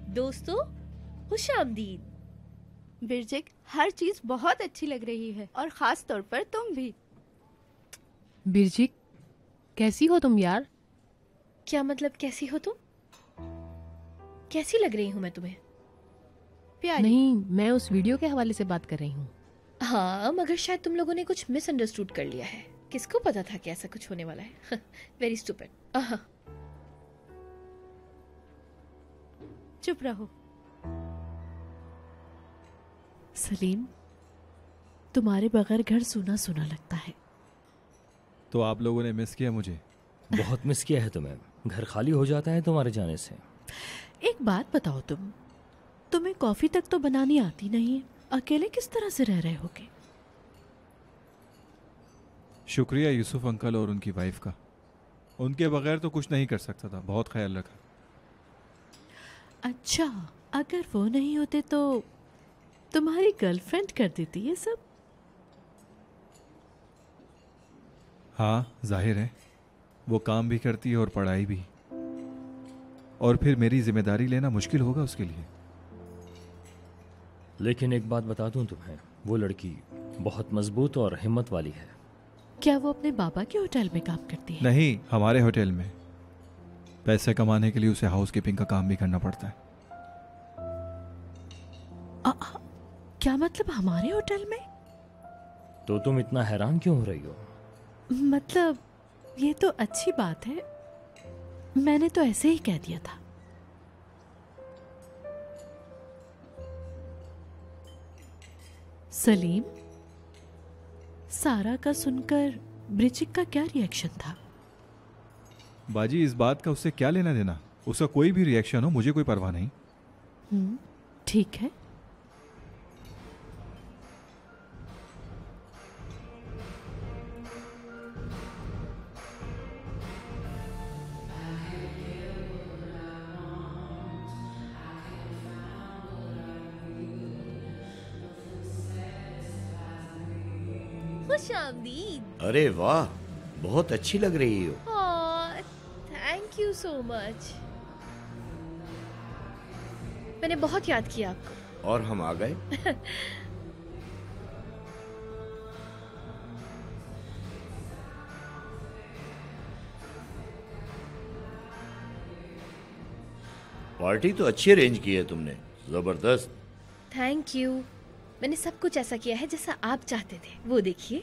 दोस्तों, खुश आमदीद। बिरजिक, हर चीज बहुत अच्छी लग रही है और खास तौर पर तुम भी। बिरजिक, कैसी हो तुम यार? क्या मतलब कैसी हो तुम? कैसी लग रही हूँ मैं तुम्हें? प्यारी। नहीं, मैं उस वीडियो के हवाले से बात कर रही हूँ। हाँ, मगर शायद तुम लोगों ने कुछ मिसअंडरस्टूड कर लिया है। किसको पता था कि ऐसा कुछ होने वाला है? Very stupid. चुप रहो। सलीम, तुम्हारे बगैर घर सूना सूना लगता है। तो आप लोगों ने मिस किया मुझे? बहुत मिस किया है तुम्हें। घर खाली हो जाता है तुम्हारे जाने से। एक बात बताओ, तुम तुम्हें कॉफी तक तो बनानी आती नहीं है, अकेले किस तरह से रह रहे होगे? शुक्रिया यूसुफ अंकल और उनकी वाइफ का। उनके बगैर तो कुछ नहीं कर सकता था। बहुत ख्याल रखा। अच्छा, अगर वो नहीं होते तो तुम्हारी गर्लफ्रेंड कर देती है सब? हाँ, जाहिर है वो काम भी करती है और पढ़ाई भी, और फिर मेरी जिम्मेदारी लेना मुश्किल होगा उसके लिए। लेकिन एक बात बता दूं तुम्हें, वो लड़की बहुत मजबूत और हिम्मत वाली है। क्या वो अपने बाबा के होटल में काम करती है? नहीं, हमारे होटल में। पैसे कमाने के लिए उसे हाउसकीपिंग का काम भी करना पड़ता है। आ, आ, क्या मतलब हमारे होटल में? तो तुम इतना हैरान क्यों हो रही हो? मतलब ये तो अच्छी बात है, मैंने तो ऐसे ही कह दिया था। सलीम, सारा का सुनकर ब्रिजिक का क्या रिएक्शन था? बाजी, इस बात का उससे क्या लेना देना? उसका कोई भी रिएक्शन हो, मुझे कोई परवाह नहीं। हम्म, ठीक है। खुश आमदीद। अरे वाह, बहुत अच्छी लग रही हो। Thank you so much. मैंने बहुत याद किया आपको। और हम आ गए। पार्टी तो अच्छी अरेंज की है तुमने, जबरदस्त। Thank you. मैंने सब कुछ ऐसा किया है जैसा आप चाहते थे। वो देखिए।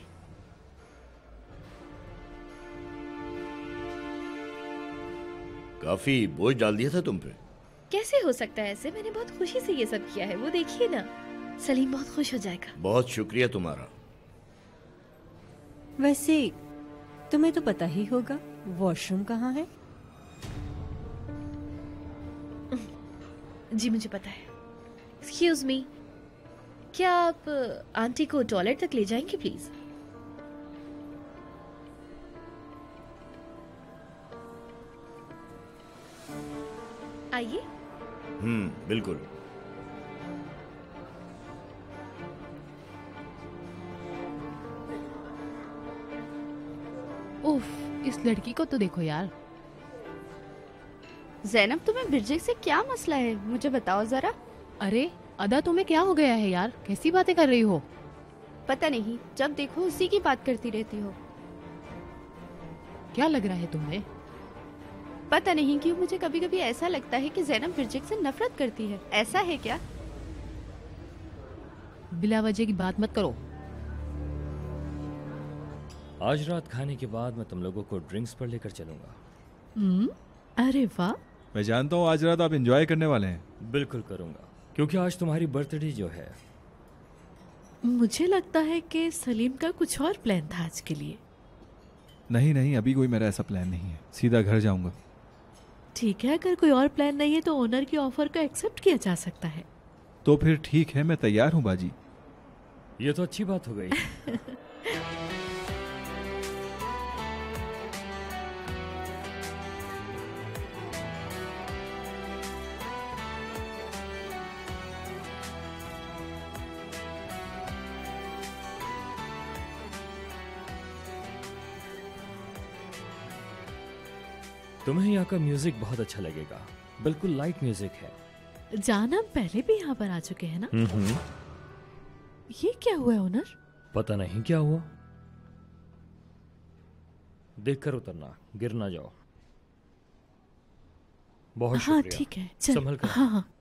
काफी बोझ डाल दिया था तुम पे। कैसे हो सकता है ऐसे? मैंने बहुत खुशी से ये सब किया है। वो देखिए ना, सलीम बहुत खुश हो जाएगा। बहुत शुक्रिया तुम्हारा। वैसे तुम्हें तो पता ही होगा वॉशरूम कहाँ है? जी मुझे पता है। एक्सक्यूज मी, क्या आप आंटी को टॉयलेट तक ले जाएंगे प्लीज? आइए। हम्म, बिल्कुल। उफ, इस लड़की को तो देखो यार। ज़ैनब, तुम्हें बिरजिक से क्या मसला है? मुझे बताओ जरा। अरे अदा, तुम्हें क्या हो गया है यार? कैसी बातें कर रही हो? पता नहीं, जब देखो उसी की बात करती रहती हो। क्या लग रहा है तुम्हें? पता नहीं क्यों मुझे कभी कभी ऐसा लगता है कि ज़ैनब बिरजिक से नफरत करती है। ऐसा है क्या? बिला वजह की बात मत करो। आज रात खाने के बाद मैं तुम लोगों को ड्रिंक्स पर लेकर चलूंगा। हम्म, अरे वाह। मैं जानता हूँ आज रात आप एंजॉय करने वाले हैं। बिल्कुल करूंगा, क्योंकि आज तुम्हारी बर्थडे जो है। मुझे लगता है कि सलीम का कुछ और प्लान था आज के लिए। नहीं नहीं, अभी कोई मेरा ऐसा प्लान नहीं है। सीधा घर जाऊंगा। ठीक है, अगर कोई और प्लान नहीं है तो ओनर की ऑफर को एक्सेप्ट किया जा सकता है। तो फिर ठीक है, मैं तैयार हूँ बाजी। ये तो अच्छी बात हो गई। तुम्हें यहाँ का म्यूजिक बहुत अच्छा लगेगा। बिल्कुल लाइट म्यूजिक है। जान हम पहले भी यहाँ पर आ चुके हैं ना? हम्म ये क्या हुआ ओनर? पता नहीं क्या हुआ। देखकर उतरना, गिर ना जाओ। बहुत हाँ शुक्रिया। ठीक है, चल। संभल कर। हाँ हाँ।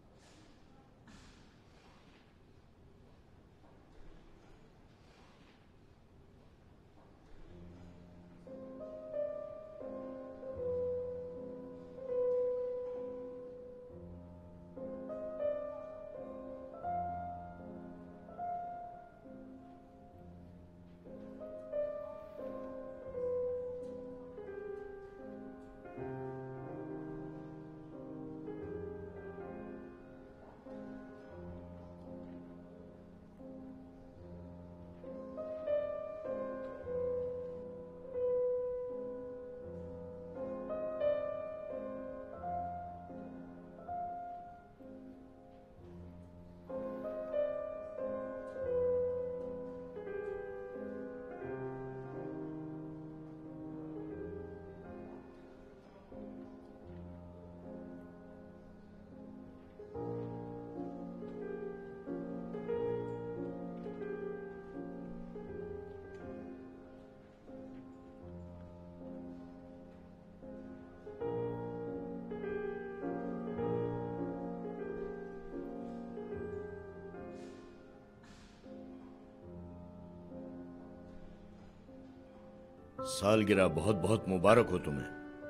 सालगिरह बहुत बहुत मुबारक हो तुम्हें।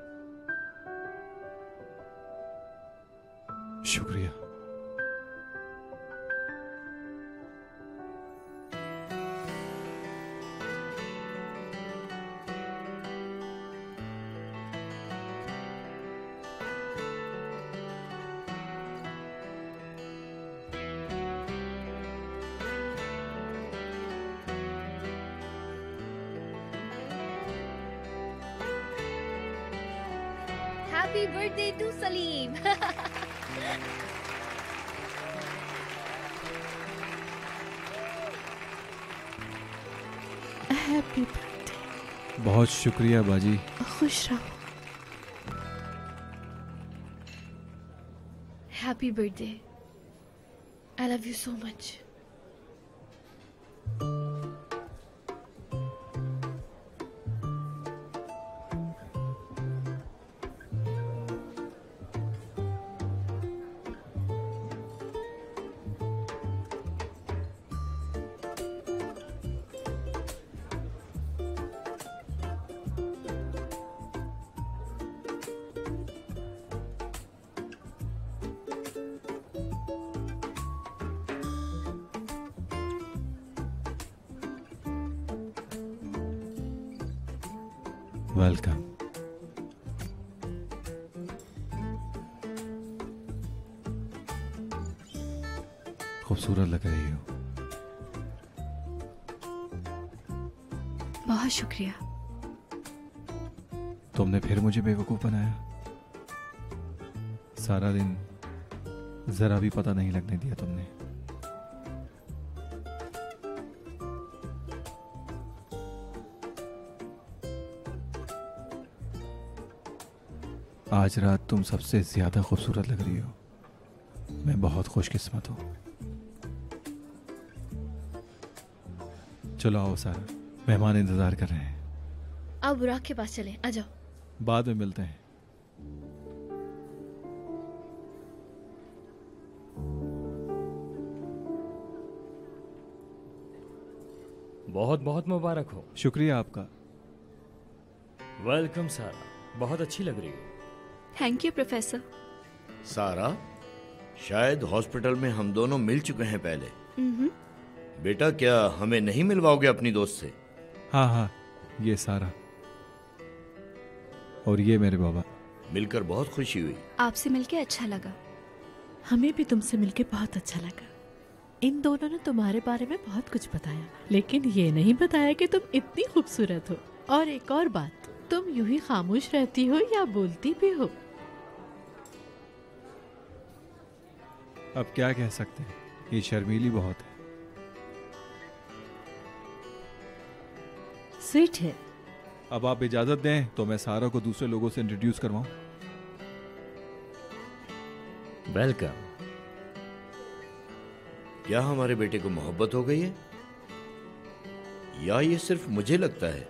शुक्रिया। Happy birthday to Salim. Happy birthday. बहुत शुक्रिया बाजी। खुश रहो। Happy birthday. I love you so much. Welcome. खूबसूरत लग रही हो। बहुत शुक्रिया। तुमने फिर मुझे बेवकूफ बनाया। सारा दिन जरा भी पता नहीं लगने दिया तुमने। आज रात तुम सबसे ज्यादा खूबसूरत लग रही हो। मैं बहुत खुशकिस्मत हूं। चलो आओ सारा, मेहमान इंतजार कर रहे हैं। आप बुराक के पास चलें, आ जाओ। बाद में मिलते हैं। बहुत बहुत मुबारक हो। शुक्रिया आपका। वेलकम सारा, बहुत अच्छी लग रही हो। Thank you professor. सारा, शायद हॉस्पिटल में हम दोनों मिल चुके हैं पहले। हम्म। बेटा, क्या हमें नहीं मिलवाओगे अपनी दोस्त से? हाँ हाँ, ये सारा और ये मेरे बाबा। मिलकर बहुत खुशी हुई। आपसे मिलके अच्छा लगा। हमें भी तुमसे मिलके बहुत अच्छा लगा। इन दोनों ने तुम्हारे बारे में बहुत कुछ बताया, लेकिन ये नहीं बताया कि तुम इतनी खूबसूरत हो। और एक और बात, तुम यूं ही खामोश रहती हो या बोलती भी हो? अब क्या कह सकते हैं, ये शर्मीली बहुत है। स्वीट है। अब आप इजाजत दें तो मैं सारा को दूसरे लोगों से इंट्रोड्यूस करवाऊं। वेलकम। क्या हमारे बेटे को मोहब्बत हो गई है या ये सिर्फ मुझे लगता है?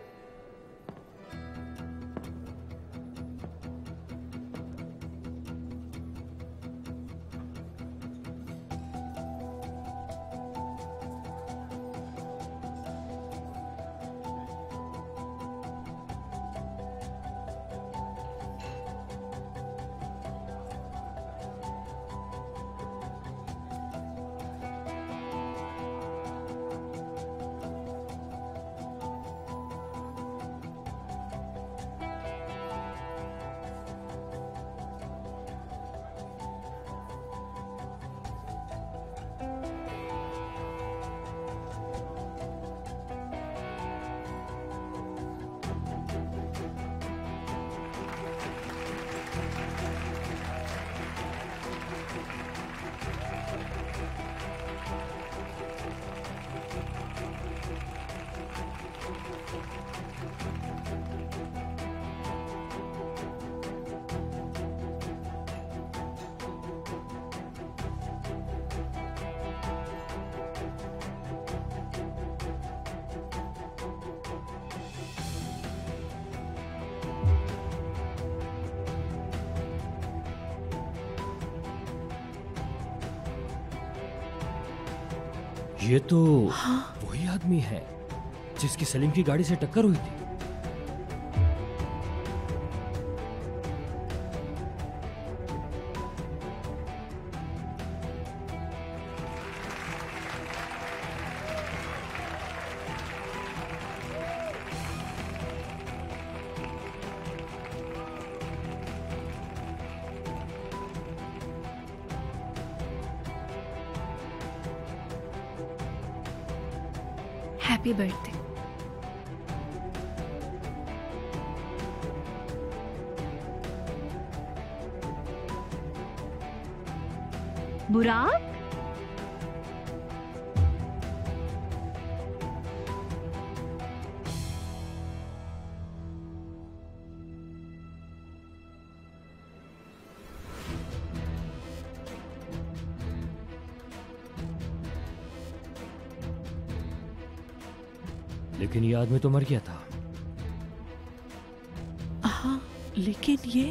ये तो वही आदमी है जिसकी सलीम की गाड़ी से टक्कर हुई थी। Happy birthday. बुराक, लेकिन ये आदमी तो मर गया था। हाँ, लेकिन ये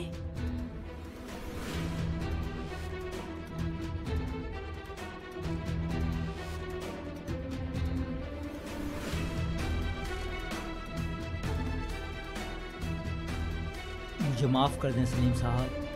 मुझे माफ कर दें सलीम साहब,